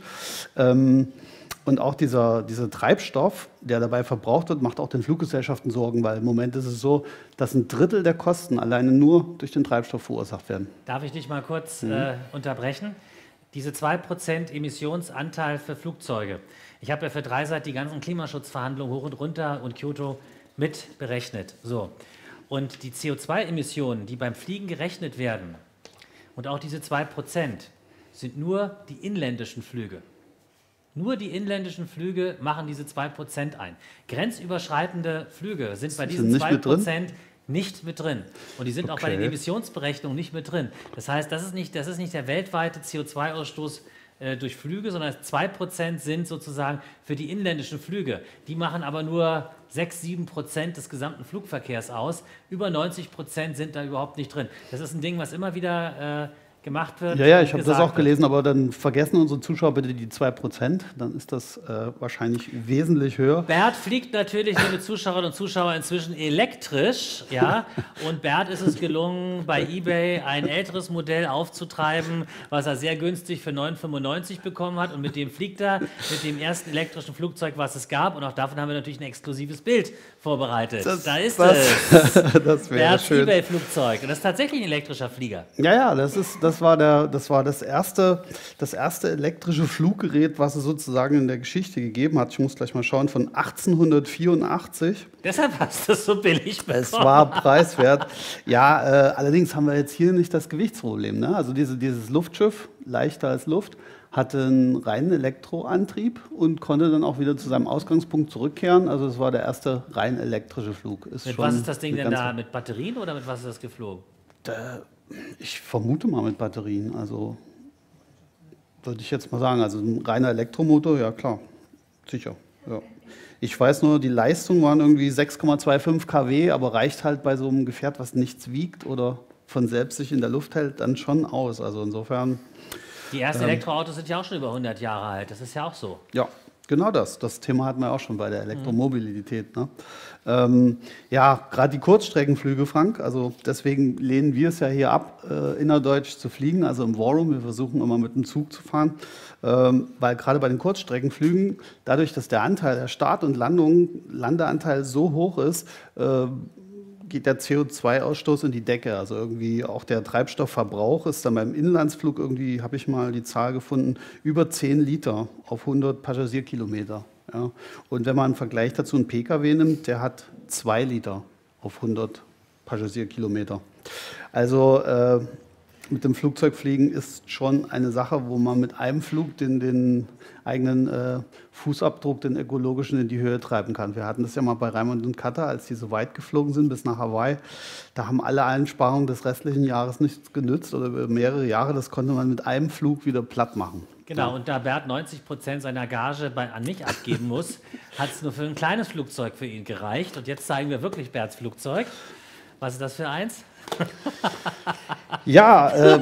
Und auch dieser, dieser Treibstoff, der dabei verbraucht wird, macht auch den Fluggesellschaften Sorgen, weil im Moment ist es so, dass ein Drittel der Kosten alleine nur durch den Treibstoff verursacht werden. Darf ich dich mal kurz mhm. äh, unterbrechen? Diese zwei Prozent Emissionsanteil für Flugzeuge. Ich habe ja für Dreisat die ganzen Klimaschutzverhandlungen hoch und runter und Kyoto mit berechnet. So. Und die C O zwei Emissionen, die beim Fliegen gerechnet werden, und auch diese zwei Prozent, sind nur die inländischen Flüge. Nur die inländischen Flüge machen diese zwei Prozent ein. Grenzüberschreitende Flüge sind bei diesen zwei Prozent nicht mit drin. Und die sind okay. auch bei den Emissionsberechnungen nicht mit drin. Das heißt, das ist nicht, das ist nicht der weltweite C O zwei Ausstoß äh, durch Flüge, sondern zwei Prozent sind sozusagen für die inländischen Flüge. Die machen aber nur sechs, sieben Prozent des gesamten Flugverkehrs aus. Über neunzig Prozent sind da überhaupt nicht drin. Das ist ein Ding, was immer wieder äh, gemacht wird. Ja, ja, ich habe das auch wird. gelesen, aber dann vergessen unsere Zuschauer bitte die zwei Prozent, dann ist das äh, wahrscheinlich wesentlich höher. Bert fliegt natürlich, liebe Zuschauerinnen und Zuschauer, inzwischen elektrisch, ja, und Bert ist es gelungen, bei eBay ein älteres Modell aufzutreiben, was er sehr günstig für neun Euro fünfundneunzig bekommen hat, und mit dem fliegt er, mit dem ersten elektrischen Flugzeug, was es gab, und auch davon haben wir natürlich ein exklusives Bild vorbereitet. Das, da ist das, es, das Berts schön. eBay-Flugzeug, und das ist tatsächlich ein elektrischer Flieger. Ja, ja, das ist, das war der, das war das erste, das erste elektrische Fluggerät, was es sozusagen in der Geschichte gegeben hat. Ich muss gleich mal schauen, von achtzehnhundertvierundachtzig. Deshalb hast du es so billig bekommen. Es war preiswert. Ja, äh, allerdings haben wir jetzt hier nicht das Gewichtsproblem. Ne? Also diese, dieses Luftschiff, leichter als Luft, hatte einen reinen Elektroantrieb und konnte dann auch wieder zu seinem Ausgangspunkt zurückkehren. Also es war der erste rein elektrische Flug. Ist Mit schon was ist das Ding denn eine da? ganze- Mit Batterien oder mit was ist das geflogen? Da, ich vermute mal mit Batterien. Also würde ich jetzt mal sagen. Also ein reiner Elektromotor, ja klar, sicher. Ja. Ich weiß nur, die Leistung waren irgendwie sechs Komma fünfundzwanzig Kilowatt, aber reicht halt bei so einem Gefährt, was nichts wiegt oder von selbst sich in der Luft hält, dann schon aus. Also insofern. Die ersten ähm, Elektroautos sind ja auch schon über hundert Jahre alt. Das ist ja auch so. Ja, genau das. Das Thema hatten wir auch schon bei der Elektromobilität. Ne? Ähm, ja, gerade die Kurzstreckenflüge, Frank, also deswegen lehnen wir es ja hier ab, äh, innerdeutsch zu fliegen, also im War Room. Wir versuchen immer mit dem Zug zu fahren, ähm, weil gerade bei den Kurzstreckenflügen, dadurch, dass der Anteil der Start- und Landung, Landeanteil so hoch ist, äh, geht der C O zwei Ausstoß in die Decke. Also irgendwie auch der Treibstoffverbrauch ist dann beim Inlandsflug irgendwie, habe ich mal die Zahl gefunden, über zehn Liter auf hundert Passagierkilometer. Ja. Und wenn man einen Vergleich dazu einen Pkw nimmt, der hat zwei Liter auf hundert Passagierkilometer. Also äh, mit dem Flugzeugfliegen ist schon eine Sache, wo man mit einem Flug den, den eigenen äh, Fußabdruck, den ökologischen, in die Höhe treiben kann. Wir hatten das ja mal bei Raimund und Katter, als die so weit geflogen sind bis nach Hawaii. Da haben alle Einsparungen des restlichen Jahres nichts genützt oder über mehrere Jahre. Das konnte man mit einem Flug wieder platt machen. Genau, Ja. und da Bert neunzig Prozent seiner Gage bei, an mich abgeben muss, hat es nur für ein kleines Flugzeug für ihn gereicht. Und jetzt zeigen wir wirklich Berts Flugzeug. Was ist das für eins? Ja, äh,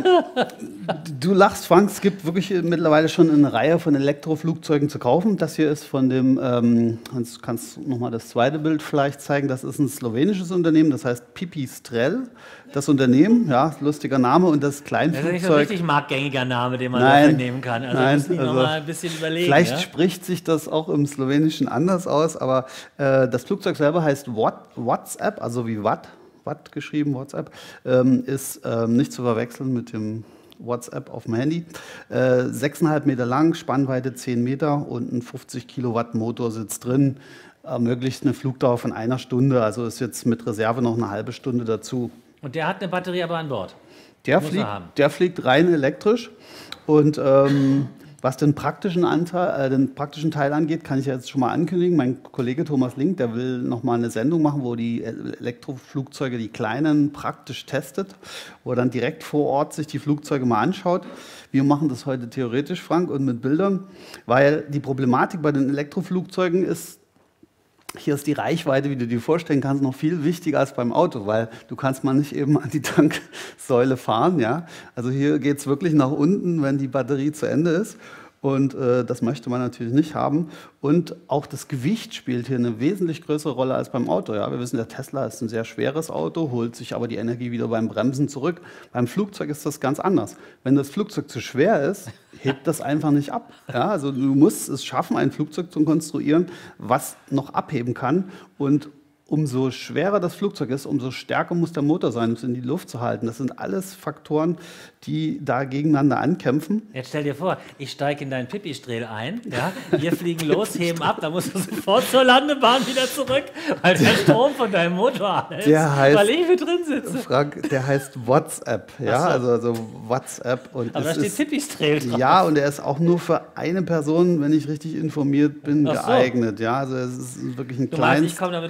du lachst, Frank, es gibt wirklich mittlerweile schon eine Reihe von Elektroflugzeugen zu kaufen. Das hier ist von dem, ähm, kannst, kannst du nochmal das zweite Bild vielleicht zeigen, das ist ein slowenisches Unternehmen, das heißt Pipistrel, das Unternehmen, ja, lustiger Name, und das Das Kleinflugzeug. ist nicht so ein richtig marktgängiger Name, den man Nein, dafür nehmen kann. Also nein, müssen die also noch mal ein bisschen überlegen. Vielleicht ja? spricht sich das auch im Slowenischen anders aus, aber äh, das Flugzeug selber heißt What, WhatsApp, also wie Watt. Watt geschrieben, WhatsApp, ähm, ist ähm, nicht zu verwechseln mit dem WhatsApp auf dem Handy. Äh, sechs Komma fünf Meter lang, Spannweite zehn Meter und ein fünfzig Kilowatt Motor sitzt drin. Ermöglicht eine Flugdauer von einer Stunde, also ist jetzt mit Reserve noch eine halbe Stunde dazu. Und der hat eine Batterie aber an Bord. Der, Muss er fliegt, haben. der fliegt rein elektrisch und ähm, was den praktischen, Anteil, äh, den praktischen Teil angeht, kann ich jetzt schon mal ankündigen. Mein Kollege Thomas Link, der will noch mal eine Sendung machen, wo die Elektroflugzeuge, die kleinen, praktisch testet, wo er dann direkt vor Ort sich die Flugzeuge mal anschaut. Wir machen das heute theoretisch, Frank, und mit Bildern, weil die Problematik bei den Elektroflugzeugen ist, hier ist die Reichweite, wie du dir vorstellen kannst, noch viel wichtiger als beim Auto, weil du kannst mal nicht eben an die Tanksäule fahren. Ja? Also hier geht es wirklich nach unten, wenn die Batterie zu Ende ist. Und äh, das möchte man natürlich nicht haben. Und auch das Gewicht spielt hier eine wesentlich größere Rolle als beim Auto. Ja? Wir wissen, der Tesla ist ein sehr schweres Auto, holt sich aber die Energie wieder beim Bremsen zurück. Beim Flugzeug ist das ganz anders. Wenn das Flugzeug zu schwer ist, hebt das einfach nicht ab. Ja? Also du musst es schaffen, ein Flugzeug zu konstruieren, was noch abheben kann. Und umso schwerer das Flugzeug ist, umso stärker muss der Motor sein, um es in die Luft zu halten. Das sind alles Faktoren, die da gegeneinander ankämpfen. Jetzt stell dir vor, ich steige in deinen Pipistrel ein, ja? Wir fliegen los, heben ab, da musst du sofort zur Landebahn wieder zurück, weil der Strom von deinem Motor an ist, Der heißt, weil ich mit drin sitze. Frank, der heißt WhatsApp, ja, Ach so. also, also WhatsApp. Und Aber da es steht ist, Pipistrel drauf. Ja, und er ist auch nur für eine Person, wenn ich richtig informiert bin, Ach so. geeignet. Ja, also es ist wirklich ein Du meinst, ich kleines. komme damit gar nicht hoch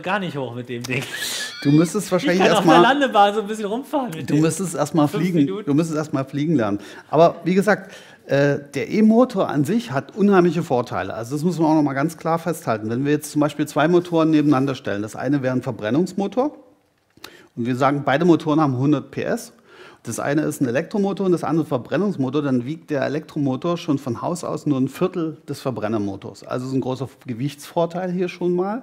hoch mit dem Ding. Du müsstest wahrscheinlich Ich kann auf erstmal. der Landebahn so ein bisschen rumfahren mit Du dem. müsstest erstmal Fünf fliegen. Minuten. Du müsstest erstmal fliegen lernen. Aber wie gesagt, äh, der E-Motor an sich hat unheimliche Vorteile. Also das muss man auch noch mal ganz klar festhalten. Wenn wir jetzt zum Beispiel zwei Motoren nebeneinander stellen, das eine wäre ein Verbrennungsmotor und wir sagen, beide Motoren haben hundert P S. Das eine ist ein Elektromotor und das andere Verbrennungsmotor, dann wiegt der Elektromotor schon von Haus aus nur ein Viertel des Verbrennermotors. Also ist ein großer Gewichtsvorteil hier schon mal.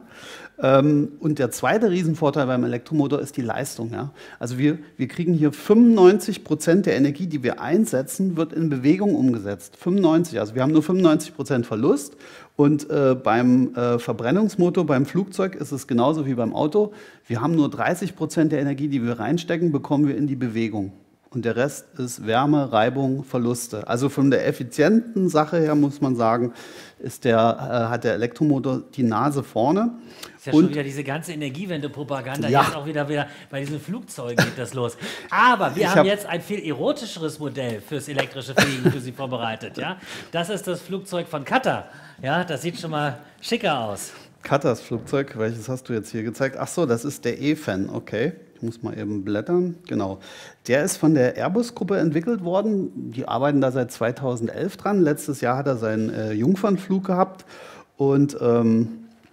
Und der zweite Riesenvorteil beim Elektromotor ist die Leistung. Ja? Also wir, wir kriegen hier fünfundneunzig Prozent der Energie, die wir einsetzen, wird in Bewegung umgesetzt. fünfundneunzig, also wir haben nur fünfundneunzig Prozent Verlust. Und äh, beim äh, Verbrennungsmotor, beim Flugzeug ist es genauso wie beim Auto. Wir haben nur dreißig Prozent der Energie, die wir reinstecken, bekommen wir in die Bewegung. Und der Rest ist Wärme, Reibung, Verluste. Also von der effizienten Sache her muss man sagen, ist der, äh, hat der Elektromotor die Nase vorne. Das ist ja Und schon wieder diese ganze Energiewende-Propaganda. Ja. Jetzt auch wieder, wieder bei diesen Flugzeugen geht das los. Aber wir Ich haben hab- jetzt ein viel erotischeres Modell fürs elektrische Fliegen für Sie vorbereitet. Ja? Das ist das Flugzeug von Qatar. Ja, das sieht schon mal schicker aus. Qatars Flugzeug, welches hast du jetzt hier gezeigt? Ach so, das ist der E-Fan, okay. Ich muss mal eben blättern. Genau. Der ist von der Airbus-Gruppe entwickelt worden. Die arbeiten da seit zweitausendelf dran. Letztes Jahr hat er seinen äh, Jungfernflug gehabt. Und ähm,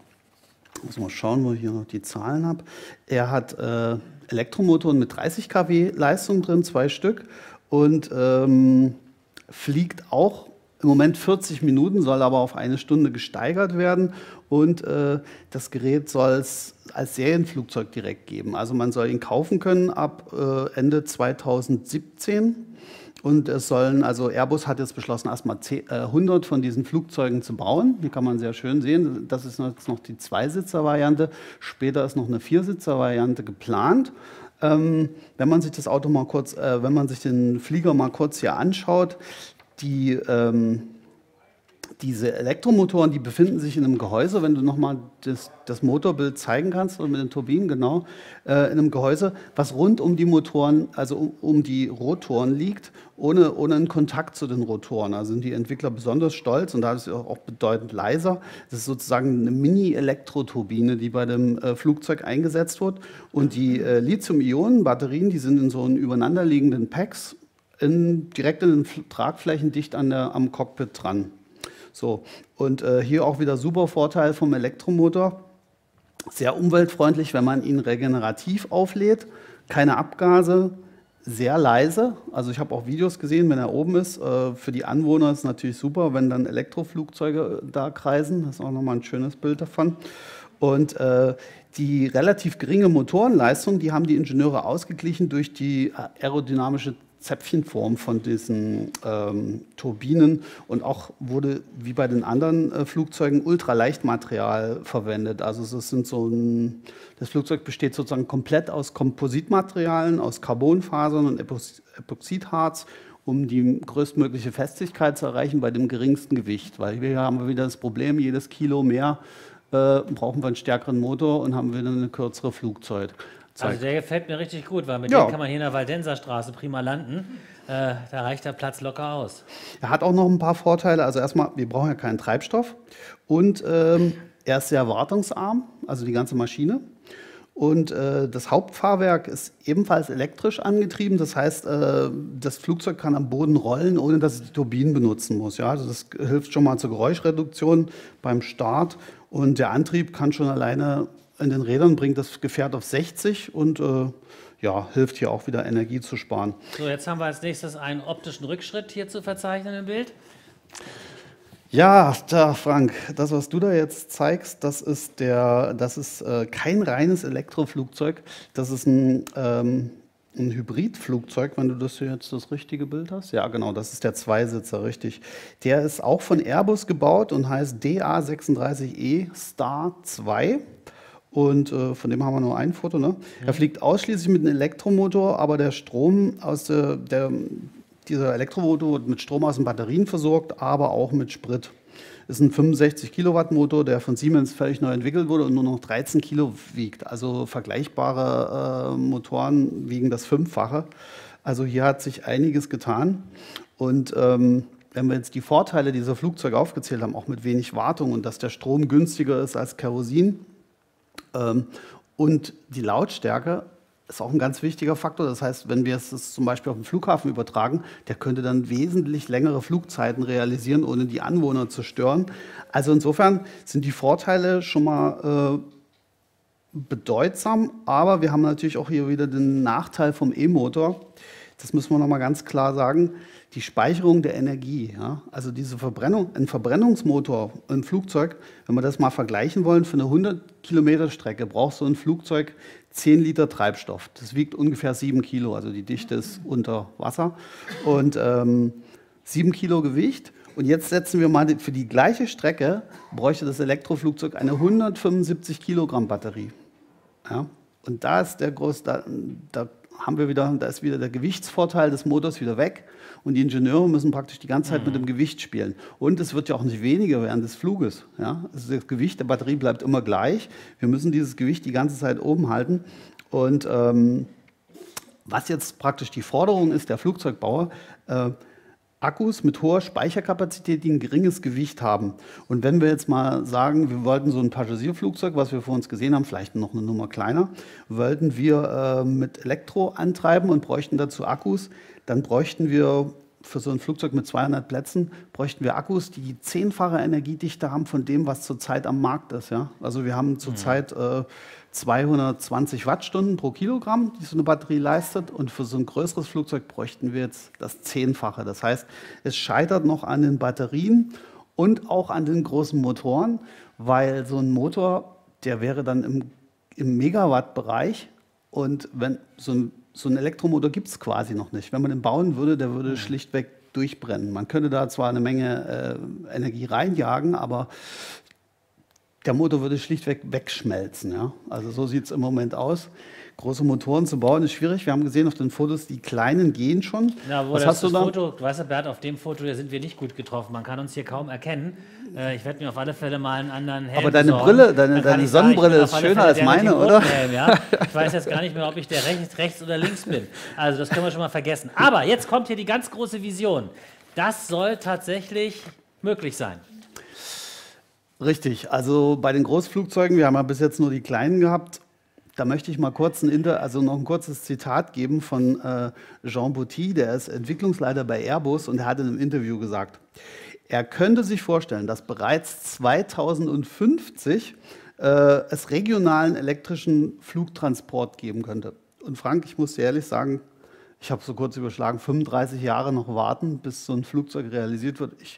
muss mal schauen, wo ich hier noch die Zahlen habe. Er hat äh, Elektromotoren mit dreißig Kilowatt Leistung drin, zwei Stück. Und ähm, fliegt auch im Moment vierzig Minuten, soll aber auf eine Stunde gesteigert werden. Und äh, das Gerät soll es als Serienflugzeug direkt geben. Also man soll ihn kaufen können ab äh, Ende zweitausendsiebzehn. Und es sollen, also Airbus hat jetzt beschlossen, erstmal hundert von diesen Flugzeugen zu bauen. Hier kann man sehr schön sehen, das ist jetzt noch die Zweisitzer-Variante. Später ist noch eine Viersitzer-Variante geplant. Ähm, wenn man sich das Auto mal kurz, äh, wenn man sich den Flieger mal kurz hier anschaut, die, ähm, diese Elektromotoren, die befinden sich in einem Gehäuse, wenn du nochmal das, das Motorbild zeigen kannst, oder mit den Turbinen, genau, äh, in einem Gehäuse, was rund um die Motoren, also um, um die Rotoren liegt, ohne, ohne einen Kontakt zu den Rotoren. Also sind die Entwickler besonders stolz und da ist es auch, auch bedeutend leiser. Das ist sozusagen eine Mini-Elektroturbine, die bei dem äh, Flugzeug eingesetzt wird. Und die äh, Lithium-Ionen-Batterien, die sind in so einen übereinanderliegenden Packs, in, direkt in den F- Tragflächen dicht an der, am Cockpit dran. So, und äh, hier auch wieder super Vorteil vom Elektromotor. Sehr umweltfreundlich, wenn man ihn regenerativ auflädt. Keine Abgase, sehr leise. Also ich habe auch Videos gesehen, wenn er oben ist. Äh, für die Anwohner ist es natürlich super, wenn dann Elektroflugzeuge da kreisen. Das ist auch nochmal ein schönes Bild davon. Und äh, die relativ geringe Motorenleistung, die haben die Ingenieure ausgeglichen durch die aerodynamische Zäpfchenform von diesen ähm, Turbinen und auch wurde wie bei den anderen äh, Flugzeugen Ultraleichtmaterial verwendet. Also es sind so ein, das Flugzeug besteht sozusagen komplett aus Kompositmaterialien, aus Carbonfasern und Epox Epoxidharz, um die größtmögliche Festigkeit zu erreichen bei dem geringsten Gewicht. Weil hier haben wir wieder das Problem, jedes Kilo mehr äh, brauchen wir einen stärkeren Motor und haben wieder eine kürzere Flugzeit. Also der gefällt mir richtig gut, weil mit Ja. dem kann man hier in der Waldenser Straße prima landen. Äh, da reicht der Platz locker aus. Er hat auch noch ein paar Vorteile. Also erstmal, wir brauchen ja keinen Treibstoff. Und ähm, er ist sehr wartungsarm, also die ganze Maschine. Und äh, das Hauptfahrwerk ist ebenfalls elektrisch angetrieben. Das heißt, äh, das Flugzeug kann am Boden rollen, ohne dass es die Turbinen benutzen muss. Ja? Also das hilft schon mal zur Geräuschreduktion beim Start. Und der Antrieb kann schon alleine in den Rädern, bringt das Gefährt auf sechzig und äh, ja, hilft hier auch wieder Energie zu sparen. So, jetzt haben wir als nächstes einen optischen Rückschritt hier zu verzeichnen im Bild. Ja, da Frank, das, was du da jetzt zeigst, das ist, der, das ist äh, kein reines Elektroflugzeug, das ist ein, ähm, ein Hybridflugzeug, wenn du das hier jetzt das richtige Bild hast. Ja, genau, das ist der Zweisitzer, richtig. Der ist auch von Airbus gebaut und heißt D A sechsunddreißig E Star zwei. Und äh, von dem haben wir nur ein Foto. Ne? Ja. Er fliegt ausschließlich mit einem Elektromotor, aber der Strom aus der, der dieser Elektromotor wird mit Strom aus den Batterien versorgt, aber auch mit Sprit. Ist ein fünfundsechzig Kilowatt Motor, der von Siemens völlig neu entwickelt wurde und nur noch dreizehn Kilo wiegt. Also vergleichbare äh, Motoren wiegen das Fünffache. Also hier hat sich einiges getan. Und ähm, wenn wir jetzt die Vorteile dieser Flugzeuge aufgezählt haben, auch mit wenig Wartung und dass der Strom günstiger ist als Kerosin, ähm, Und die Lautstärke ist auch ein ganz wichtiger Faktor. Das heißt, wenn wir es zum Beispiel auf den Flughafen übertragen, der könnte dann wesentlich längere Flugzeiten realisieren, ohne die Anwohner zu stören. Also insofern sind die Vorteile schon mal äh, bedeutsam, aber wir haben natürlich auch hier wieder den Nachteil vom E-Motor. Das müssen wir noch mal ganz klar sagen. Die Speicherung der Energie, ja? Also diese Verbrennung, ein Verbrennungsmotor im Flugzeug, wenn wir das mal vergleichen wollen, für eine hundert Kilometer Strecke braucht so ein Flugzeug zehn Liter Treibstoff. Das wiegt ungefähr sieben Kilo, also die Dichte ist unter Wasser. Und ähm, sieben Kilo Gewicht. Und jetzt setzen wir mal, für die gleiche Strecke bräuchte das Elektroflugzeug eine hundertfünfundsiebzig Kilogramm Batterie. Ja? Und da ist der groß, da, da haben wir wieder, da ist wieder der Gewichtsvorteil des Motors wieder weg. Und die Ingenieure müssen praktisch die ganze Zeit mhm. mit dem Gewicht spielen. Und es wird ja auch nicht weniger während des Fluges. Ja? Also das Gewicht der Batterie bleibt immer gleich. Wir müssen dieses Gewicht die ganze Zeit oben halten. Und ähm, was jetzt praktisch die Forderung ist der Flugzeugbauer, äh, Akkus mit hoher Speicherkapazität, die ein geringes Gewicht haben. Und wenn wir jetzt mal sagen, wir wollten so ein Passagierflugzeug, was wir vor uns gesehen haben, vielleicht noch eine Nummer kleiner, wollten wir äh, mit Elektro antreiben und bräuchten dazu Akkus, dann bräuchten wir für so ein Flugzeug mit zweihundert Plätzen, bräuchten wir Akkus, die zehnfache Energiedichte haben von dem, was zurzeit am Markt ist. Ja? Also wir haben zurzeit äh, zweihundertzwanzig Wattstunden pro Kilogramm, die so eine Batterie leistet. Und für so ein größeres Flugzeug bräuchten wir jetzt das Zehnfache. Das heißt, es scheitert noch an den Batterien und auch an den großen Motoren, weil so ein Motor, der wäre dann im, im Megawatt-Bereich. Und wenn so ein, so ein Elektromotor gibt es quasi noch nicht. Wenn man den bauen würde, der würde schlichtweg durchbrennen. Man könnte da zwar eine Menge äh, Energie reinjagen, aber der Motor würde schlichtweg wegschmelzen. Ja? Also so sieht es im Moment aus. Große Motoren zu bauen ist schwierig. Wir haben gesehen auf den Fotos, die kleinen gehen schon. Ja, wo Was das, hast du das da? Foto, du weißt ja, Bert, auf dem Foto da sind wir nicht gut getroffen. Man kann uns hier kaum erkennen. Äh, ich werde mir auf alle Fälle mal einen anderen Helm Aber deine besorgen. Brille, deine, Dann kann deine ich sagen, ich Sonnenbrille bin ist auf alle schöner Fälle als der mit meine, dem oder? roten Helm, ja? Ich weiß jetzt gar nicht mehr, ob ich der rechts, rechts oder links bin. Also das können wir schon mal vergessen. Aber jetzt kommt hier die ganz große Vision. Das soll tatsächlich möglich sein. Richtig, also bei den Großflugzeugen, wir haben ja bis jetzt nur die kleinen gehabt, da möchte ich mal kurz ein Inter, also noch ein kurzes Zitat geben von äh, Jean Bouty, der ist Entwicklungsleiter bei Airbus und er hat in einem Interview gesagt, er könnte sich vorstellen, dass bereits zweitausendfünfzig äh, es regionalen elektrischen Flugtransport geben könnte. Und Frank, ich muss dir ehrlich sagen, ich habe so kurz überschlagen, fünfunddreißig Jahre noch warten, bis so ein Flugzeug realisiert wird. Ich,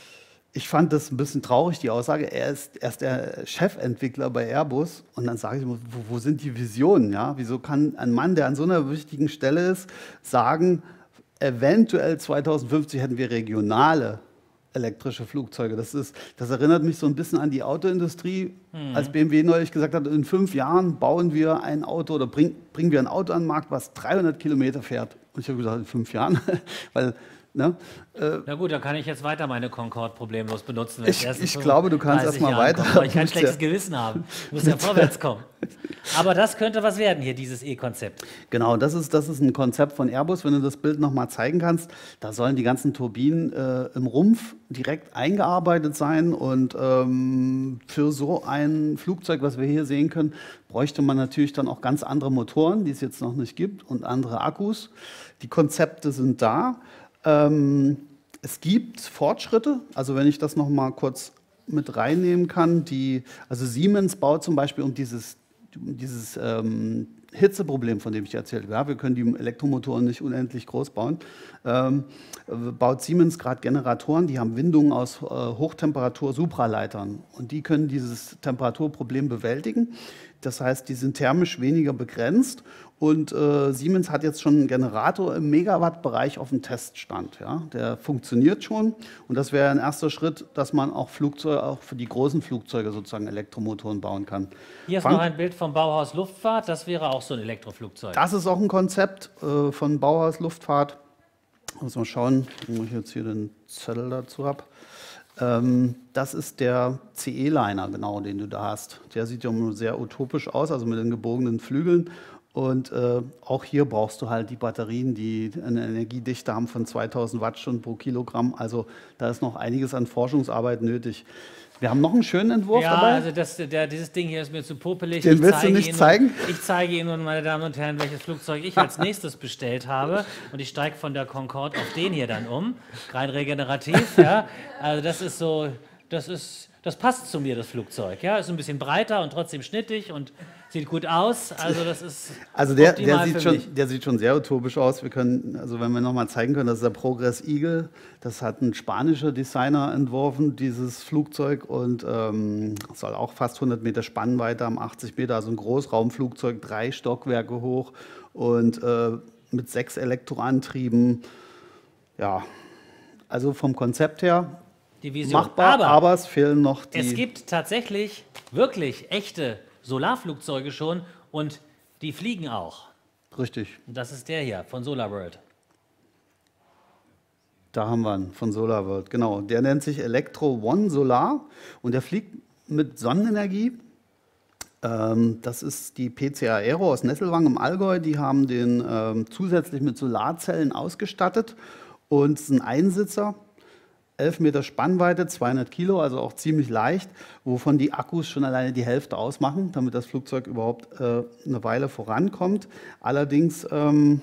Ich fand das ein bisschen traurig, die Aussage. Er ist, er ist der Chefentwickler bei Airbus. Und dann sage ich mir, wo, wo sind die Visionen? Ja? Wieso kann ein Mann, der an so einer wichtigen Stelle ist, sagen, eventuell zweitausendfünfzig hätten wir regionale elektrische Flugzeuge? Das, ist, das erinnert mich so ein bisschen an die Autoindustrie. Mhm. Als B M W neulich gesagt hat, in fünf Jahren bauen wir ein Auto oder bring, bringen wir ein Auto an den Markt, was dreihundert Kilometer fährt. Und ich habe gesagt, in fünf Jahren, weil... Ne? Äh, Na gut, dann kann ich jetzt weiter meine Concorde problemlos benutzen. Ich, ich glaube, du kannst erst mal weiter. Aber ich kein schlechtes Gewissen haben. Du musst ja vorwärts kommen. Aber das könnte was werden hier, dieses E-Konzept. Genau, das ist, das ist ein Konzept von Airbus. Wenn du das Bild noch mal zeigen kannst, da sollen die ganzen Turbinen äh, im Rumpf direkt eingearbeitet sein. Und ähm, für so ein Flugzeug, was wir hier sehen können, bräuchte man natürlich dann auch ganz andere Motoren, die es jetzt noch nicht gibt, und andere Akkus. Die Konzepte sind da. Ähm, es gibt Fortschritte, also wenn ich das noch mal kurz mit reinnehmen kann, die, also Siemens baut zum Beispiel um dieses, um dieses ähm, Hitzeproblem, von dem ich erzählt habe, ja, wir können die Elektromotoren nicht unendlich groß bauen, ähm, baut Siemens gerade Generatoren, die haben Windungen aus äh, Hochtemperatur-Supraleitern und die können dieses Temperaturproblem bewältigen. Das heißt, die sind thermisch weniger begrenzt und äh, Siemens hat jetzt schon einen Generator im Megawatt-Bereich auf dem Teststand. Ja? Der funktioniert schon und das wäre ein erster Schritt, dass man auch Flugzeuge, auch für die großen Flugzeuge sozusagen Elektromotoren bauen kann. Hier ist Frank, noch ein Bild vom Bauhaus Luftfahrt, das wäre auch so ein Elektroflugzeug. Das ist auch ein Konzept äh, von Bauhaus Luftfahrt. Muss mal schauen, wo ich jetzt hier den Zettel dazu habe. Ähm, das ist der C E-Liner, genau, den du da hast. Der sieht ja sehr utopisch aus, also mit den gebogenen Flügeln. Und äh, auch hier brauchst du halt die Batterien, die eine Energiedichte haben von zweitausend Wattstunden pro Kilogramm. Also da ist noch einiges an Forschungsarbeit nötig. Wir haben noch einen schönen Entwurf ja, dabei. also das, der, dieses Ding hier ist mir zu popelig. Den ich willst du nicht Ihnen, zeigen? Ich zeige Ihnen, meine Damen und Herren, welches Flugzeug ich als nächstes bestellt habe. Und ich steige von der Concorde auf den hier dann um. Rein regenerativ. Ja. Also das ist so, das ist, das passt zu mir, das Flugzeug. Ja. Ist ein bisschen breiter und trotzdem schnittig und sieht gut aus. Also das ist Also der, der, optimal sieht für schon, mich. der sieht schon sehr utopisch aus. Wir können, also wenn wir nochmal zeigen können, das ist der Progress Eagle. Das hat ein spanischer Designer entworfen, dieses Flugzeug. Und ähm, soll auch fast hundert Meter Spannweite haben, achtzig Meter. Also ein Großraumflugzeug, drei Stockwerke hoch und äh, mit sechs Elektroantrieben. Ja, also vom Konzept her Die Vision. machbar, aber, Aber es fehlen noch die... Es gibt tatsächlich wirklich echte Solarflugzeuge schon und die fliegen auch. Richtig. Und das ist der hier von SolarWorld. Da haben wir ihn von SolarWorld, genau. Der nennt sich Electro One Solar und der fliegt mit Sonnenenergie. Ähm, das ist die P C A Aero aus Nesselwang im Allgäu. Die haben den ähm, zusätzlich mit Solarzellen ausgestattet und es ist ein Einsitzer. elf Meter Spannweite, zweihundert Kilo, also auch ziemlich leicht, wovon die Akkus schon alleine die Hälfte ausmachen, damit das Flugzeug überhaupt äh, eine Weile vorankommt. Allerdings ähm,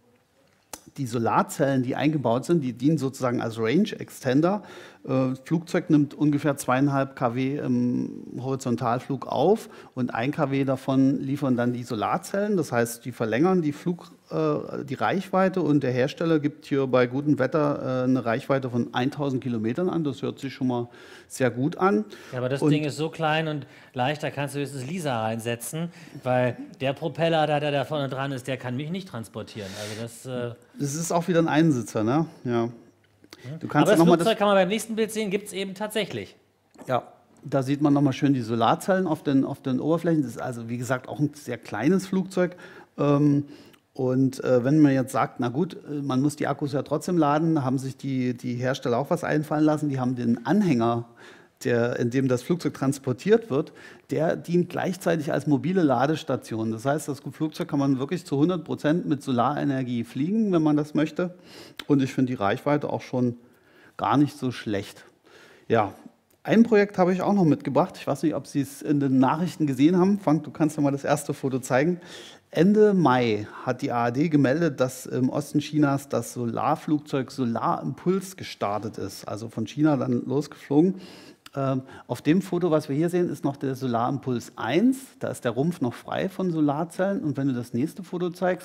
die Solarzellen, die eingebaut sind, die dienen sozusagen als Range Extender. Das Flugzeug nimmt ungefähr zweieinhalb Kilowatt im Horizontalflug auf und ein Kilowatt davon liefern dann die Solarzellen. Das heißt, die verlängern die, Flug, äh, die Reichweite und der Hersteller gibt hier bei gutem Wetter äh, eine Reichweite von tausend Kilometern an. Das hört sich schon mal sehr gut an. Ja, aber das und Ding ist so klein und leicht, da kannst du höchstens Lisa reinsetzen, weil der Propeller, da der da vorne dran ist, der kann mich nicht transportieren. Also das, äh das ist auch wieder ein Einsitzer, ne? Ja. Du kannst aber das noch mal Flugzeug kann man beim nächsten Bild sehen, gibt es eben tatsächlich. Ja, da sieht man nochmal schön die Solarzellen auf den, auf den Oberflächen. Das ist also, wie gesagt, auch ein sehr kleines Flugzeug. Ähm, und äh, wenn man jetzt sagt, na gut, man muss die Akkus ja trotzdem laden, haben sich die, die Hersteller auch was einfallen lassen. Die haben den Anhänger, der, in dem das Flugzeug transportiert wird, der dient gleichzeitig als mobile Ladestation. Das heißt, das Flugzeug kann man wirklich zu hundert Prozent mit Solarenergie fliegen, wenn man das möchte. Und ich finde die Reichweite auch schon gar nicht so schlecht. Ja, ein Projekt habe ich auch noch mitgebracht. Ich weiß nicht, ob Sie es in den Nachrichten gesehen haben. Frank, du kannst ja mal das erste Foto zeigen. Ende Mai hat die A R D gemeldet, dass im Osten Chinas das Solarflugzeug Solarimpuls gestartet ist. Also von China dann losgeflogen. Ähm, auf dem Foto, was wir hier sehen, ist noch der Solarimpuls eins. Da ist der Rumpf noch frei von Solarzellen. Und wenn du das nächste Foto zeigst,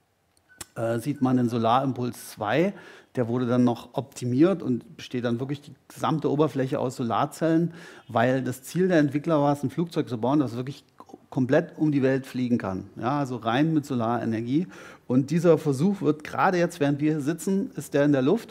äh, sieht man den Solarimpuls zwei. Der wurde dann noch optimiert und besteht dann wirklich die gesamte Oberfläche aus Solarzellen, weil das Ziel der Entwickler war es, ein Flugzeug zu bauen, das wirklich komplett um die Welt fliegen kann. Ja, also rein mit Solarenergie. Und dieser Versuch wird gerade jetzt, während wir hier sitzen, ist der in der Luft.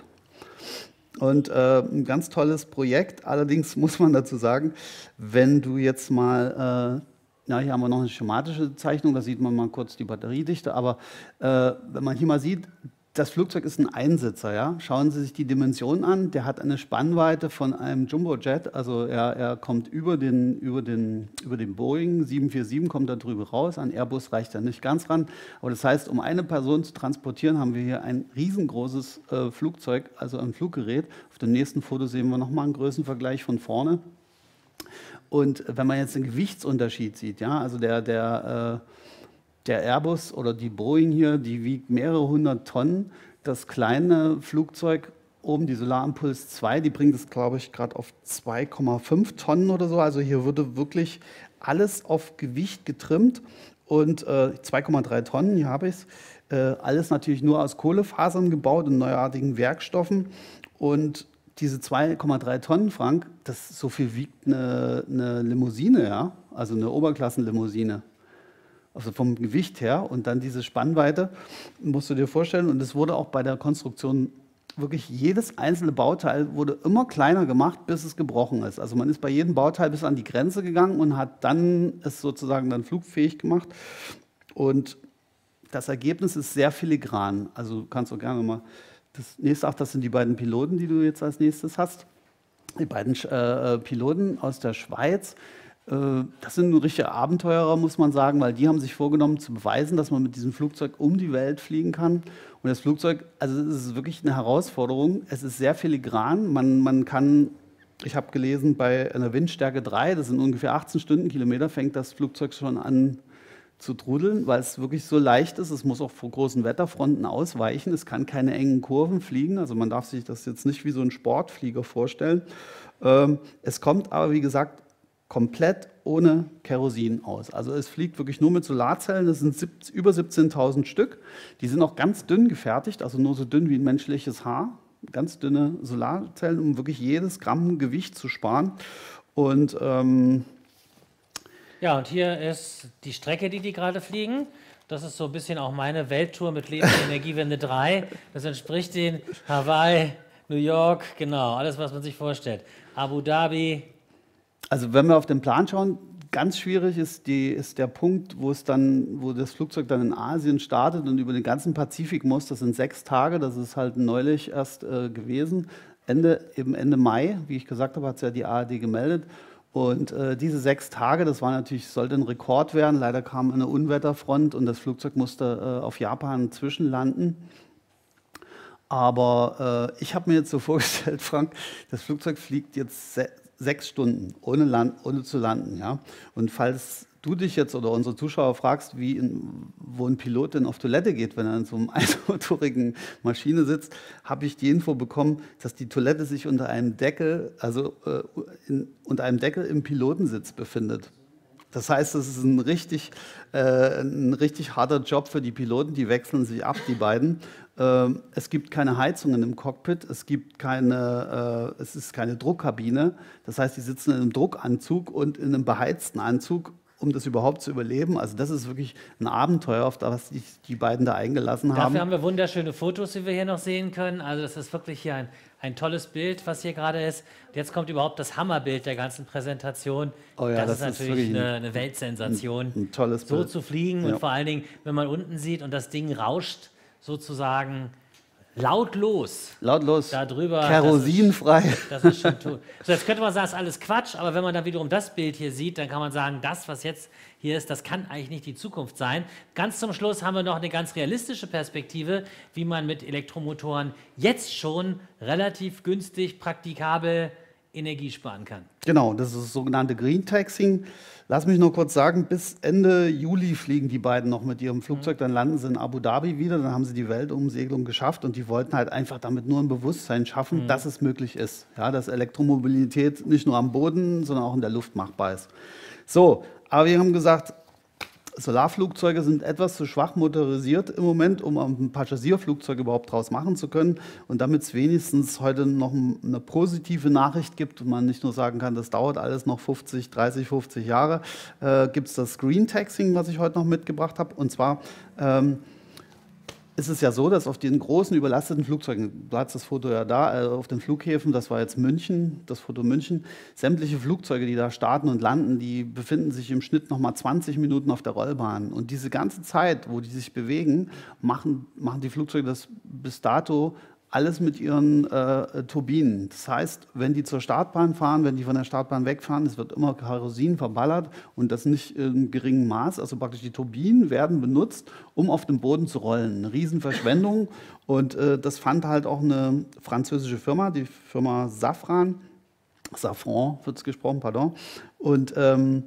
Und äh, ein ganz tolles Projekt. Allerdings muss man dazu sagen, wenn du jetzt mal, äh, na, hier haben wir noch eine schematische Zeichnung, da sieht man mal kurz die Batteriedichte, aber äh, wenn man hier mal sieht, das Flugzeug ist ein Einsitzer, ja. Schauen Sie sich die Dimensionen an. Der hat eine Spannweite von einem Jumbojet, also er, er kommt über den, über, den, über den Boeing sieben vier sieben, kommt da drüber raus. An Airbus reicht er nicht ganz ran. Aber das heißt, um eine Person zu transportieren, haben wir hier ein riesengroßes äh, Flugzeug, also ein Fluggerät. Auf dem nächsten Foto sehen wir nochmal einen Größenvergleich von vorne. Und wenn man jetzt den Gewichtsunterschied sieht, ja, also der, der äh, Der Airbus oder die Boeing hier, die wiegt mehrere hundert Tonnen. Das kleine Flugzeug oben, die Solarimpuls zwei, die bringt es, glaube ich, gerade auf zwei Komma fünf Tonnen oder so. Also hier würde wirklich alles auf Gewicht getrimmt. Und äh, zwei Komma drei Tonnen, hier habe ich es. Äh, alles natürlich nur aus Kohlefasern gebaut und neuartigen Werkstoffen. Und diese zwei Komma drei Tonnen, Frank, das so viel wiegt eine, eine Limousine, ja? Also eine Oberklassenlimousine. Also vom Gewicht her und dann diese Spannweite, musst du dir vorstellen. Und es wurde auch bei der Konstruktion wirklich jedes einzelne Bauteil wurde immer kleiner gemacht, bis es gebrochen ist. Also man ist bei jedem Bauteil bis an die Grenze gegangen und hat dann es sozusagen dann flugfähig gemacht. Und das Ergebnis ist sehr filigran. Also kannst du gerne mal das nächste, ach, das sind die beiden Piloten, die du jetzt als nächstes hast. Die beiden äh, Piloten aus der Schweiz. Das sind richtige Abenteurer, muss man sagen, weil die haben sich vorgenommen zu beweisen, dass man mit diesem Flugzeug um die Welt fliegen kann. Und das Flugzeug, also es ist wirklich eine Herausforderung. Es ist sehr filigran. Man, man kann ich habe gelesen, bei einer Windstärke drei, das sind ungefähr achtzehn Stundenkilometer, fängt das Flugzeug schon an zu trudeln, weil es wirklich so leicht ist. Es muss auch vor großen Wetterfronten ausweichen. Es kann keine engen Kurven fliegen. Also man darf sich das jetzt nicht wie so ein Sportflieger vorstellen. Ähm, es kommt aber, wie gesagt, komplett ohne Kerosin aus. Also es fliegt wirklich nur mit Solarzellen. Das sind sieb- über siebzehntausend Stück. Die sind auch ganz dünn gefertigt, also nur so dünn wie ein menschliches Haar. Ganz dünne Solarzellen, um wirklich jedes Gramm Gewicht zu sparen. Und ähm, Ja, und hier ist die Strecke, die die gerade fliegen. Das ist so ein bisschen auch meine Welttour mit Leben in Energiewende drei. Das entspricht den Hawaii, New York, genau, alles, was man sich vorstellt. Abu Dhabi. Also wenn wir auf den Plan schauen, ganz schwierig ist, die, ist der Punkt, wo es dann, wo das Flugzeug dann in Asien startet und über den ganzen Pazifik muss. Das sind sechs Tage, das ist halt neulich erst äh, gewesen. Ende, eben Ende Mai, wie ich gesagt habe, hat es ja die A R D gemeldet. Und äh, diese sechs Tage, das war natürlich, sollte ein Rekord werden. Leider kam eine Unwetterfront und das Flugzeug musste äh, auf Japan zwischenlanden. Aber äh, ich habe mir jetzt so vorgestellt, Frank, das Flugzeug fliegt jetzt se sechs Stunden, ohne, Land, ohne zu landen. Ja? Und falls du dich jetzt oder unsere Zuschauer fragst, wie in, wo ein Pilot denn auf Toilette geht, wenn er in so einer einmotorigen Maschine sitzt, habe ich die Info bekommen, dass die Toilette sich unter einem Deckel, also äh, in, unter einem Deckel im Pilotensitz befindet. Das heißt, es ist ein richtig, äh, ein richtig harter Job für die Piloten, die wechseln sich ab, die beiden. Ähm, es gibt keine Heizungen im Cockpit, es gibt keine, äh, es ist keine Druckkabine. Das heißt, die sitzen in einem Druckanzug und in einem beheizten Anzug, um das überhaupt zu überleben. Also das ist wirklich ein Abenteuer, auf das sich die beiden da eingelassen haben. Dafür haben wir wunderschöne Fotos, die wir hier noch sehen können. Also das ist wirklich hier ein, ein tolles Bild, was hier gerade ist. Und jetzt kommt überhaupt das Hammerbild der ganzen Präsentation. Oh ja, das, das ist ist natürlich wirklich eine, eine Weltsensation, ein, ein tolles so Bild. zu fliegen Ja. und vor allen Dingen, wenn man unten sieht und das Ding rauscht sozusagen lautlos. Lautlos, Darüber, kerosinfrei. Das ist, das ist schon toll. So, jetzt könnte man sagen, das ist alles Quatsch, aber wenn man dann wiederum das Bild hier sieht, dann kann man sagen, das, was jetzt hier ist, das kann eigentlich nicht die Zukunft sein. Ganz zum Schluss haben wir noch eine ganz realistische Perspektive, wie man mit Elektromotoren jetzt schon relativ günstig, praktikabel Energie sparen kann. Genau, das ist das sogenannte Green Taxing. Lass mich nur kurz sagen, bis Ende Juli fliegen die beiden noch mit ihrem Flugzeug, dann landen sie in Abu Dhabi wieder, dann haben sie die Weltumsegelung geschafft und die wollten halt einfach damit nur ein Bewusstsein schaffen, Mhm. dass es möglich ist. Ja, dass Elektromobilität nicht nur am Boden, sondern auch in der Luft machbar ist. So, aber wir haben gesagt, Solarflugzeuge sind etwas zu schwach motorisiert im Moment, um ein Passagierflugzeug überhaupt draus machen zu können. Und damit es wenigstens heute noch eine positive Nachricht gibt und man nicht nur sagen kann, das dauert alles noch fünfzig, dreißig, fünfzig Jahre, äh, gibt es das Green Taxing, was ich heute noch mitgebracht habe. Und zwar ähm, ist es ja so, dass auf den großen überlasteten Flugzeugen, du hast das Foto ja da, äh, auf den Flughäfen, das war jetzt München, das Foto München, sämtliche Flugzeuge, die da starten und landen, die befinden sich im Schnitt noch mal zwanzig Minuten auf der Rollbahn. Und diese ganze Zeit, wo die sich bewegen, machen, machen die Flugzeuge das bis dato alles mit ihren äh, Turbinen. Das heißt, wenn die zur Startbahn fahren, wenn die von der Startbahn wegfahren, es wird immer Kerosin verballert und das nicht in geringem Maß. Also praktisch die Turbinen werden benutzt, um auf dem Boden zu rollen. Eine Riesenverschwendung. Und äh, das fand halt auch eine französische Firma, die Firma Safran, Safran wird es gesprochen, pardon. Und ähm,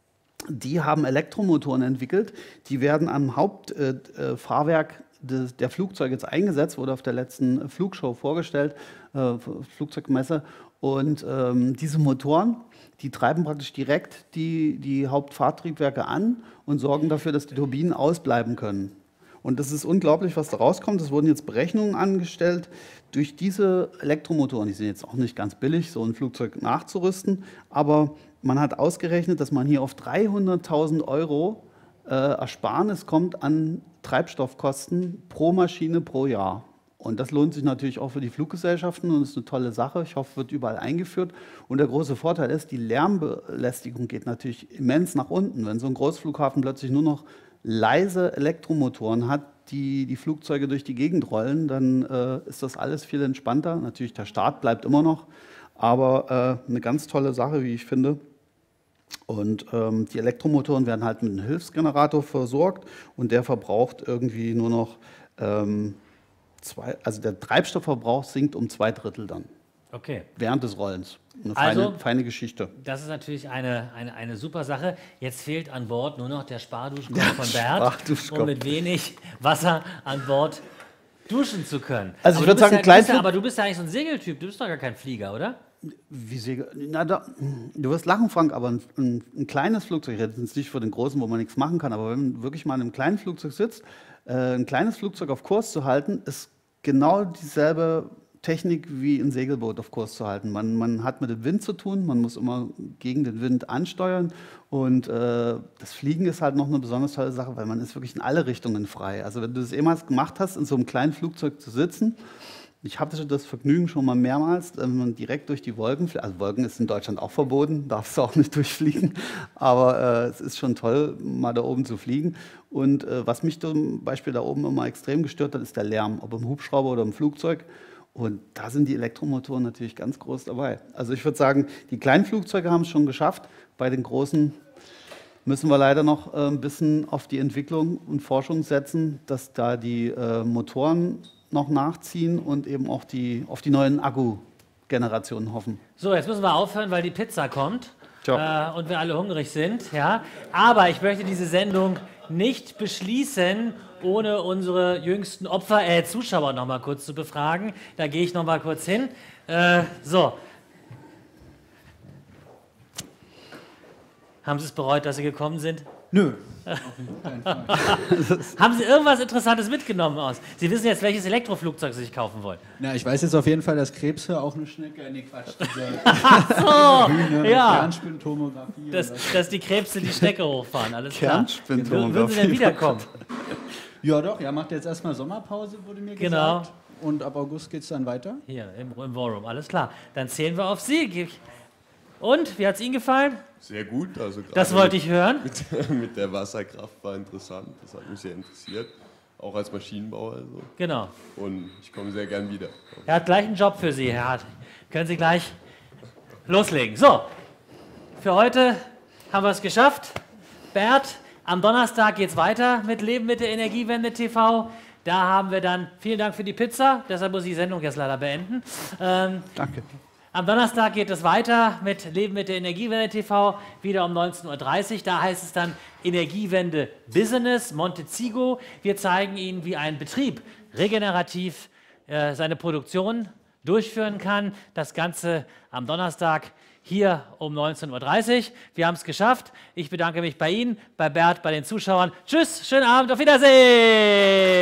die haben Elektromotoren entwickelt, die werden am Hauptfahrwerk äh, des, der Flugzeuge jetzt eingesetzt, wurde auf der letzten Flugshow vorgestellt, äh, Flugzeugmesse. Und ähm, diese Motoren, die treiben praktisch direkt die, die Hauptfahrtriebwerke an und sorgen dafür, dass die Turbinen ausbleiben können. Und das ist unglaublich, was da rauskommt. Es wurden jetzt Berechnungen angestellt. Durch diese Elektromotoren, die sind jetzt auch nicht ganz billig, so ein Flugzeug nachzurüsten, aber man hat ausgerechnet, dass man hier auf dreihunderttausend Euro äh, Ersparnis kommt an Treibstoffkosten pro Maschine pro Jahr. Und das lohnt sich natürlich auch für die Fluggesellschaften und ist eine tolle Sache. Ich hoffe, wird überall eingeführt. Und der große Vorteil ist, die Lärmbelästigung geht natürlich immens nach unten. Wenn so ein Großflughafen plötzlich nur noch leise Elektromotoren hat, die die Flugzeuge durch die Gegend rollen, dann äh, ist das alles viel entspannter. Natürlich, der Start bleibt immer noch, aber äh, eine ganz tolle Sache, wie ich finde. Und ähm, die Elektromotoren werden halt mit einem Hilfsgenerator versorgt und der verbraucht irgendwie nur noch, ähm, zwei, also der Treibstoffverbrauch sinkt um zwei Drittel dann. Okay. während des Rollens. Eine Also, feine, feine Geschichte. Das ist natürlich eine, eine, eine super Sache. Jetzt fehlt an Bord nur noch der Sparduschkopf von Bert, Sparduschkopf. um mit wenig Wasser an Bord duschen zu können. Also aber ich du würde bist sagen, ja, du bist ja, Kleinflug- aber du bist ja eigentlich so ein Segeltyp, du bist doch gar kein Flieger, oder? Wie Segel? Na, da, du wirst lachen, Frank, aber ein, ein, ein kleines Flugzeug, ich rede jetzt nicht für den großen, wo man nichts machen kann, aber wenn man wirklich mal in einem kleinen Flugzeug sitzt, äh, ein kleines Flugzeug auf Kurs zu halten, ist genau dieselbe Technik wie ein Segelboot auf Kurs zu halten. Man, man hat mit dem Wind zu tun, man muss immer gegen den Wind ansteuern und äh, das Fliegen ist halt noch eine besonders tolle Sache, weil man ist wirklich in alle Richtungen frei. Also wenn du das ehemals gemacht hast, in so einem kleinen Flugzeug zu sitzen, ich hatte das Vergnügen schon mal mehrmals, wenn man direkt durch die Wolken fliegt. Also Wolken ist in Deutschland auch verboten, darfst du auch nicht durchfliegen. Aber äh, es ist schon toll, mal da oben zu fliegen. Und äh, was mich zum Beispiel da oben immer extrem gestört hat, ist der Lärm, ob im Hubschrauber oder im Flugzeug. Und da sind die Elektromotoren natürlich ganz groß dabei. Also ich würde sagen, die kleinen Flugzeuge haben es schon geschafft. Bei den großen müssen wir leider noch äh, ein bisschen auf die Entwicklung und Forschung setzen, dass da die äh, Motoren noch nachziehen und eben auch die, auf die neuen Akku-Generationen hoffen. So, jetzt müssen wir aufhören, weil die Pizza kommt äh, Tja. und wir alle hungrig sind. Ja? Aber ich möchte diese Sendung nicht beschließen, ohne unsere jüngsten Opfer, äh, Zuschauer noch mal kurz zu befragen. Da gehe ich noch mal kurz hin. Äh, so. Haben Sie es bereut, dass Sie gekommen sind? Nö. Haben Sie irgendwas Interessantes mitgenommen aus? Sie wissen jetzt, welches Elektroflugzeug Sie sich kaufen wollen. Na, ich weiß jetzt auf jeden Fall, dass Krebse auch eine Schnecke, nee, Quatsch, diese, Ach so, Bühne, ja. Kernspintomographie. Dass, oder- dass die Krebse die Stecke hochfahren, alles klar. Kernspintomographie. Würden Sie denn wiederkommen? Ja doch, er macht jetzt erstmal Sommerpause, wurde mir Genau. gesagt. Und ab August geht es dann weiter. Hier im, im Warroom, alles klar. Dann zählen wir auf Sie. Und, wie hat es Ihnen gefallen? Sehr gut. Also gerade Das wollte ich hören. Mit, mit der Wasserkraft war interessant. Das hat mich sehr interessiert. Auch als Maschinenbauer. Also. Genau. Und ich komme sehr gern wieder. Er hat gleich einen Job für Sie, Herr Hart. Können Sie gleich loslegen. So, für heute haben wir es geschafft. Bert, am Donnerstag geht es weiter mit Leben mit der Energiewende T V. Da haben wir dann, vielen Dank für die Pizza, deshalb muss ich die Sendung jetzt leider beenden. Ähm, Danke. Am Donnerstag geht es weiter mit Leben mit der Energiewende T V, wieder um neunzehn Uhr dreißig. Da heißt es dann Energiewende Business, Montecigo. Wir zeigen Ihnen, wie ein Betrieb regenerativ äh, seine Produktion durchführen kann. Das Ganze am Donnerstag hier um neunzehn Uhr dreißig. Wir haben es geschafft. Ich bedanke mich bei Ihnen, bei Bert, bei den Zuschauern. Tschüss, schönen Abend, auf Wiedersehen!